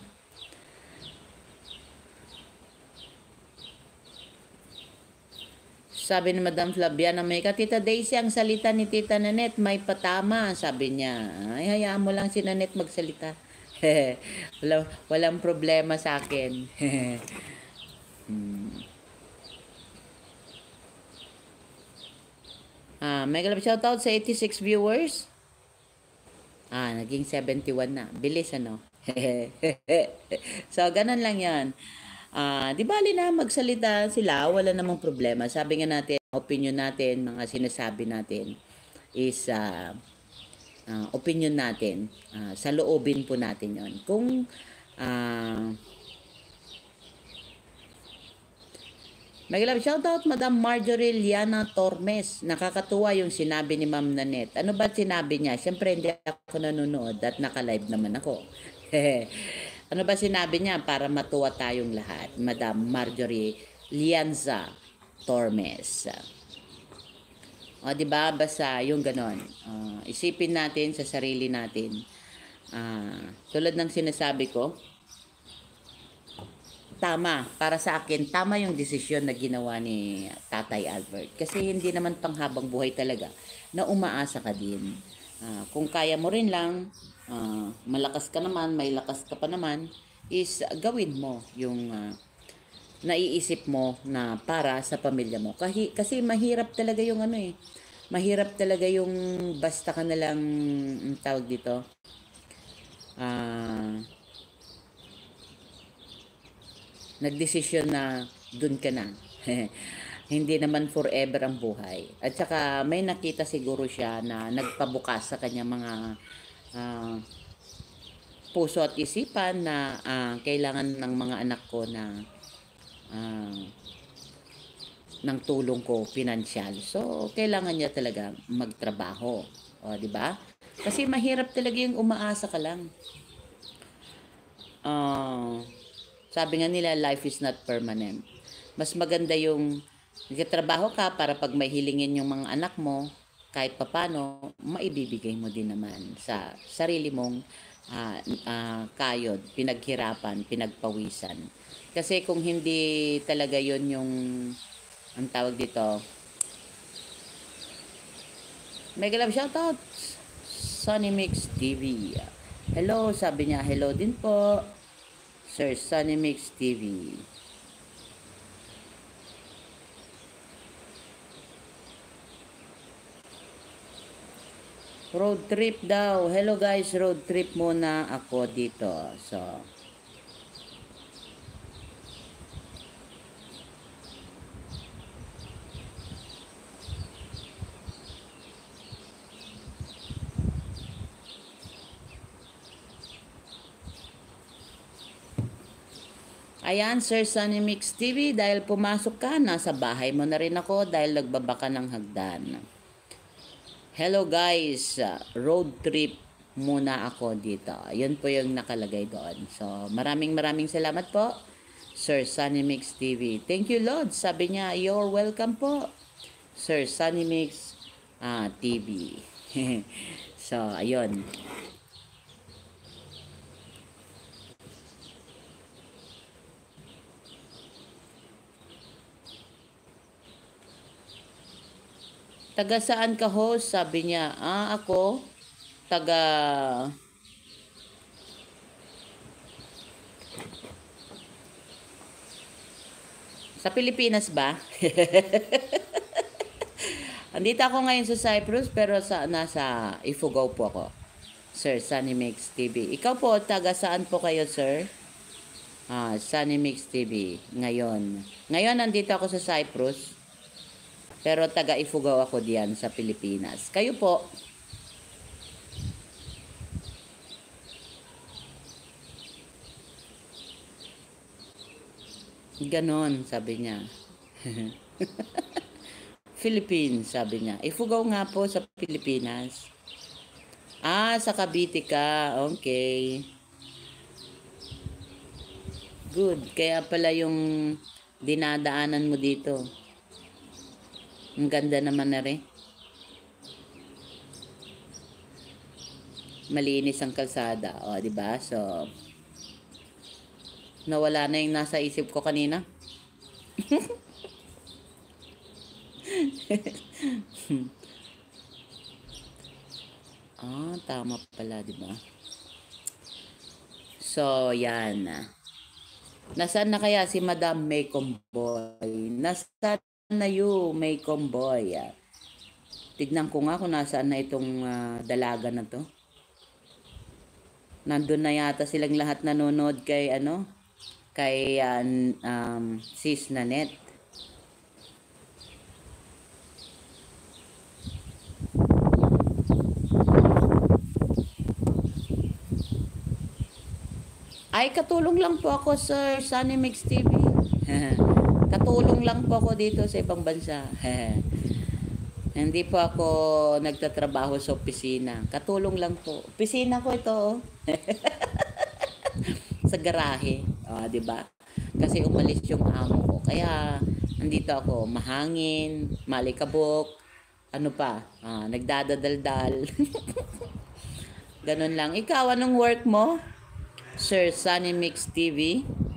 Sabi ni Madam Flaviana May, Tita Daisy, ang salita ni Tita Nanette may patama, sabi niya. Ay, hayaan mo lang si Nanette magsalita. walang, walang problema sa akin. hmm. ah, may galap shoutout sa eighty-six viewers. Ah, naging seventy-one na. Bilis ano? so, ganun lang yan. Ah, di bali na magsalita sila, wala namang problema. Sabi nga natin, opinion natin, mga sinasabi natin is ah, ah, opinion natin. Ah, sa loobin po natin yon. Kung ah, may love shoutout Madam Marjorie Liana Tormes. Nakakatuwa yung sinabi ni Ma'am Nanette. Ano ba sinabi niya? Siyempre hindi ako nanonood at naka-live naman ako. Ano ba sinabi niya para matuwa tayong lahat? Madam Marjorie Lianza Tormes. O, di ba? Basta yung ganon. Uh, isipin natin sa sarili natin. Ah, tulad ng sinasabi ko, tama, para sa akin, tama yung desisyon na ginawa ni Tatay Albert. Kasi hindi naman panghabang buhay talaga na umaasa ka din. Ah, kung kaya mo rin lang, ah, malakas ka naman, may lakas ka pa naman, is gawin mo yung ah, naiisip mo na para sa pamilya mo. Kasi, kasi mahirap talaga yung ano eh. Mahirap talaga yung basta ka na lang, ang tawag dito, ah, nagdesisyon na dun ka na. Hindi naman forever ang buhay. At saka may nakita siguro siya na nagpabukas sa kanya mga ah, puso at isipan na ah, kailangan ng mga anak ko na ah, ng tulong ko pinansyal. So, kailangan niya talaga magtrabaho. O, di ba? Kasi mahirap talaga yung umaasa ka lang. Ah, sabi nga nila, life is not permanent. Mas maganda yung nagtatrabaho ka para pag may hilingin yung mga anak mo, kahit papano, maibibigay mo din naman sa sarili mong ah, ah, kayod, pinaghirapan, pinagpawisan. Kasi kung hindi talaga yon yung, ang tawag dito, mega love shoutout, Sunny Mix T V. Hello, sabi niya, hello din po, Sir Sunny Mix T V. Road trip daw. Hello guys, road trip muna ako dito. So, ayan, Sir Sunny Mix T V, dahil pumasok ka, nasa bahay mo na rin ako dahil nagbabaka ng hagdan. Hello guys, uh, road trip muna ako dito. Yun po yung nakalagay doon. So, maraming maraming salamat po, Sir Sunny Mix T V. Thank you, Lord. Sabi niya, you're welcome po, Sir Sunny Mix uh, T V. So, ayun. Taga saan ka, host? Sabi niya, ah, ako, taga... Sa Pilipinas ba? Andito ako ngayon sa Cyprus, pero sa, nasa Ifugao po ako. Sir Sunny Mix T V. Ikaw po, taga saan po kayo, sir? Ah, Sunny Mix T V. Ngayon. Ngayon, nandito ako sa Cyprus. Pero taga Ifugao ako diyan sa Pilipinas. Kayo po? Ganon, sabi niya. Philippines, sabi niya. Ifugao nga po sa Pilipinas. Ah, sa Cavite ka. Okay. Good. Kaya pala yung dinadaanan mo dito. Ang ganda naman na rin. Malinis ang kalsada. O, di ba? So, nawala na yung nasa isip ko kanina. Ah, tama pala, di ba? So, yan. Nasaan na kaya si Madam May Comboy? Nasaan na you, May Comboy? Tignan ko nga kung nasaan na itong uh, dalaga na to. Nandun na yata silang lahat nanonood kay ano, kay uh, um, Sis Nanette. Ay, katulong lang po ako, Sir Sunny Mix T V. Katulong lang po ako dito sa ibang bansa. Hindi po ako nagtatrabaho sa opisina. Katulong lang po. Opisina ko ito, oh. Sa garahe, oh, 'di ba? Kasi umalis yung amo ko. Kaya nandito ako, mahangin, malikabok, ano pa, ah, nagdadadaldal. Ganun lang. Ikaw, anong work mo? Sir Sunny Mix T V?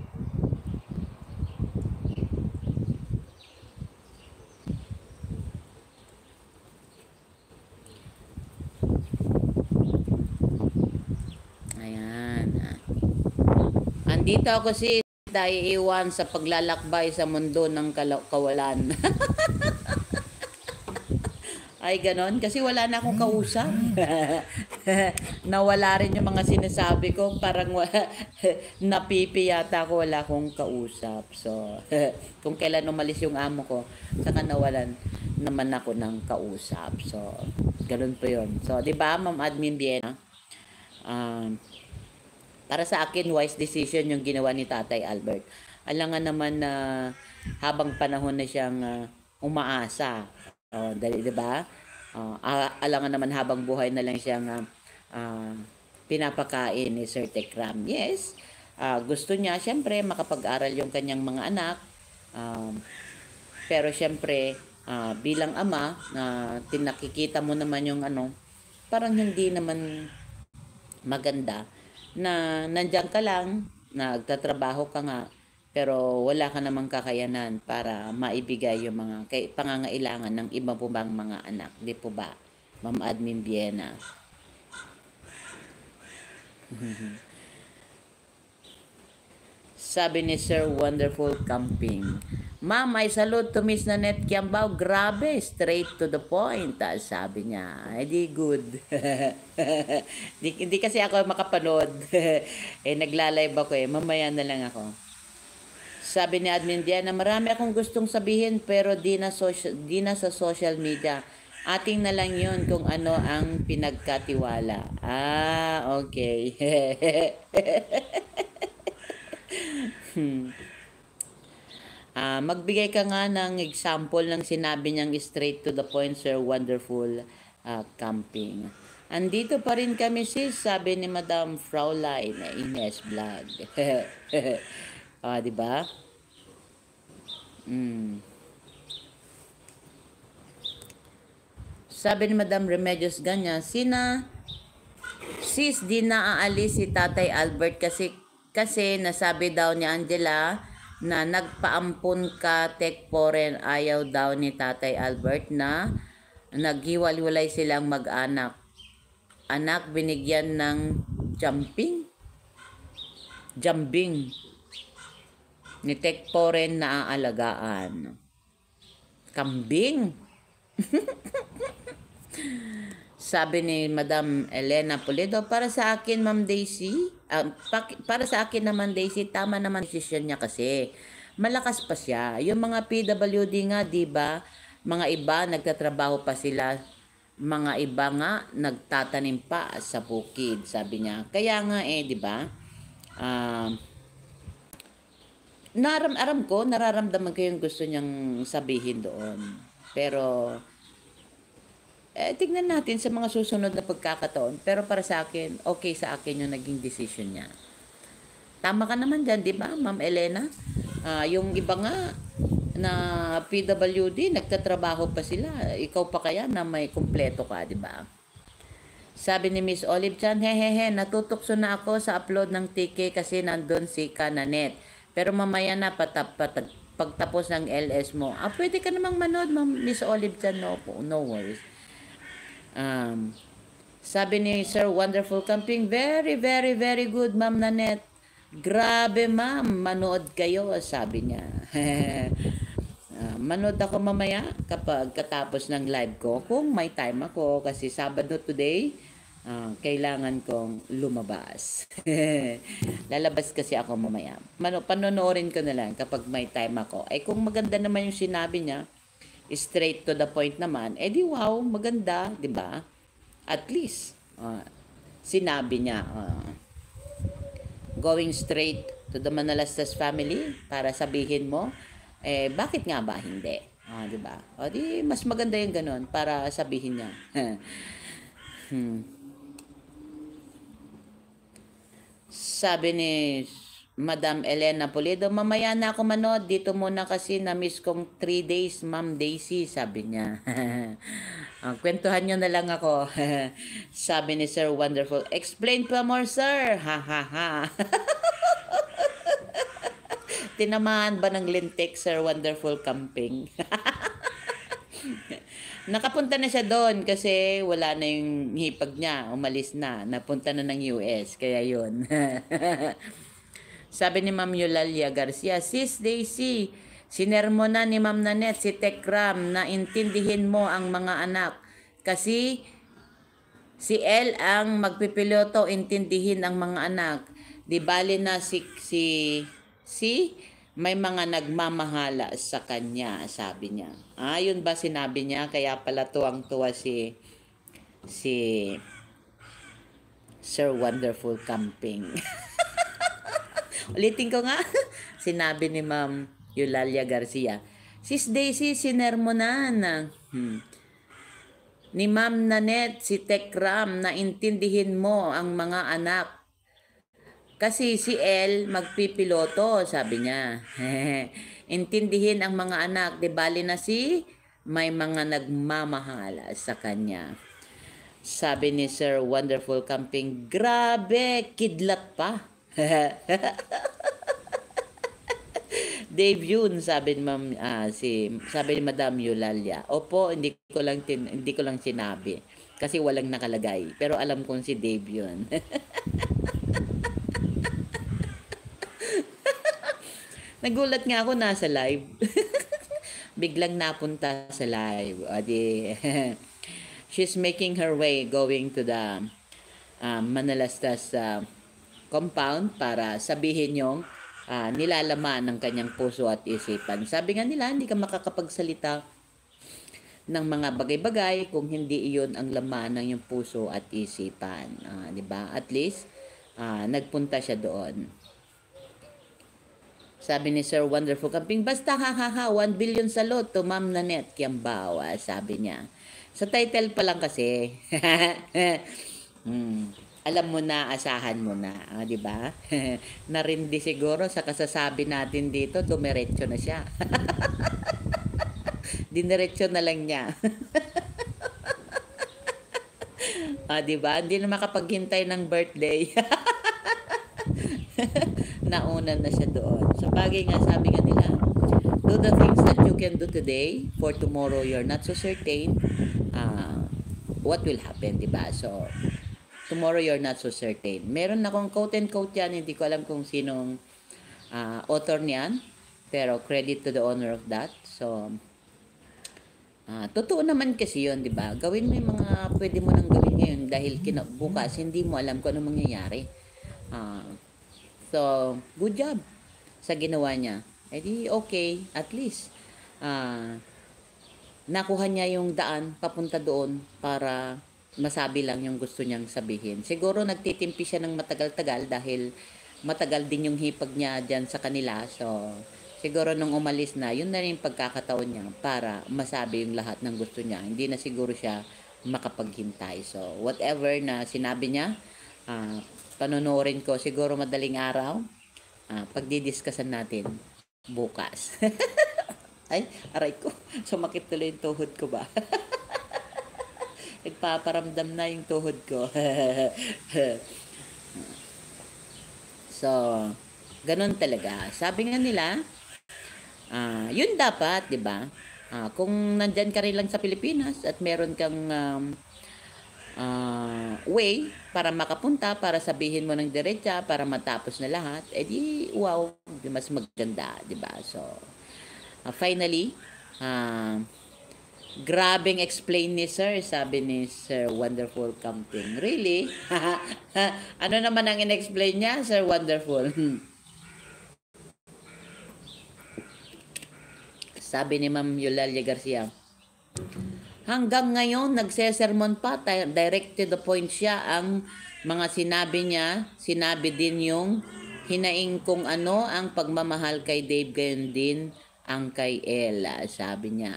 Ayan. Andito ako si naiiwan sa paglalakbay sa mundo ng kala- kawalan. Ay, ganon. Kasi wala na akong kausap. Nawala rin yung mga sinasabi ko. Parang wala, napipi yata ako, wala akong kausap. So, kung kailan umalis yung amo ko, saka nawalan naman ako ng kausap. So, ganon po yun. So, di ba, Ma'am Admin Biena? Um, para sa akin, wise decision yung ginawa ni Tatay Albert. Alangan naman na habang panahon na siyang uh, umaasa. Uh, dahil, di ba? Uh, alangan naman habang buhay na lang siyang uh, uh, pinapakain ni Sir Tekram. Yes, uh, gusto niya, syempre, makapag-aral yung kanyang mga anak. Um, pero syempre, uh, bilang ama, na uh, tinakikita mo naman yung ano, parang hindi naman maganda na nandiyan ka lang, nagtatrabaho ka nga, pero wala ka namang kakayanan para maibigay yung mga kay, pangangailangan ng iba po bang mga anak. Di po ba, Ma'am Admin Biena? Sabi ni Sir Wonderful Camping, Ma'am, I salute to Miss Nanette Kiambao. Grabe, straight to the point. Ah, sabi niya, ay di good. di, hindi kasi ako makapanood. eh, nagla-live ako eh. Mamaya na lang ako. Sabi ni Admin Diana, marami akong gustong sabihin pero di na, social, di na sa social media. Ating na lang yun kung ano ang pinagkatiwala. Ah, okay. hmm. Uh, magbigay ka nga ng example ng sinabi niyang straight to the point, Sir Wonderful uh, Camping. Andito pa rin kami sis, sabi ni Madam Fraulein Ines Vlog. Ah, di ba? Mm. Sabi ni Madam Remedios Ganya, sina sis di na aalis si Tatay Albert kasi kasi nasabi daw ni Angela na nagpaampun ka tek foreign, ayaw daw ni Tatay Albert na naghiwalwalay silang mag-anak. Anak binigyan ng jumping? Jambing ni tek foreign na aalagaan. Kambing? Sabi ni Madam Elena Pulido, para sa akin, Ma'am Daisy, uh, para sa akin naman, Daisy, tama naman decision niya kasi. Malakas pa siya. Yung mga P W D nga, di ba, mga iba nagtatrabaho pa sila, mga iba nga nagtatanim pa sa bukid, sabi niya. Kaya nga eh, di ba, uh, naram-aram ko, nararamdaman ko yung gusto niyang sabihin doon. Pero, eh, tignan natin sa mga susunod na pagkakataon. Pero para sa akin, okay sa akin yung naging decision niya. Tama ka naman dyan, di ba, Ma'am Elena? Uh, yung iba nga na P W D, nagtatrabaho pa sila. Ikaw pa kaya na may kumpleto ka, di ba? Sabi ni Miss Olive Chan, hehehe, natutukso na ako sa upload ng T K kasi nandun si Kananet. Pero mamaya na patap, patap, pagtapos ng L S mo. Ah, pwede ka namang manood, Ma'am Miss Olive Chan, no, no worries. Um, sabi ni Sir Wonderful Camping, very, very, very good, Ma'am Nanette. Grabe, ma'am, manood kayo, sabi niya. uh, manood ako mamaya kapag katapos ng live ko, kung may time ako, kasi Sabado today, uh, kailangan kong lumabas. Lalabas kasi ako mamaya. Mano, panonoorin ko na lang kapag may time ako. Eh kung maganda naman yung sinabi niya, straight to the point naman, eh di wow, maganda, di ba? At least, uh, sinabi niya, uh, going straight to the Manalastas family para sabihin mo, eh bakit nga ba hindi? Uh, di ba? O di, mas maganda yung ganun para sabihin niya. hmm. Sabi ni Madam Elena Pulido, mamaya na ako manood, dito muna kasi na-miss kong three days, Ma'am Daisy, sabi niya. Ah, kwentuhan nyo na lang ako. Sabi ni Sir Wonderful, explain pa more, sir. Ha, ha, ha. Tinamaan ba ng lintik, Sir Wonderful Camping? Nakapunta na siya doon kasi wala na yung hipag niya. Umalis na. Napunta na ng U S. Kaya yun. Sabi ni Ma'am Eulalia Garcia, Sis Daisy, sinermonan ni Ma'am Nanette si Tekram na intindihin mo ang mga anak. Kasi si El ang magpipiloto, intindihin ang mga anak. Di bali na si, si, si may mga nagmamahala sa kanya, sabi niya. Ah, yun ba sinabi niya? Kaya pala tuwang-tuwa si si Sir Wonderful Camping. Ulitin ko nga. Sinabi ni Ma'am Eulalia Garcia, Sis Daisy, sinermonan hmm. ni Ma'am Nanette si Tekram na intindihin mo ang mga anak. Kasi si El magpipiloto, sabi niya. Intindihin ang mga anak, di bali na si may mga nagmamahala sa kanya. Sabi ni Sir Wonderful Camping, grabe, kidlat pa. Dave yun, sabi ni Ma'am ah, si sabi ni Madam Eulalia. Opo, hindi ko lang tin, hindi ko lang sinabi kasi walang nakalagay. Pero alam kong si Dave yun. Nagulat nga ako nasa live. Biglang napunta sa live. Adi, she's making her way going to the uh, Manalastas uh, compound para sabihin yung uh, nilalaman ng kanyang puso at isipan. Sabi nga nila, hindi ka makakapagsalita ng mga bagay-bagay kung hindi iyon ang laman ng iyong puso at isipan. Uh, di ba? At least, uh, nagpunta siya doon. Sabi ni Sir Wonderful Camping, basta ha ha ha, one billion salot to Ma'am Nanette Kiambawa, sabi niya. Sa title pa lang kasi. hmm. Alam mo na, asahan mo na, ah, di ba? Narindi siguro sa kasasabi natin dito, dumiretso na siya. Diniretso na lang niya. Ah, di ba? Hindi na makapaghintay ng birthday. Nauna na siya doon. Sa bagay nga, sabi nga nila, do the things that you can do today, for tomorrow you're not so certain uh, what will happen, di ba? So, tomorrow you're not so certain. Meron akong quote and quote yan, hindi ko alam kung sinong uh, author niyan, pero credit to the owner of that. So, uh, totoo naman kasi yun, di ba? Gawin mo yung mga pwede mo nang gawin ngayon dahil kinabukas, hindi mo alam kung ano mangyayari. Uh, so, good job sa ginawa niya. Eh di, okay, at least, uh, nakuha niya yung daan papunta doon para masabi lang yung gusto niyang sabihin. Siguro nagtitimpi siya ng matagal-tagal dahil matagal din yung hipag niya dyan sa kanila. So, siguro nung umalis na, yun na rin yung pagkakataon niya para masabi yung lahat ng gusto niya. Hindi na siguro siya makapaghintay. So, whatever na sinabi niya, uh, panonorin ko siguro madaling araw, uh, pagdidiscusan natin bukas. Ay, aray ko. Sumakit tuloy yung tuhod ko ba? Nagpaparamdam na yung tuhod ko. So, ganun talaga. Sabi nga nila, uh, yun dapat, di ba? Uh, kung nandyan ka rin lang sa Pilipinas at meron kang um, uh, way para makapunta, para sabihin mo ng diretsa, para matapos na lahat, edi wow, mas maganda, di ba? So, uh, finally, uh, grabing explain ni Sir, sabi ni Sir Wonderful Camping. Really? Ano naman ang in-explain niya, Sir Wonderful? Sabi ni Ma'am Eulalia Garcia, hanggang ngayon, nagsesermon pa, direct to the point siya. Ang mga sinabi niya, sinabi din yung hinaing kung ano ang pagmamahal kay Dave, gayon din ang kay Ella, sabi niya.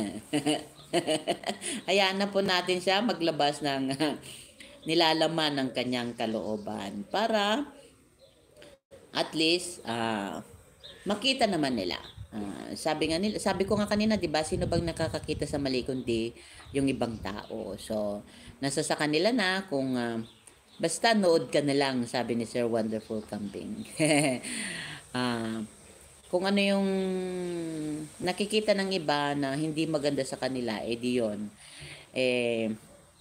Hayaan na po natin siya maglabas ng nilalaman ng kanyang kalooban para at least uh, makita naman nila Ah, sabi nga nila, sabi ko nga kanina, 'di ba, sino bang nakakakita sa mali kundi yung ibang tao. So, nasa sa kanila na kung ah, basta nood ka na lang, sabi ni Sir Wonderful Camping. Ah, kung ano yung nakikita ng iba na hindi maganda sa kanila, eh di yun. Eh,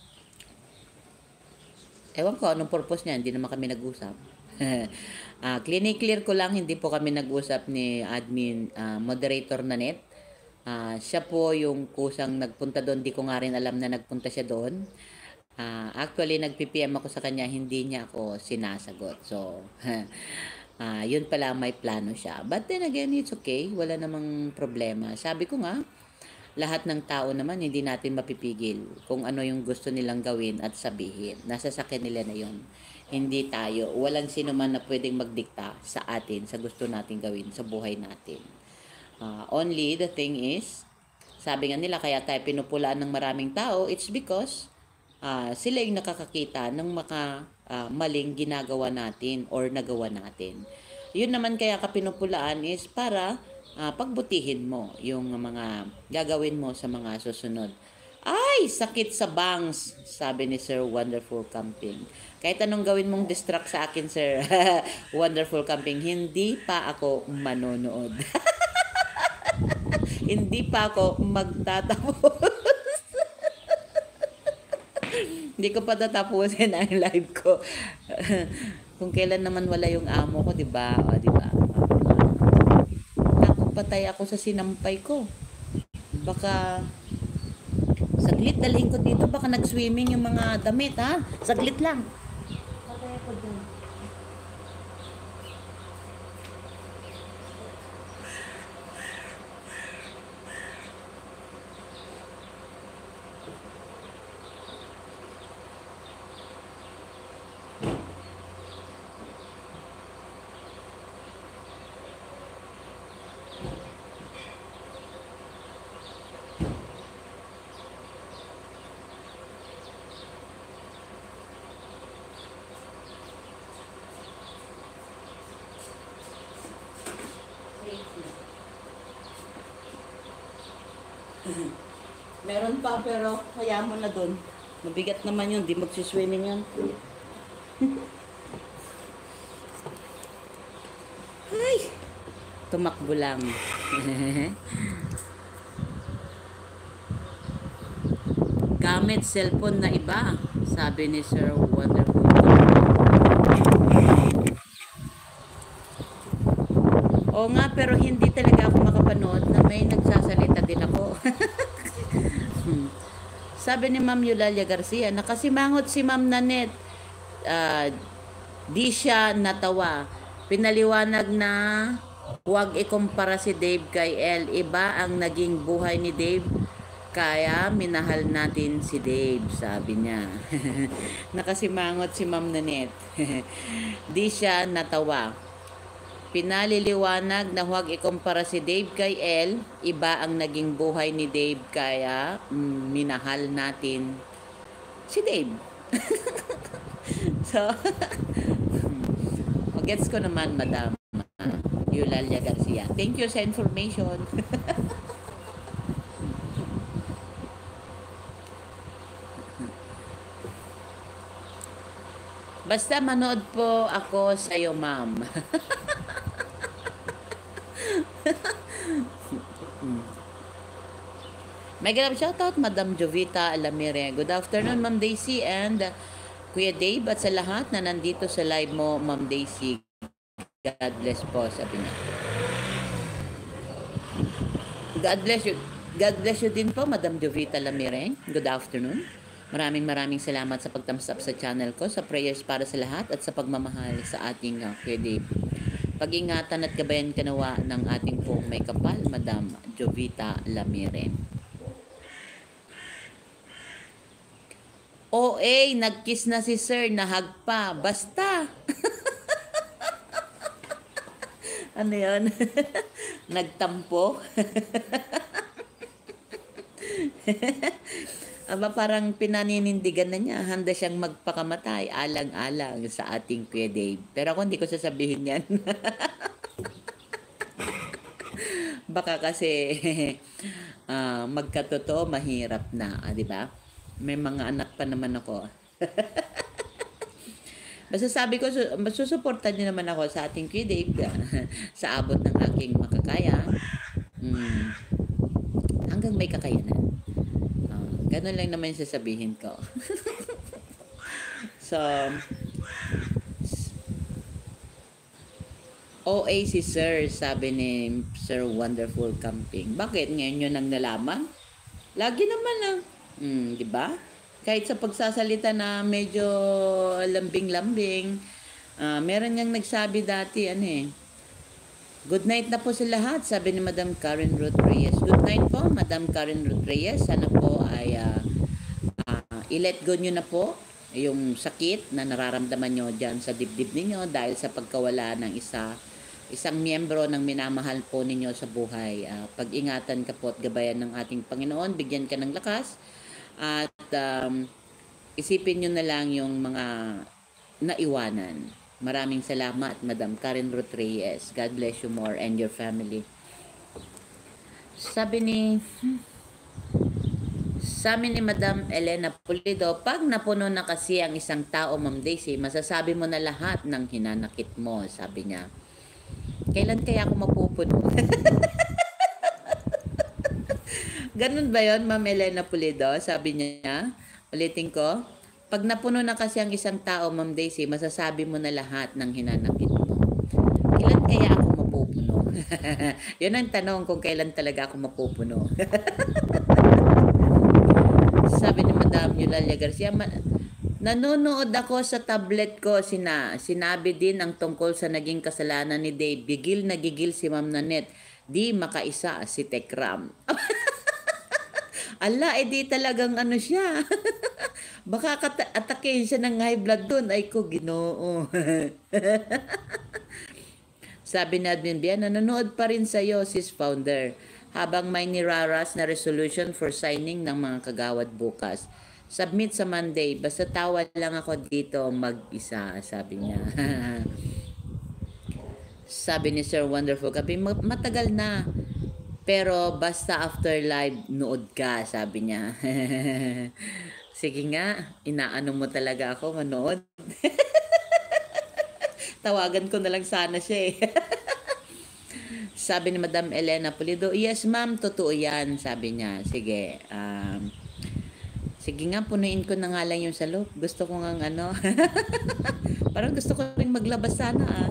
ewan ko anong purpose niya, hindi naman kami nag-usap. Ah, clinic-clear ko lang, hindi po kami nag-usap ni admin ah, moderator na net. Ah, siya po yung kusang nagpunta doon, di ko nga rin alam na nagpunta siya doon. Ah, actually, nag-P P M ako sa kanya, hindi niya ako sinasagot. So, ah, yun pala may plano siya. But then again, it's okay. Wala namang problema. Sabi ko nga, lahat ng tao naman hindi natin mapipigil kung ano yung gusto nilang gawin at sabihin. Nasa sakin nila na yun. Hindi tayo. Walang sino man na pwedeng magdikta sa atin, sa gusto natin gawin, sa buhay natin. Uh, only the thing is, sabi nga nila, kaya tayo pinupulaan ng maraming tao, it's because uh, sila yung nakakakita ng maka uh, maling ginagawa natin or nagawa natin. Yun naman kaya ka pinupulaan is para uh, pagbutihin mo yung mga gagawin mo sa mga susunod. Ay, sakit sa bangs, sabi ni Sir Wonderful Camping. Kahit anong gawin mong distract sa akin, Sir Wonderful Camping, hindi pa ako manonood. Hindi pa ako magtatapos. Hindi ko pa tatapusin ang live ko. Kung kailan naman wala yung amo ko, 'di ba? O, 'di ba? Takot patay ako sa sinampay ko. Baka saglit dalhin ko dito, baka nag-swimming yung mga damit, ha? Saglit lang. Patay ako dun. Meron pa pero kaya mo na dun. Mabigat naman yun, di magsiswimming yun. Ay! Tumakbo lang. Gamit cellphone na iba, sabi ni Sir Wonderful. Oo nga, pero hindi talaga ako makapanood na may nagsasalita din ako. hmm. Sabi ni Ma'am Eulalia Garcia, nakasimangot si Ma'am Nanette. Uh, di siya natawa. Pinaliwanag na huwag ikumpara si Dave kay Elle. Iba ang naging buhay ni Dave. Kaya minahal natin si Dave, sabi niya. Nakasimangot si Ma'am Nanette. Di siya natawa. Pinaliliwanag na huwag ikumpara si Dave kay Elle. Iba ang naging buhay ni Dave, kaya mm, minahal natin si Dave. So, gets ko naman, Madam uh, Eulalia Garcia. Thank you sa information. Basta manood po ako sa iyo, ma'am. May ganap shoutout, Madam Jovita Alamire. Good afternoon, Ma'am Daisy and uh, Kuya Dave, at sa lahat na nandito sa live mo, Ma'am Daisy. God bless po, sabi niya. God bless you. God bless you din po, Madam Jovita Alamire. Good afternoon. Maraming maraming salamat sa pag-thumbs up sa channel ko, sa prayers para sa lahat at sa pagmamahal sa ating uh, Kuya Dave. Pag-ingatan at gabayan kanawa ng ating pong may kapal, Madam Jovita Lamire. O A, nag-kiss na si Sir, nahag pa. Basta. Ano yun? Nagtampo. Aba, parang pinaninindigan na niya. Handa siyang magpakamatay, alang-alang sa ating Kuya Dave. Pero ako hindi ko sasabihin yan. Baka kasi ah, magkatotoo mahirap na, ah, 'di ba? May mga anak pa naman ako. Basta sabi ko, su- masusuportan niyo naman ako sa ating kidig, sa abot ng aking makakaya. Mm, hanggang may kakayanan. Ah, ganun lang naman yung sasabihin ko. So, O A si Sir, sabi ni Sir Wonderful Camping. Bakit ngayon yun ang nalaman? Lagi naman lang. Hmm, di ba? Kahit sa pagsasalita na medyo lambing-lambing, ah, meron niyang nagsabi dati, ano eh, good night na po sa lahat, sabi ni Madam Karen Ruth Reyes. Good night po, Madam Karen Ruth Reyes. Sana po ay ah, ah, i-let go nyo na po yung sakit na nararamdaman nyo dyan sa dibdib ninyo dahil sa pagkawala ng isa isang miyembro ng minamahal po ninyo sa buhay. Ah, pag-ingatan ka po at gabayan ng ating Panginoon, bigyan ka ng lakas at um, isipin nyo na lang yung mga naiwanan. Maraming salamat, Madam Karen Ruth Reyes. God bless you more and your family. Sabi ni Sabi ni Madam Elena Pulido, pag napuno na kasi ang isang tao, Ma'am Daisy, masasabi mo na lahat ng hinanakit mo, sabi niya. Kailan kaya ako mapupuno? Ganun ba yon, Ma'am Elena Pulido? Sabi niya. Ulitin ko. Pag napuno na kasi ang isang tao, Ma'am Daisy, masasabi mo na lahat ng hinanakit mo. Kailan kaya ako mapupuno? Yun ang tanong, kung kailan talaga ako mapupuno. Sabi ni Madam Eulalia Garcia, nanonood ako sa tablet ko, sina, sinabi din ang tungkol sa naging kasalanan ni Dave. Gigil na gigil si Ma'am Nanette. Di makaisa si Tekram. Ala, edi eh, talagang ano siya. Baka kata- atakein siya ng high blood doon. Ay ko, Ginoo. Sabi ni Admin Bia, nanonood pa rin sa'yo, sis founder. Habang may niraras na resolution for signing ng mga kagawad bukas. Submit sa Monday. Basta tawa lang ako dito mag-isa, sabi niya. Sabi ni Sir Wonderful Kapi, matagal na. Pero basta after live, nood ka, sabi niya. Sige nga, inaano mo talaga ako manood. Tawagan ko na lang sana siya eh. Sabi ni Madam Elena Pulido, yes ma'am, totoo yan, sabi niya. Sige, um, sige nga, punuin ko na nga lang yung salop. Gusto ko nga ano, parang gusto ko rin maglabas sana ah.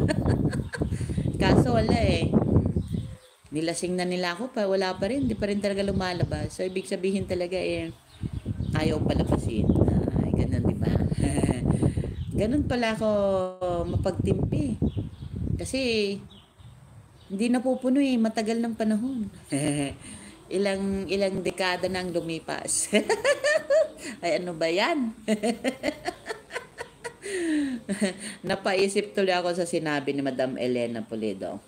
Kaso wala eh. Nilasing na nila ako pa, wala pa rin, di pa rin talaga lumalabas. So, ibig sabihin talaga eh, ayaw palapasin. Ay, ganun, di ba? Ganun pala ako mapagtimpi. Kasi, hindi napupuno eh, matagal ng panahon. ilang ilang dekada nang lumipas. Ay, ano ba yan? Napaisip tuloy ako sa sinabi ni Madam Elena Pulido.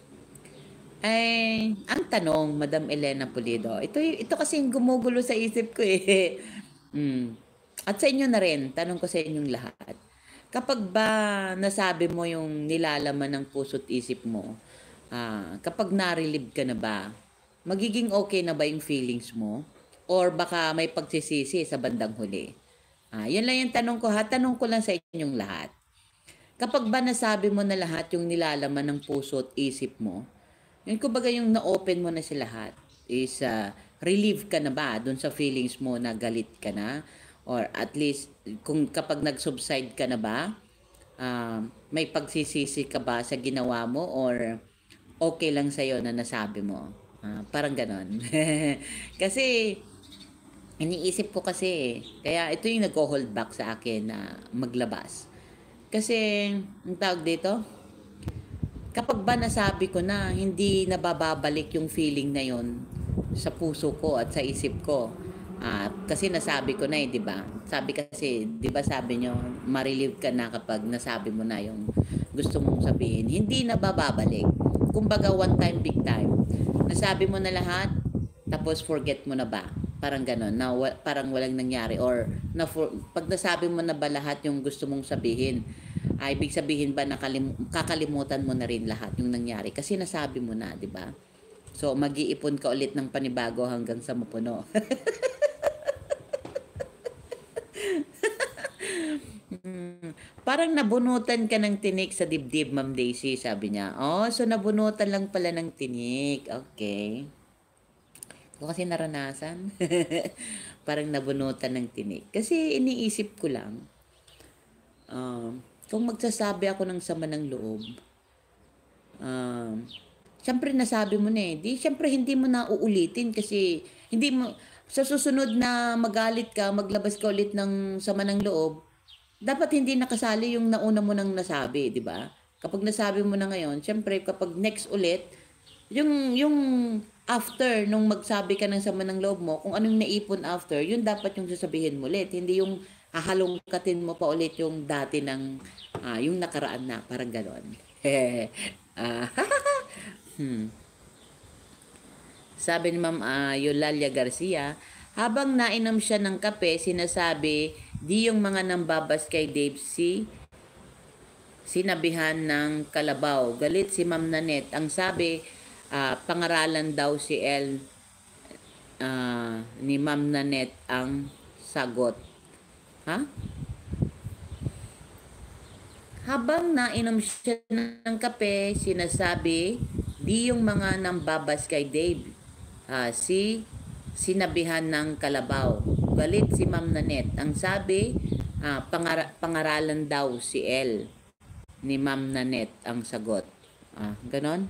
Ay, ang tanong, Madam Elena Pulido, ito, ito kasi yung gumugulo sa isip ko eh. Mm. At sa inyo na rin, tanong ko sa inyong lahat. Kapag ba nasabi mo yung nilalaman ng puso't isip mo, ah, kapag na-relieve ka na ba, magiging okay na ba yung feelings mo? Or baka may pagsisisi sa bandang huli? Ah, yun lang yung tanong ko ha. Tanong ko lang sa inyong lahat. Kapag ba nasabi mo na lahat yung nilalaman ng puso at isip mo, yun kumbaga yung na-open mo na si lahat, is uh, relieve ka na ba dun sa feelings mo na galit ka na? Or at least, kung kapag nag-subside ka na ba, uh, may pagsisisi ka ba sa ginawa mo? Or okay lang sa'yo na nasabi mo? Uh, parang ganon. Kasi, iniisip ko kasi, kaya ito yung nag-hold back sa akin na maglabas. Kasi, ang tawag dito, kapag ba nasabi ko na, hindi nabababalik yung feeling na yon sa puso ko at sa isip ko. Uh, kasi nasabi ko na eh, di ba? Sabi kasi, di ba sabi nyo, ma-relieve ka na kapag nasabi mo na yung gusto mong sabihin. Hindi nabababalik. Kumbaga, one time, big time. Nasabi mo na lahat, tapos forget mo na ba? Parang gano'n, na wa- parang walang nangyari. Or na for, pag nasabi mo na ba lahat yung gusto mong sabihin, ay ibig sabihin ba nakalim, kakalimutan mo na rin lahat yung nangyari? Kasi nasabi mo na, di ba? So, mag-iipon ka ulit ng panibago hanggang sa mapuno. Hmm, parang nabunutan ka ng tinik sa dibdib, Ma'am Daisy, sabi niya. Oh, so nabunutan lang pala ng tinik. Okay. Ko kasi naranasan. Parang nabunutan ng tinik. Kasi iniisip ko lang, um, kung magsasabi ako ng sama ng loob, um, syempre nasabi mo na eh. Di, syempre hindi mo na uulitin kasi hindi mo, sa susunod na magalit ka, maglabas ka ulit ng sama ng loob, dapat hindi nakasali yung nauna mo nang nasabi, di ba? Kapag nasabi mo na ngayon, syempre kapag next ulit, yung yung after nung magsabi ka ng sama ng loob mo, kung anong naipon after, yun dapat yung sasabihin mo ulit. Hindi yung hahalongkatin mo pa ulit yung dati ng ah, yung nakaraan na, parang ganon. Ah, hmm. Sabi ni Ma'am ah, Eulalia Garcia, habang nainom siya ng kape, sinasabi, di yung mga nambabas kay Dave si sinabihan ng kalabaw. Galit si Ma'am Nanette. Ang sabi, ah, pangaralan daw si El ah, ni Ma'am Nanette ang sagot. Ha? Habang nainom siya ng kape, sinasabi, di yung mga nambabas kay Dave ah, si sinabihan ng kalabaw. Galit si Ma'am Nanette. Ang sabi, ah, pangara- pangaralan daw si El ni Ma'am Nanette ang sagot. Ah, ganon?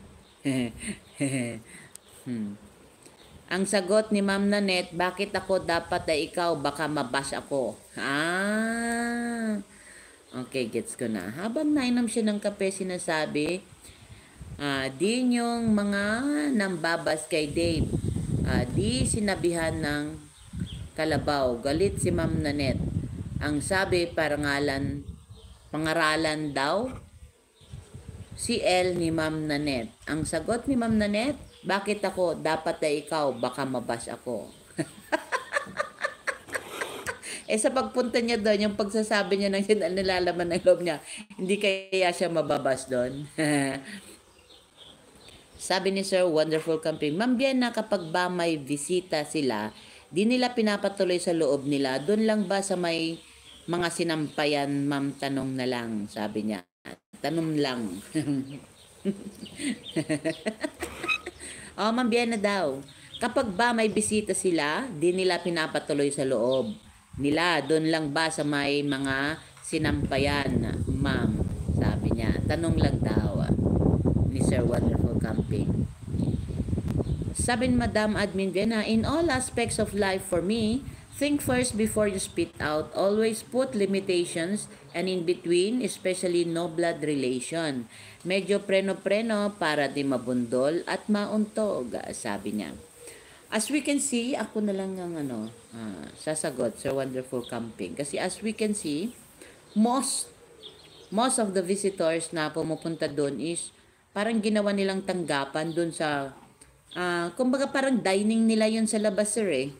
hmm. Ang sagot ni Ma'am Nanette, bakit ako dapat ay ikaw, baka mabash ako. Ah, okay, gets ko na. Habang nainom siya ng kape, sinasabi, ah, di yung mga nambabas kay Dave, ah, di sinabihan ng kalabaw. Galit si Ma'am Nanette. Ang sabi, parangalan, pangaralan daw si El ni Ma'am Nanette. Ang sagot ni Ma'am Nanette, bakit ako? Dapat ay ikaw, baka mabash ako. Eh sa pagpunta niya doon, yung pagsasabi niya ng yun, nilalaman ng loob niya, hindi kaya siya mababas doon. Sabi ni Sir Wonderful Camping, Ma'am Biena, kapag ba may bisita sila, di nila pinapatuloy sa loob nila, doon lang ba sa may mga sinampayan, Ma'am, tanong na lang, sabi niya. Tanong lang. Oh, Ma'am Biena daw. Kapag ba may bisita sila, di nila pinapatuloy sa loob nila. Doon lang ba sa may mga sinampayan, Ma'am? Sabi niya. Tanong lang daw ah, ni Sir Wonderful Camping. Sabi ni Madam Admin Biena, in all aspects of life for me, think first before you spit out. Always put limitations and in between, especially no blood relation. Medyo preno-preno para di mabundol at mauntog, sabi niya. As we can see, ako na lang ang ano, ah, sasagot, Sir Wonderful Camping. Kasi as we can see, most most of the visitors na pumupunta doon is parang ginawa nilang tanggapan doon sa ah, kumbaga parang dining nila yun sa labas, sir eh.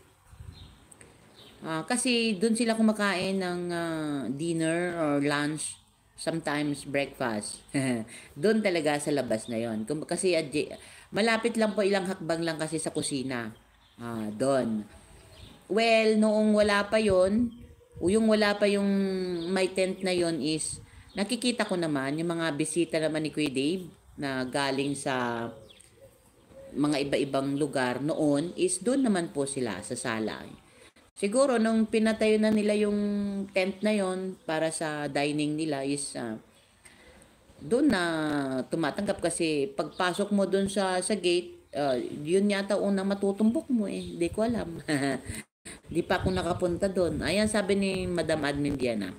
Ah, kasi doon sila kumakain ng ah, dinner or lunch, sometimes breakfast. Doon talaga sa labas na yon. Kum- Kasi adje- malapit lang po, ilang hakbang lang kasi sa kusina. Ah, doon. Well, noong wala pa yon, o yung wala pa yung may tent na yon is, nakikita ko naman yung mga bisita naman ni Kuya Dave na galing sa mga iba-ibang lugar noon is doon naman po sila sa sala. Siguro nung pinatayo na nila yung tent na yon para sa dining nila is ah, doon na tumatanggap kasi pagpasok mo doon sa sa gate, ah, yun yata unang matutumbok mo eh. Hindi ko alam. Di pa ako nakapunta doon. Ayan sabi ni Madam Admin Diana.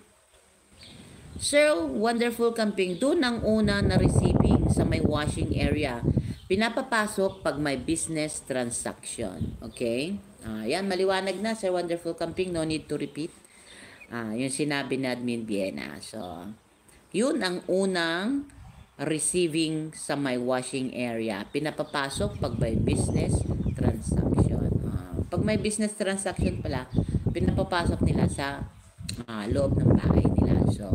Sir Wonderful Camping, doon ang una na receiving sa may washing area. Pinapapasok pag may business transaction. Okay? Ah, yan, maliwanag na, Sir Wonderful Camping. No need to repeat. Ah, yung sinabi ni Admin Viena. So, yun ang unang receiving sa may washing area. Pinapapasok pag may business transaction. Ah, pag may business transaction pala, pinapapasok nila sa ah, loob ng bahay nila. So,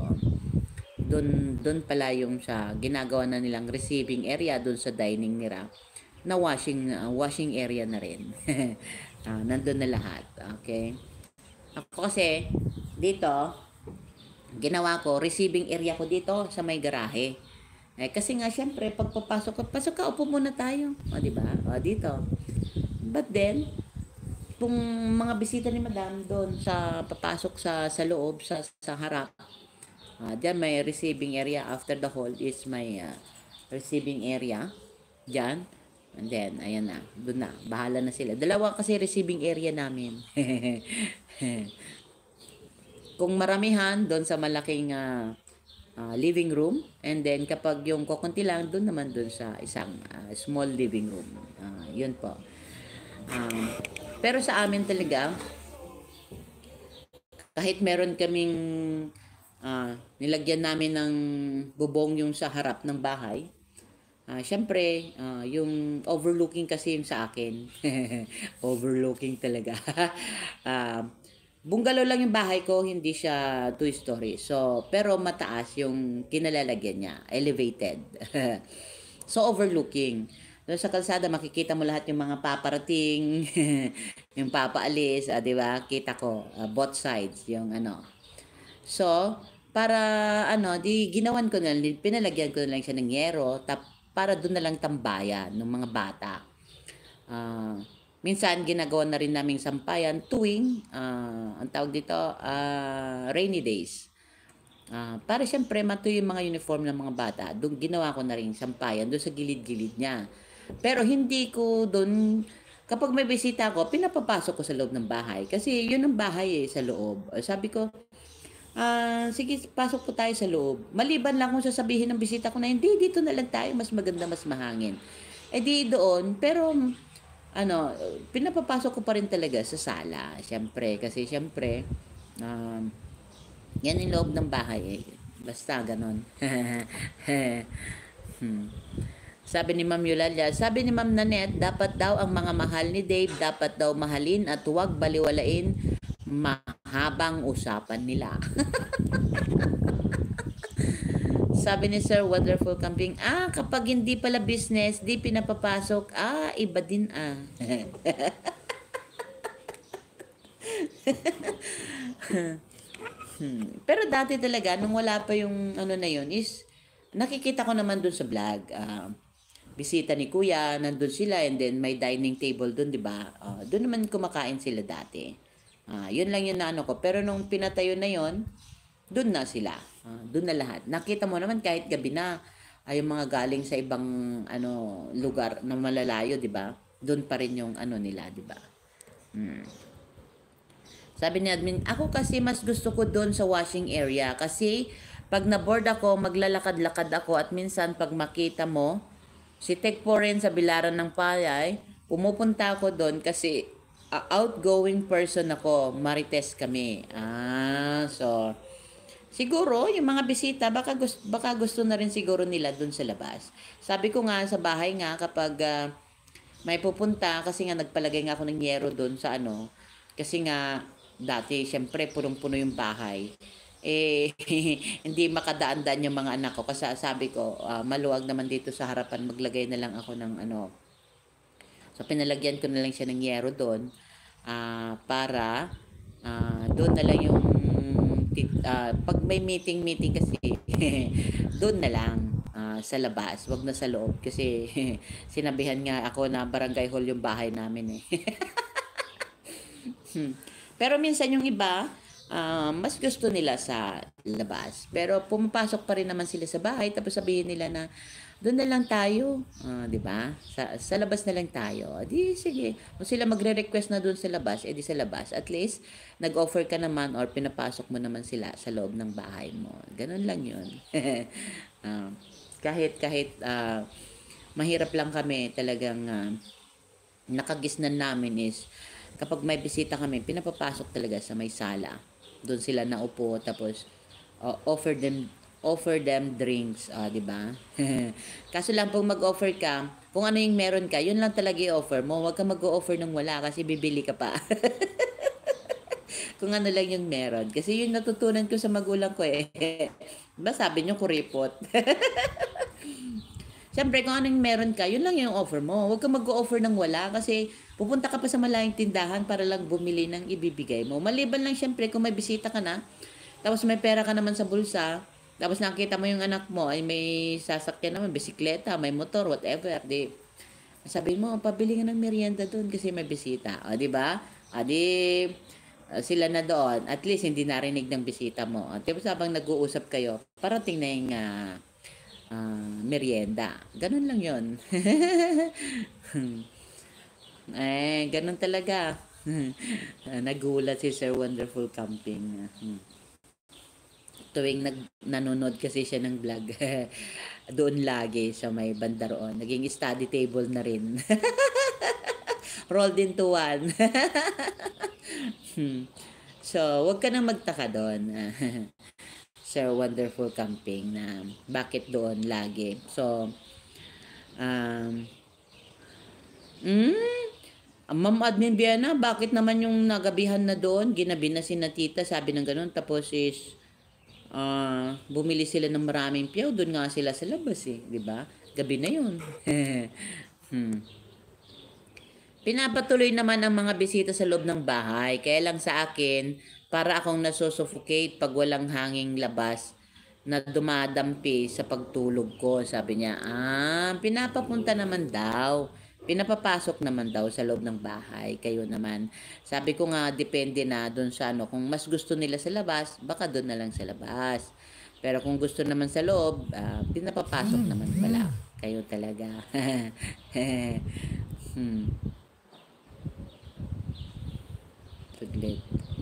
doon doon pala yung sa ginagawa na nilang receiving area doon sa dining nila na washing uh, washing area na rin. uh, nandun na lahat. Okay? Ako kasi, dito, ginawa ko, receiving area ko dito sa may garahe. Eh, kasi nga, syempre, pag papasok ka, pasok ka, upo muna tayo. O, di ba? O, dito. But then, kung mga bisita ni Madam doon sa papasok sa sa loob, sa, sa harap, uh, diyan may receiving area. After the hall is my uh, receiving area. Diyan. And then, ayan na. Doon na. Bahala na sila. Dalawa kasi receiving area namin. Kung maramihan, doon sa malaking uh, uh, living room. And then, kapag yung kukunti lang, doon naman doon sa isang uh, small living room. Uh, yun po. Um, pero sa amin talaga, kahit meron kaming uh, nilagyan namin ng bubong yung sa harap ng bahay, Uh, Siyempre, uh, yung overlooking kasi yung sa akin. Overlooking talaga. uh, bungalow lang yung bahay ko, hindi siya two-story. So, pero mataas yung kinalalagyan niya. Elevated. So, overlooking. Doon sa kalsada, makikita mo lahat yung mga paparating, yung papaalis, uh, di ba? Kita ko, uh, both sides, yung ano. So, para ano, di ginawan ko na, pinalagyan ko na lang siya ng yero, tap para doon na lang tambayan ng mga bata. Uh, minsan, ginagawa na rin naming sampayan tuwing, uh, ang tawag dito, uh, rainy days. Uh, para siyempre, matuyo yung mga uniform ng mga bata. Doon, ginawa ko na rin sampayan doon sa gilid-gilid niya. Pero hindi ko doon, kapag may bisita ako, pinapapasok ko sa loob ng bahay. Kasi yun ang bahay eh, sa loob. Sabi ko, Ah, sige, pasok po tayo sa loob. Maliban lang kung sasabihin ng bisita ko na, hindi, dito na lang tayo, mas maganda, mas mahangin. Eh di doon, pero, ano, pinapapasok ko pa rin talaga sa sala, syempre. Kasi syempre, um, yan yung loob ng bahay eh. Basta, ganon. hmm. Sabi ni Ma'am Eulalia, sabi ni Ma'am Nanette, dapat daw ang mga mahal ni Dave, dapat daw mahalin at huwag baliwalain mahabang usapan nila. Sabi ni Sir Wonderful Camping, ah, kapag hindi pala business, di pinapapasok, ah, iba din ah. hmm. Pero dati talaga, nung wala pa yung ano na yun, is, nakikita ko naman dun sa vlog, ah, bisita ni Kuya, nandun sila, and then may dining table dun, di ba? Uh, dun naman kumakain sila dati. Ah, yun lang yun na ano ko. Pero nung pinatayo na yun, dun na sila. Ah, dun na lahat. Nakita mo naman kahit gabi na, ay yung mga galing sa ibang ano lugar na malalayo, di ba? Dun pa rin yung ano nila, di ba? Hmm. Sabi ni admin, ako kasi mas gusto ko dun sa washing area kasi pag na-board ako, maglalakad-lakad ako at minsan pag makita mo, si Tech po rin sa Bilaran ng Payay, pumupunta ako dun kasi Uh, outgoing person ako, marites kami. Ah, so siguro yung mga bisita baka gusto, baka gusto na rin siguro nila doon sa labas. Sabi ko nga sa bahay nga kapag uh, may pupunta kasi nga nagpalagay nga ako ng yero doon sa ano, kasi nga dati syempre punong-puno yung bahay. Eh hindi makadaan-daan yung mga anak ko kasi sabi ko uh, maluwag naman dito sa harapan, maglagay na lang ako ng ano. So, pinalagyan ko na lang siya ng yero doon uh, para uh, doon na lang yung uh, pag may meeting-meeting kasi doon na lang uh, sa labas, wag na sa loob kasi sinabihan nga ako na barangay hall yung bahay namin eh. Pero minsan yung iba, uh, mas gusto nila sa labas. Pero pumapasok pa rin naman sila sa bahay tapos sabihin nila na doon na lang tayo, uh, 'di ba? Sa sa labas na lang tayo. Di sige. Kung sila magre-request na doon sa labas, edi sa labas. At least nag-offer ka naman or pinapasok mo naman sila sa loob ng bahay mo. Ganun lang 'yun. uh, kahit kahit uh, mahirap lang kami, talagang uh, nakagisnan namin is kapag may bisita kami, pinapapasok talaga sa may sala. Doon sila naupo tapos uh, offer them offer them drinks, uh, di ba? Kaso lang pag mag-offer ka, kung ano yung meron ka, yun lang talaga i-offer mo. Huwag ka mag-offer ng wala kasi bibili ka pa. Kung ano lang yung meron. Kasi yun natutunan ko sa magulang ko eh. Diba sabi nyo kuripot? Siyempre, kung anong meron ka, yun lang yung offer mo. Huwag ka mag-offer ng wala kasi pupunta ka pa sa malayang tindahan para lang bumili ng ibibigay mo. Maliban lang siyempre kung may bisita ka na, tapos may pera ka naman sa bulsa, tapos nakita mo yung anak mo ay may sasakyan naman, bisikleta, may motor, whatever, di sabi mo, pabili ka ng merienda doon kasi may bisita. O, di ba? O, di, uh, sila na doon. At least, hindi narinig ng bisita mo. At tapos habang nag-uusap kayo, parating na yung uh, uh, merienda. Ganun lang yon. eh, ganun talaga. Nagulat si Sir Wonderful Camping. Tuwing nag nanonood kasi siya ng vlog, doon lagi sa may banda roon. Naging study table na rin. Rolled into one. So, wag ka nang magtaka doon. Sir Wonderful Camping na bakit doon lagi. So, um, mm, Ma'am Admin Biana, bakit naman yung nagabihan na doon, ginabi na si na tita, sabi ng ganun, tapos is, uh, bumili sila ng maraming piyaw, doon nga sila sa labas eh, di ba? Gabi na yun. hmm. Pinapatuloy naman ang mga bisita sa loob ng bahay, kaya lang sa akin, para akong nasusuffocate pag walang hanging labas na dumadampi sa pagtulog ko, sabi niya. Ah, pinapapunta naman daw. Pinapapasok naman daw sa loob ng bahay. Kayo naman. Sabi ko nga, depende na doon sa ano. Kung mas gusto nila sa labas, baka doon na lang sa labas. Pero kung gusto naman sa loob, uh, pinapapasok naman pala. Kayo talaga. hmm. Saglit.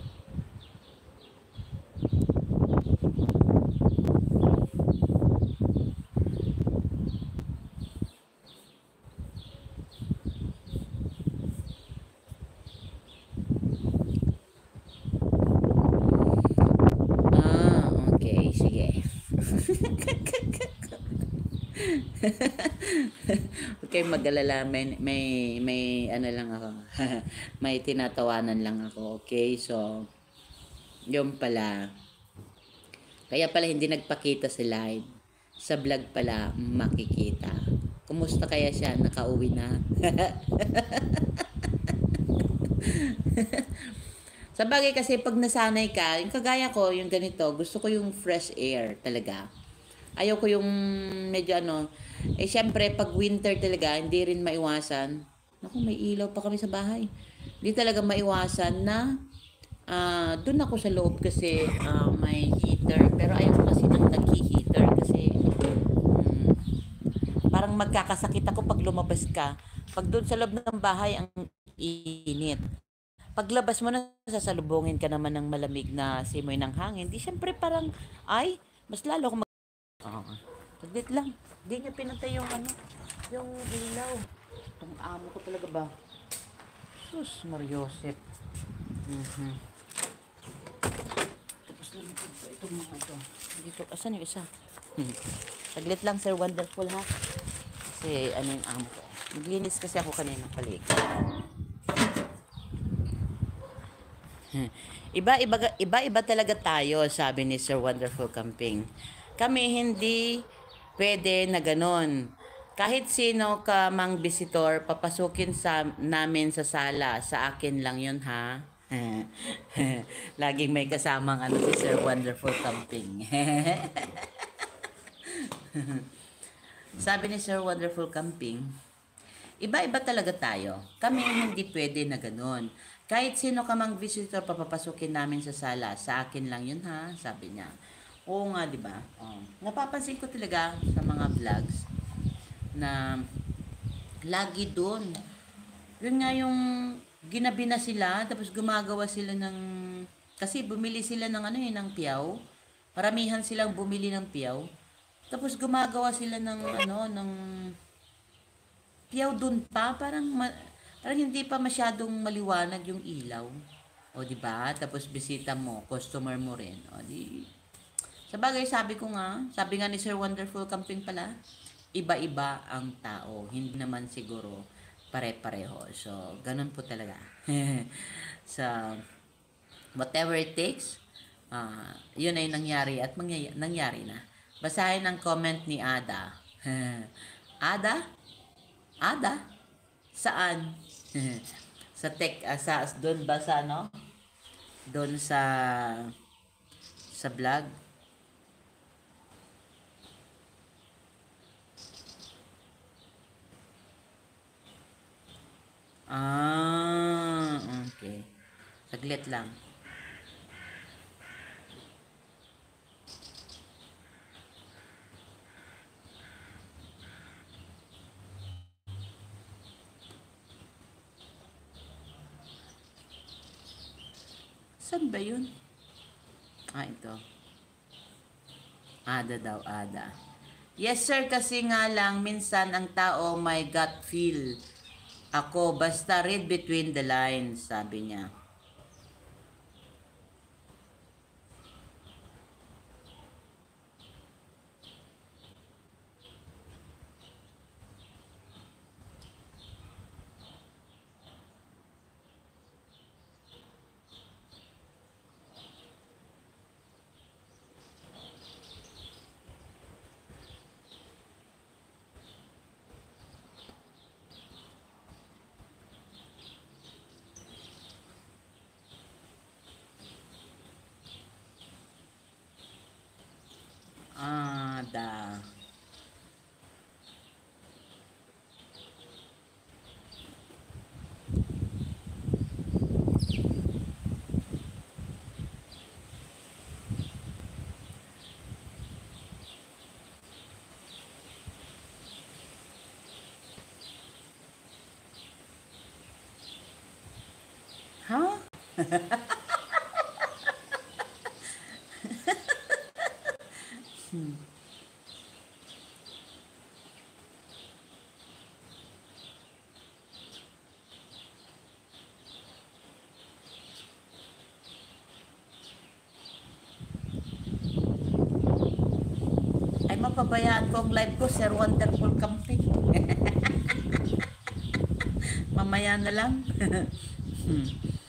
Okay, mag-alala, may, may, may ano lang ako, may tinatawanan lang ako, okay? So, yun pala. Kaya pala hindi nagpakita sa live. Sa vlog pala makikita. Kumusta kaya siya? Nakauwi na? Sa bagay kasi pag nasanay ka, yung kagaya ko, yung ganito, gusto ko yung fresh air talaga. Ayaw ko yung medyo ano, eh syempre pag winter talaga, hindi rin maiwasan. Naku, may ilaw pa kami sa bahay. Hindi talaga maiwasan na uh, doon ako sa loob kasi uh, may heater. Pero ayaw ko kasi ng nag-heater kasi um, parang magkakasakit ako pag lumabas ka. Pag doon sa loob ng bahay, ang init. Paglabas mo na, sasalubungin ka naman ng malamig na simoy ng hangin. Di syempre parang, ay, mas lalo ako mag... Oo. Saglit lang. Hindi niya pinatay yung ano, yung ilaw. Itong amo ko talaga ba? Sus, Mariosep. Mm-hmm. Tapos lang ito, itong mga ito. Dito, asan yung isa? Hmm. Saglit lang, Sir Wonderful ha. Kasi ano yung amo ko. Naglinis kasi ako kanina palig. Iba, iba, iba, iba talaga tayo, sabi ni Sir Wonderful Camping. Kami hindi pwede na ganon. Kahit sino ka mang visitor, papasukin sa, namin sa sala. Sa akin lang yun, ha? Laging may kasamang ano si Sir Wonderful Camping. Sabi ni Sir Wonderful Camping, iba-iba talaga tayo. Kami hindi pwede na ganon. Kahit sino ka mang visitor, papapasukin namin sa sala. Sa akin lang yun, ha? Sabi niya. Oo nga, di ba? Oh. Napapansin ko talaga sa mga vlogs na lagi doon. Yun nga yung ginabi na sila, tapos gumagawa sila ng... Kasi bumili sila ng ano yun, ng piyaw. Paramihan silang bumili ng piyaw. Tapos gumagawa sila ng ano, ng... Piyaw doon pa, parang... Ma- Parang hindi pa masyadong maliwanag yung ilaw. O, di ba? Tapos bisita mo, customer mo rin. O, di... Sa bagay, sabi ko nga, sabi nga ni Sir Wonderful Camping pala, iba-iba ang tao. Hindi naman siguro pare-pareho. So, ganun po talaga. So, whatever it takes, uh, yun ay nangyari at mangyay- nangyari na. Basahin ang comment ni Ada. Ada? Ada? Saan? Sa tech, ah, sa, doon ba sa ano? Doon sa, sa vlog? Ah, okay. Saglit lang. Saan ba yun? Ah, ito. Ada daw, ada. Yes sir, kasi nga lang minsan ang tao may gut feel. Ako, basta read between the lines, sabi niya. Ada. Huh? hmm. Ay, mapabayaan ko ang live ko, Sir Wonderful Camping. Mamaya na lang. hmm.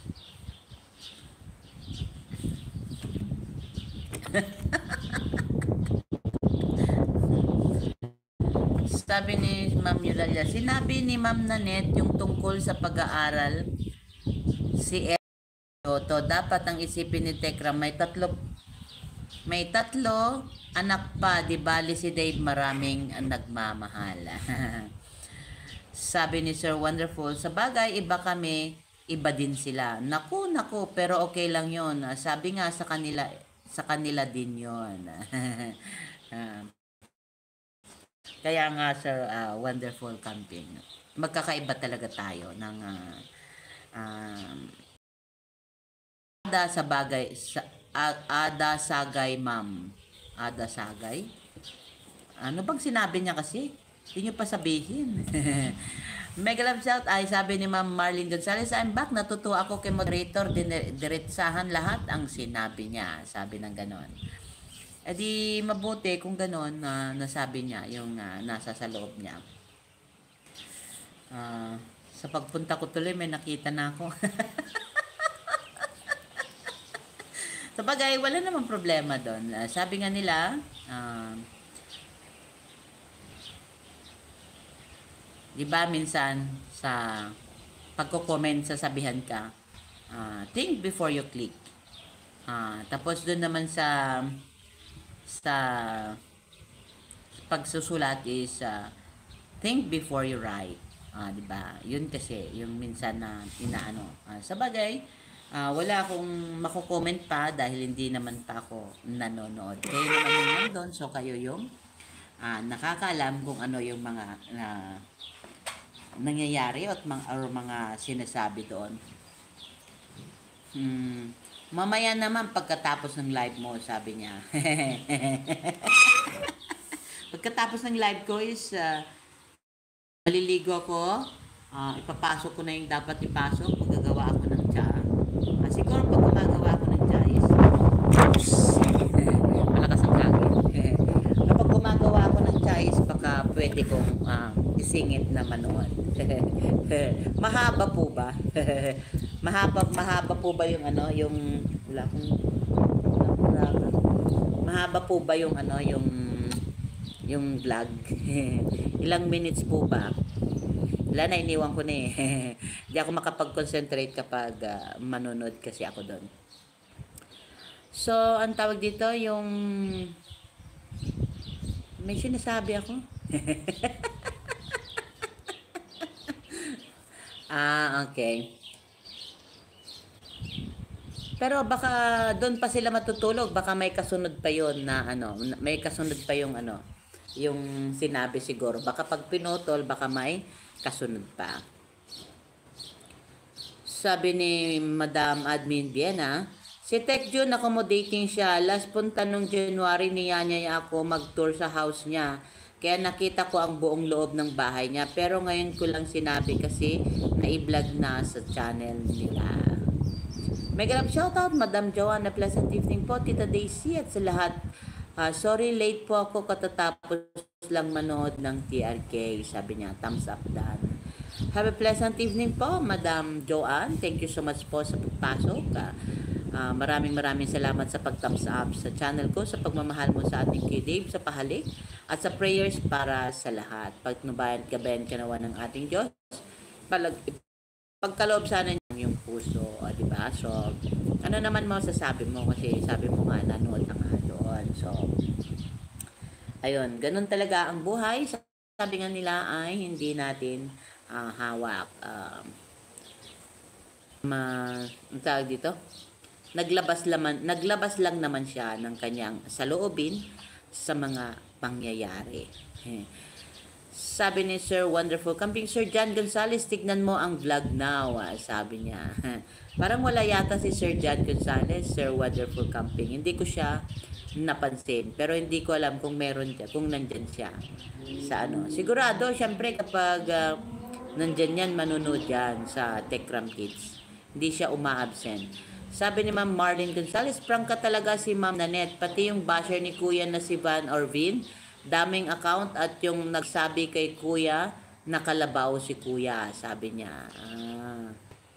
Sabi ni Ma'am Eulalia, sinabi ni Ma'am Nanette yung tungkol sa pag-aaral si Eto, dapat ang isipin ni Tekra, may tatlo may tatlo anak pa, di bali si Dave maraming ang nagmamahal. Sabi ni Sir Wonderful, sa bagay iba kami, iba din sila. Naku, naku, pero okay lang yon. Sabi nga sa kanila, sa kanila din yon. Kaya nga Sir uh, Wonderful Camping, magkakaiba talaga tayo ng uh, um, ada sa bagay sa, uh, ada sagay ma'am. Ada sagay? Ano bang sinabi niya kasi? Hindi niyo pa sabihin. Mega love shout ay sabi ni Ma'am Marlene Gonzalez, I'm back. Natutuwa ako kay moderator. Diretsahan lahat ang sinabi niya. Sabi ng ganon. E di mabuti kung ganon na uh, nasabi niya yung uh, nasa sa loob niya. Uh, sa pagpunta ko tuloy may nakita na ako. Sa bagay, wala namang problema doon. Uh, sabi nga nila, uh, di ba minsan sa pagko-comment sasabihan ka, uh, think before you click. Uh, tapos doon naman sa sa pagsusulat is uh, think before you write. Uh, di ba? Yun kasi yung minsan na inaano. Uh, sa bagay, uh, wala akong mako-comment pa dahil hindi naman pa ako nanonood. Kayo naman yung nandun, so kayo yung uh, nakakaalam kung ano yung mga uh, nangyayari at mga, or mga sinasabi doon. Hmm, mamaya naman pagkatapos ng live mo, sabi niya. Pagkatapos ng live ko is uh, maliligo ako, uh, ipapasok ko na yung dapat ipasok, magagawa ako ng tsa. Uh, siguro pag gumagawa ako ng tsa is malakas ang hangin. Kapag gumagawa ako ng tsa is baka pwede kong uh, isingit na manood. Mahaba po ba? mahaba mahaba po ba yung ano, yung wala akong mahaba po ba yung ano, yung yung vlog. Ilang minutes po ba? Wala na, iniwan ko na eh. Hindi ako makapag-concentrate kapag uh, manonood kasi ako doon. So, ang tawag dito, yung may sinasabi ako. Ah, okay. Pero baka doon pa sila matutulog, baka may kasunod pa yon na ano, may kasunod pa yung ano, yung sinabi siguro. Baka pag pinutol, baka may kasunod pa. Sabi ni Madam Admin Viena, si Tech June accommodating siya. Last punta nung January niya niya ako mag-tour sa house niya. Kaya nakita ko ang buong loob ng bahay niya. Pero ngayon ko lang sinabi kasi na-vlog na sa channel nila. Mega love shoutout, Madam Joanna, pleasant evening po, Tita Daisy at sa lahat. Uh, sorry, late po ako katatapos lang manood ng T R K. Sabi niya, thumbs up dan. Have a pleasant evening po, Madam Joanne. Thank you so much po sa pagpasok. Uh, uh, maraming maraming salamat sa pag-thumbs up sa channel ko, sa pagmamahal mo sa ating kay Dave, sa pahalik, at sa prayers para sa lahat. Pagnubayan, gabayan, kanawa ng ating Diyos. Palag pagkaloob sana yung puso, o, diba? So, ano naman mo sasabi mo kasi sabi mo nga nanood na nga doon. So, ayun, ganun talaga ang buhay. Sabi nga nila ay hindi natin uh, hawak. Uh, ma, ang tawag dito? Naglabas, laman, naglabas lang naman siya ng kanyang saloobin sa mga pangyayari. Sabi ni Sir Wonderful Camping, Sir John Gonzales, tignan mo ang vlog now, ah, sabi niya. Parang wala yata si Sir John Gonzales, Sir Wonderful Camping. Hindi ko siya napansin, pero hindi ko alam kung meron siya, kung nandyan siya sa ano. Sigurado, syempre kapag uh, nandyan yan, manunod yan sa Techram Kids. Hindi siya uma-absent. Sabi ni Ma'am Marlene Gonzales, prank ka talaga si Ma'am Nanette, pati yung basher ni Kuya na si Van Orvin, daming account at yung nagsabi kay Kuya, nakalabaw si Kuya, sabi niya. Ah.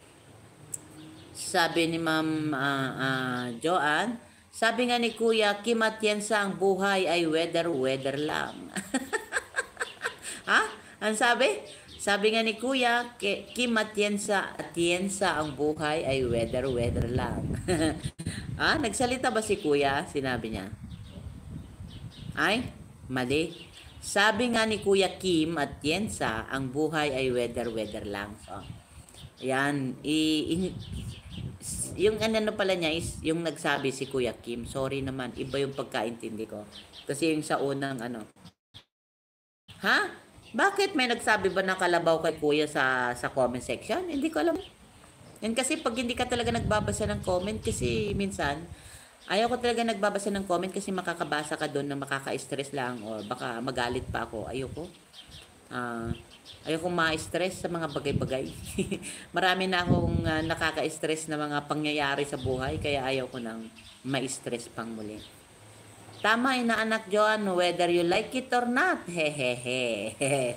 Sabi ni Ma'am uh, uh, Joanne, sabi nga ni Kuya, Kim Atienza, ang buhay ay weather-weather lang. Ha? Ang sabi? Sabi nga ni Kuya, Kim Atienza, Atienza, ang buhay ay weather-weather lang. Ha? Nagsalita ba si Kuya? Sinabi niya. Ay? Mali. Sabi nga ni Kuya Kim at Yensa, ang buhay ay weather-weather lang. So, yan. I, i, yung ano pala niya is, yung nagsabi si Kuya Kim. Sorry naman, iba yung pagkaintindi ko. Kasi yung sa unang ano. Ha? Bakit may nagsabi ba na kalabaw kay Kuya sa, sa comment section? Hindi ko alam. Yan kasi pag hindi ka talaga nagbabasa ng comment, kasi minsan, ayaw ko talaga nagbabasa ng comment kasi makakabasa ka doon na makaka-stress lang o baka magalit pa ako. Ayoko. Uh, ayoko ma-stress sa mga bagay-bagay. Marami na akong uh, nakaka-stress na mga pangyayari sa buhay kaya ayaw ko nang ma-stress pang muli. Tama ina anak Joan, whether you like it or not. Hehehe.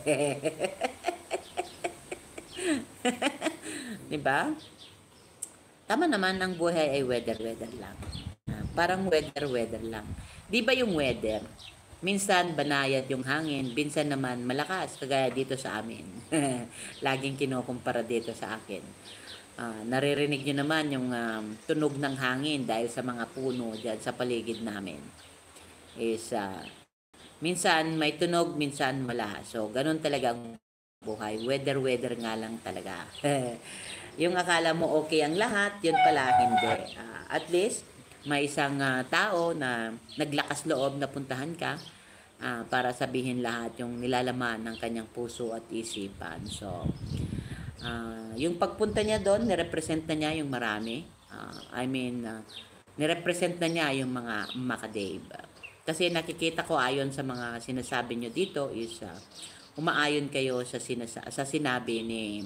Diba? Tama naman, ang buhay ay weather-weather lang. Parang weather-weather lang. Di ba yung weather? Minsan banayad yung hangin, minsan naman malakas, kagaya dito sa amin. Laging kinukumpara dito sa akin. Uh, naririnig nyo naman yung um, tunog ng hangin dahil sa mga puno dyan sa paligid namin. Is, uh, minsan may tunog, minsan wala. So, ganun talaga ang buhay. Weather-weather nga lang talaga. Yung akala mo okay ang lahat, yun pala hindi. Uh, at least, may isang uh, tao na naglakas loob na puntahan ka uh, para sabihin lahat yung nilalaman ng kanyang puso at isipan. So, uh, yung pagpunta niya doon, nirepresent na niya yung marami. Uh, I mean, uh, nirepresent na niya yung mga Makadave. Kasi nakikita ko ayon sa mga sinasabi nyo dito is uh, umaayon kayo sa, sinasa- sa sinabi ni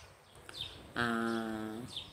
uh,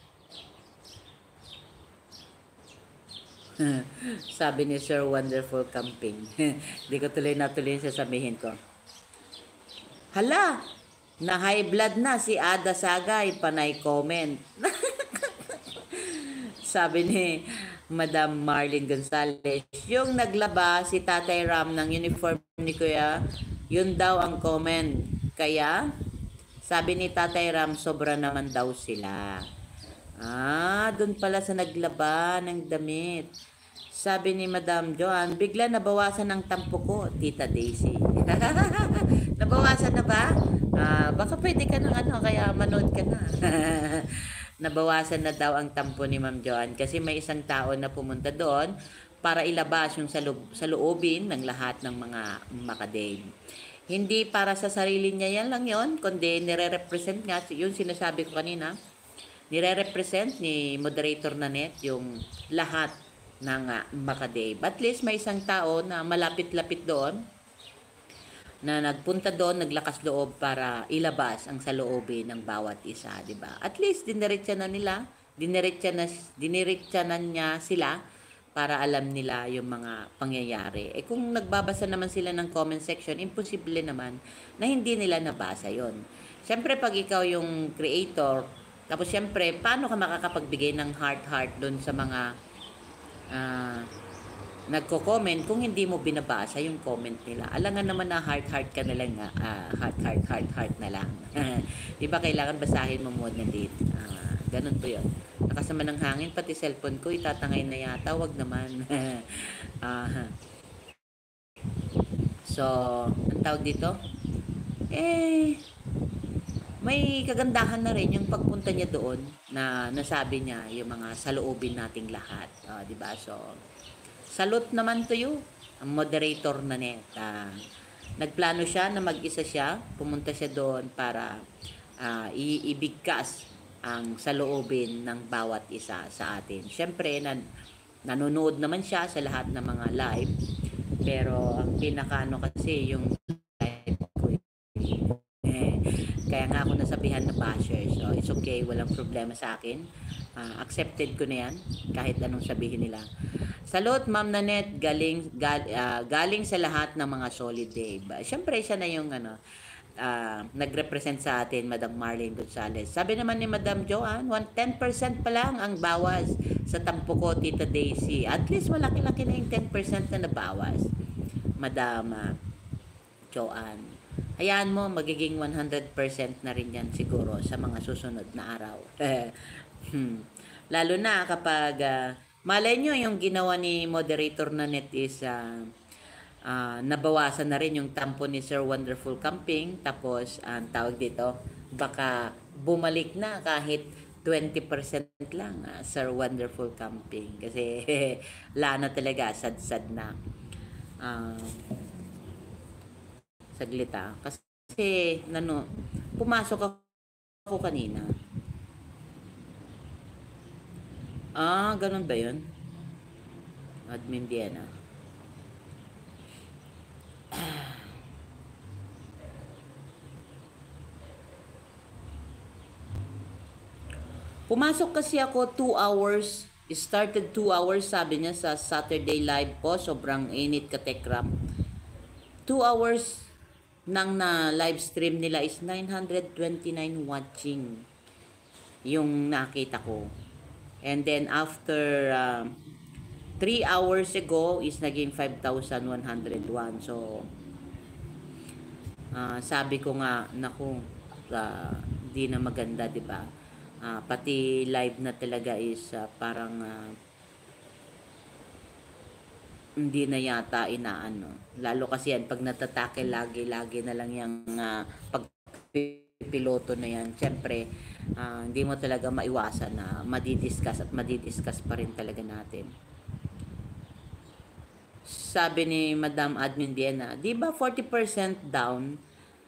sabi ni Sir Wonderful Camping. Hindi ko tuloy na tuloy sasabihin ko. Hala, na high blood na si Ada Sagay, panay comment. Sabi ni Madam Marlene Gonzalez. Yung naglaba si Tatay Ram ng uniform ni Kuya, yun daw ang comment. Kaya, sabi ni Tatay Ram, sobra naman daw sila. Ah, dun pala sa naglaba ng damit. Sabi ni Madam Joan, bigla nabawasan ang tampo ko, Tita Daisy. Nabawasan na ba? Ah, baka pwede ka ng ano, kaya manood ka na. Nabawasan na daw ang tampo ni Ma'am Joan kasi may isang tao na pumunta doon para ilabas yung sa, loob, sa loobin ng lahat ng mga Makadame. Hindi para sa sarili niya yan lang yon, kundi nire-represent nga, yung sinasabi ko kanina, nire-represent ni moderator Nanet yung lahat ng uh, Makadame. At least may isang tao na malapit-lapit doon na nagpunta doon, naglakas loob para ilabas ang saloobin ng bawat isa, di ba? At least diniretsa na nila, diniretsa na diniretsa na niya sila para alam nila yung mga pangyayari. Eh kung nagbabasa naman sila ng comment section, imposible naman na hindi nila nabasa yon. Siyempre pag ikaw yung creator, tapos siyempre paano ka makakapagbigay ng heart-heart doon sa mga uh, nagko-comment kung hindi mo binabasa yung comment nila. Alangan naman na heart-heart ka na lang, uh, heart-heart, heart-heart na lang. Di ba kailangan basahin mo muna din? Uh, ganun po yun. Nakasama ng hangin, pati cellphone ko, itatangay na yata, wag naman. uh, so, ang tawag dito? Eh, may kagandahan na rin yung pagpunta niya doon na nasabi niya yung mga saloobin nating lahat. Uh, di ba? So, salute naman to you, ang moderator na net. Uh, nagplano siya na mag-isa siya, pumunta siya doon para uh, iibigkas ang saloobin ng bawat isa sa atin. Siyempre, nan nanonood naman siya sa lahat ng mga live, pero ang pinakaano kasi yung live ko eh, kaya nga ako nasabihan na basher. So, it's okay, walang problema sa akin. Uh, accepted ko na yan, kahit anong sabihin nila. Salute, Ma'am Nanet, galing, gal, uh, galing sa lahat ng mga solid day. Siyempre, siya na yung ano, uh, nag-represent sa atin, Madam Marlene Gonzalez. Sabi naman ni Madam Joanne, ten percent pa lang ang bawas sa tampo ko, Tita Daisy. At least malaki-laki na yung ten percent na nabawas, Madam uh, Joanne. Hayaan mo, magiging one hundred percent na rin yan siguro sa mga susunod na araw. hmm. Lalo na kapag uh, malay nyo yung ginawa ni moderator na net is uh, uh, nabawasan na rin yung tampo ni Sir Wonderful Camping. Tapos, ang uh, tawag dito, baka bumalik na kahit twenty percent lang, uh, Sir Wonderful Camping. Kasi lana talaga, sad-sad na. Uh, saglit ah. Kasi, nano, pumasok ako kanina. Ah, ganun ba yun? Admin Diana. Pumasok kasi ako two hours. Started two hours, sabi niya sa Saturday live ko. Sobrang init ka, Tekram. two hours nang na live stream nila is nine hundred twenty-nine watching yung nakita ko. And then after uh, three hours ago is naging five thousand one hundred one. So uh, sabi ko nga, naku, uh, di na maganda, di ba? Uh, pati live na talaga is uh, parang uh, hindi na yata inaano. Lalo kasi yan, pag natatake lagi-lagi na lang yung uh, pagpipiloto na yan. Siyempre, uh, hindi mo talaga maiwasan na madidiscuss at madidiscuss pa rin talaga natin. Sabi ni Madam Admin Diana, di ba forty percent down?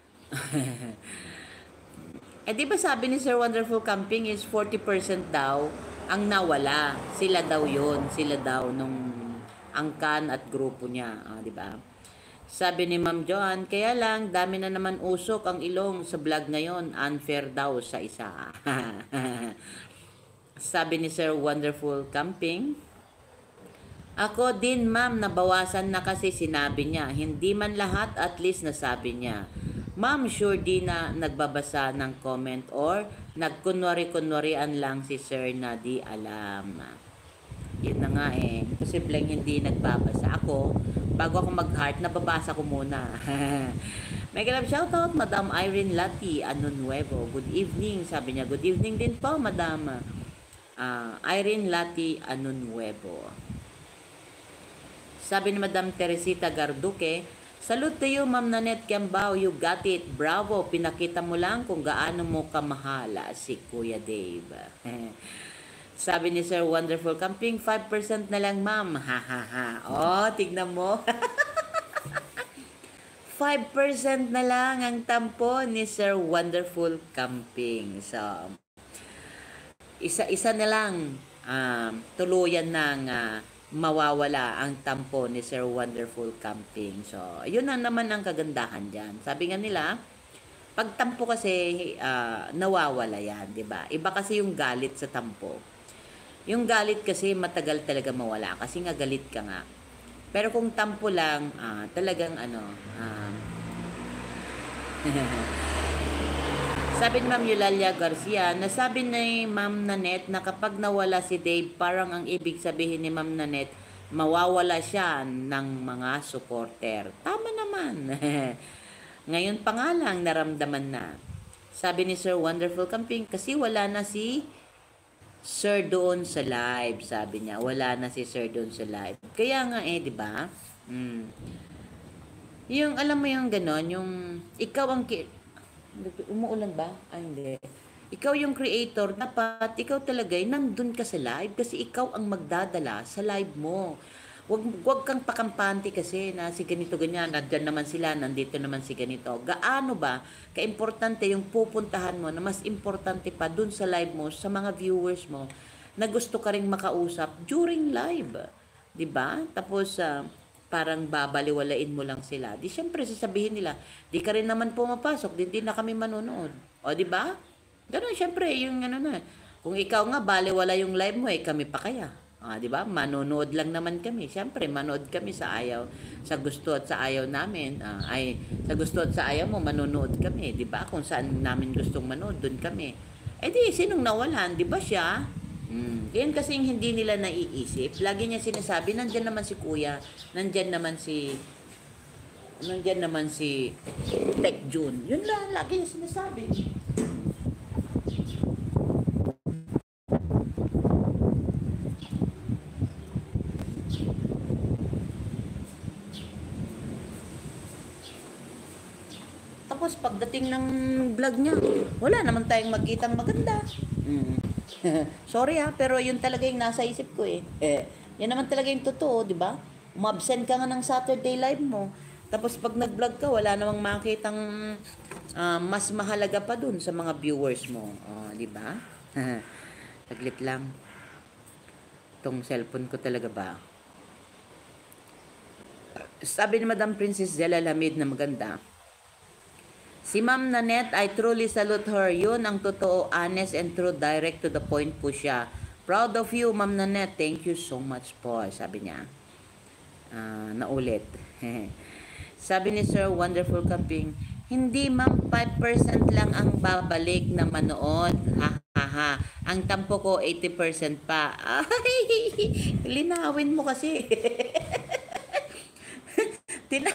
Eh di ba sabi ni Sir Wonderful Camping is forty percent daw ang nawala. Sila daw yun. Sila daw nung angkan at grupo niya, ah, di ba? Sabi ni Ma'am Joan, kaya lang dami na naman usok ang ilong sa vlog ngayon, unfair daw sa isa. Sabi ni Sir Wonderful Camping, ako din ma'am, nabawasan na kasi sinabi niya, hindi man lahat, at least nasabi niya. Ma'am, sure di na nagbabasa ng comment or nagkunwari-kunwarian lang si Sir na di alam. Yun na nga eh. Posibleng hindi nagbabasa. Ako, bago ako mag-heart, nababasa ko muna. Mega love shoutout, Madam Irene Lati Anunuevo. Good evening. Sabi niya, good evening din po, Madam uh, Irene Lati Anunuevo. Sabi ni Madam Teresita Garduque, salute to you, Ma'am Nanette Kiambao. You got it. Bravo. Pinakita mo lang kung gaano mo kamahala si Kuya Dave. Sabi ni Sir Wonderful Camping, five percent na lang, ma'am. Ha, ha, ha. Oh, tignan mo. five percent na lang ang tampo ni Sir Wonderful Camping. So, isa-isa na lang uh, tuluyan ng uh, mawawala ang tampo ni Sir Wonderful Camping. So, yun na naman ang kagandahan dyan. Sabi nga nila, pag tampo kasi uh, nawawala yan, di ba? Iba kasi yung galit sa tampo. Yung galit kasi matagal talaga mawala kasi nga galit ka nga. Pero kung tampo lang, uh, talagang ano, uh, sabi ni Ma'am Eulalia Garcia, nasabi ni Ma'am Nanette na kapag nawala si Dave, parang ang ibig sabihin ni Ma'am Nanette, mawawala siya ng mga supporter. Tama naman. Ngayon pa nga lang naramdaman na. Sabi ni Sir Wonderful Camping, kasi wala na si Sir doon sa live, sabi niya. Wala na si Sir doon sa live. Kaya nga eh, di ba? Mm. Yung, alam mo yung ganon, yung, ikaw ang, umuulan ba? Ay, hindi. Ikaw yung creator, dapat ikaw talaga, nandun ka sa live kasi ikaw ang magdadala sa live mo. Wag, wag kang pakampante kasi na si ganito ganyan, nandyan naman sila, nandito naman si ganito. Gaano ba kaimportante yung pupuntahan mo na mas importante pa dun sa live mo, sa mga viewers mo, na gusto ka ring makausap during live. Diba? Tapos, uh, parang babaliwalain mo lang sila. Di syempre, sasabihin nila, di ka rin naman pumapasok, di, di na kami manonood. O, diba? Ganun, syempre, yung ano na. Kung ikaw nga, baliwala yung live mo, eh, kami pa kaya. Ah, 'di ba? Manonood lang naman kami. Siyempre, manood kami sa ayaw, sa gusto at sa ayaw namin. Ah, ay sa gusto at sa ayaw mo manonood kami, 'di ba? Kung saan namin gustong manood, doon kami. Eh di sinong nawalan, 'di ba siya? Hmm. Yan kasi hindi nila naiisip. Lagi niya sinasabi, nandiyan naman si Kuya, nandiyan naman si nandiyan naman si Tech June. Yun lang lagi niya sinasabi. Tapos pagdating ng vlog niya, wala naman tayong magkitang maganda. Mm. Sorry ha, pero yun talaga yung nasa isip ko eh. eh yan naman talaga yung totoo, di ba? Umabsent ka nga ng Saturday live mo. Tapos pag nag-vlog ka, wala namang makitang uh, mas mahalaga pa dun sa mga viewers mo. Oh, di ba? Taglit lang. Itong cellphone ko talaga ba? Sabi ni Madam Princess Zella Lamid na maganda, si Ma'am Nanette, I truly salute her. Yun ang totoo, honest and true, direct to the point po siya. Proud of you, Ma'am Nanette. Thank you so much po, sabi niya. Uh, naulit. Sabi ni Sir Wonderful Camping, hindi ma'am, five percent lang ang babalik na manood. Ha, ha, ha. Ang tampo ko, eighty percent pa. Ay, linawin mo kasi. Tina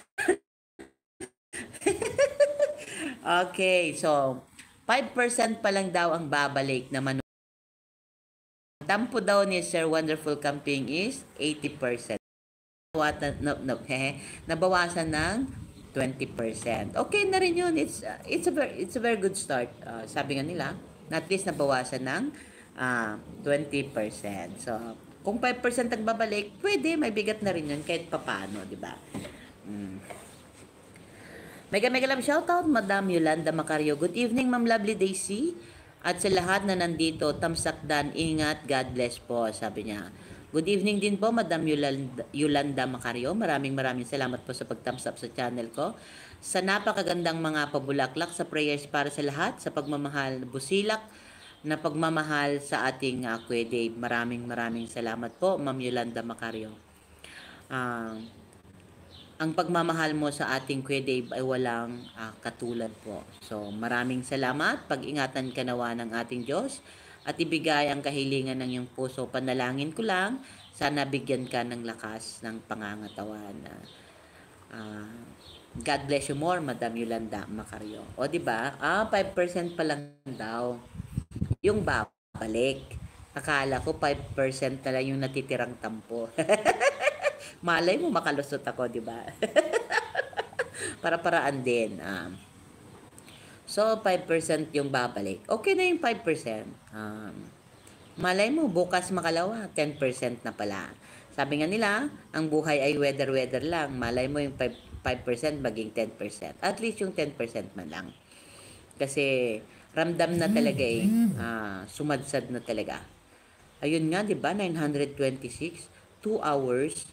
Okay, so five percent pa lang daw ang babalik na manood. Tampo daw ni Sir Wonderful Camping is eighty percent. No, no, eh, nabawasan ng twenty percent. Okay na rin yun. It's, uh, it's, a, very, it's a very good start. Uh, sabi nga nila, at least nabawasan ng uh, twenty percent. So, kung five percent ang babalik, pwede, may bigat na rin yun kahit papano, di ba? Mm. Mega mega love shoutout, Madam Yolanda Macario. Good evening, Ma'am Lovely Daisy. At sa lahat na nandito, tamsakdan, ingat, God bless po, sabi niya. Good evening din po, Madam Yolanda, Yolanda Macario. Maraming maraming salamat po sa pag-thumbs up sa channel ko. Sa napakagandang mga pabulaklak sa prayers para sa lahat, sa pagmamahal, busilak na pagmamahal sa ating uh, Kuya Dave. Maraming maraming salamat po, Ma'am Yolanda Macario. Ah... Uh, ang pagmamahal mo sa ating Kuya Dave ay walang uh, katulad po. So, maraming salamat. Pag-ingatan ka nawa ng ating Diyos at ibigay ang kahilingan ng iyong puso. Panalangin ko lang, sana bigyan ka ng lakas ng pangangatawan. Uh, God bless you more, Madam Yolanda Macario. O, di ba? Ah, five percent pa lang daw yung babalik. Akala ko five percent na lang yung natitirang tampo. Malay mo makalusot ako, di ba? Para-paraan din. Um, so, five percent yung babalik. Okay na yung five percent. Um, malay mo, bukas makalawa, ten percent na pala. Sabi nga nila, ang buhay ay weather-weather lang. Malay mo yung five percent maging ten percent. At least yung ten percent man lang. Kasi ramdam na talaga eh. Uh, sumadsad na talaga. Ayun nga, di ba? nine hundred twenty-six. two hours.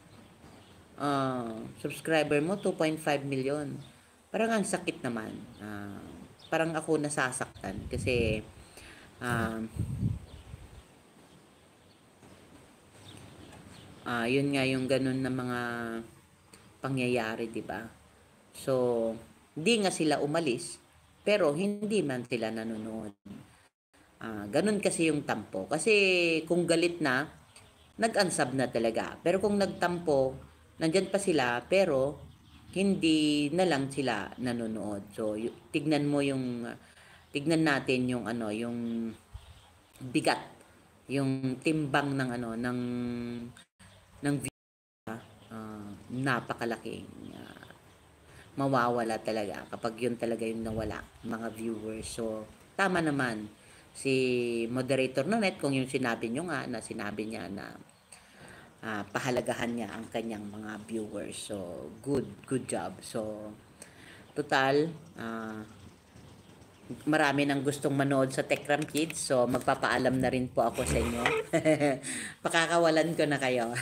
Uh, subscriber mo, two point five million. Parang ang sakit naman. Uh, parang ako nasasaktan. Kasi uh, uh, yun nga yung ganun na mga pangyayari, di ba? So, hindi nga sila umalis, pero hindi man sila nanonood. Uh, ganun kasi yung tampo. Kasi kung galit na, nag-unsub na talaga. Pero kung nagtampo, nandyan pa sila, pero hindi na lang sila nanonood. So, y- tignan mo yung, tignan natin yung ano, yung bigat, yung timbang ng ano, ng, ng uh, napakalaki. Uh, mawawala talaga kapag yun talaga yung nawala, mga viewers. So, tama naman si moderator ng net kung yung sinabi nyo nga na sinabi niya na uh, pahalagahan niya ang kanyang mga viewers. So, good, good job. So, total, uh, marami nang gustong manood sa Techram Kids. So, magpapaalam na rin po ako sa inyo. Pakakawalan ko na kayo.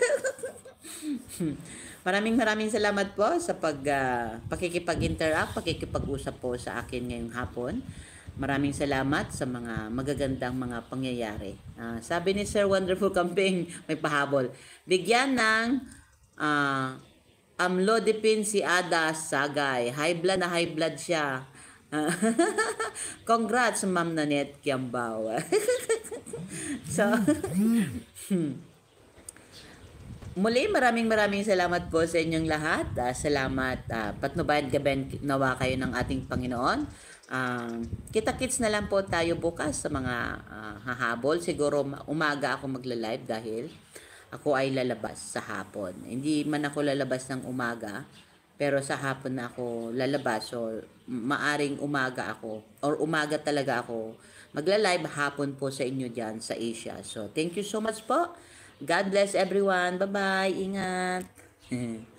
Maraming maraming salamat po sa pag uh, pakikipag-interact, pakikipag-usap po sa akin ngayong hapon. Maraming salamat sa mga magagandang mga pangyayari. Uh, sabi ni Sir Wonderful Camping, may pahabol. Bigyan ng uh, amlodipine si Ada Sagay. High blood na high blood siya. Uh, congrats, Ma'am Nanette Kiambao. So, muli, maraming maraming salamat po sa inyong lahat. Uh, salamat. Uh, patnubayan gaben nawa kayo ng ating Panginoon. Uh, kita-kits na lang po tayo bukas sa mga uh, hahabol. Siguro umaga ako magla-live dahil ako ay lalabas sa hapon. Hindi man ako lalabas ng umaga, pero sa hapon na ako lalabas. So, maaring umaga ako or umaga talaga ako magla-live hapon po sa inyo dyan sa Asia. So, thank you so much po. God bless everyone. Bye-bye. Ingat.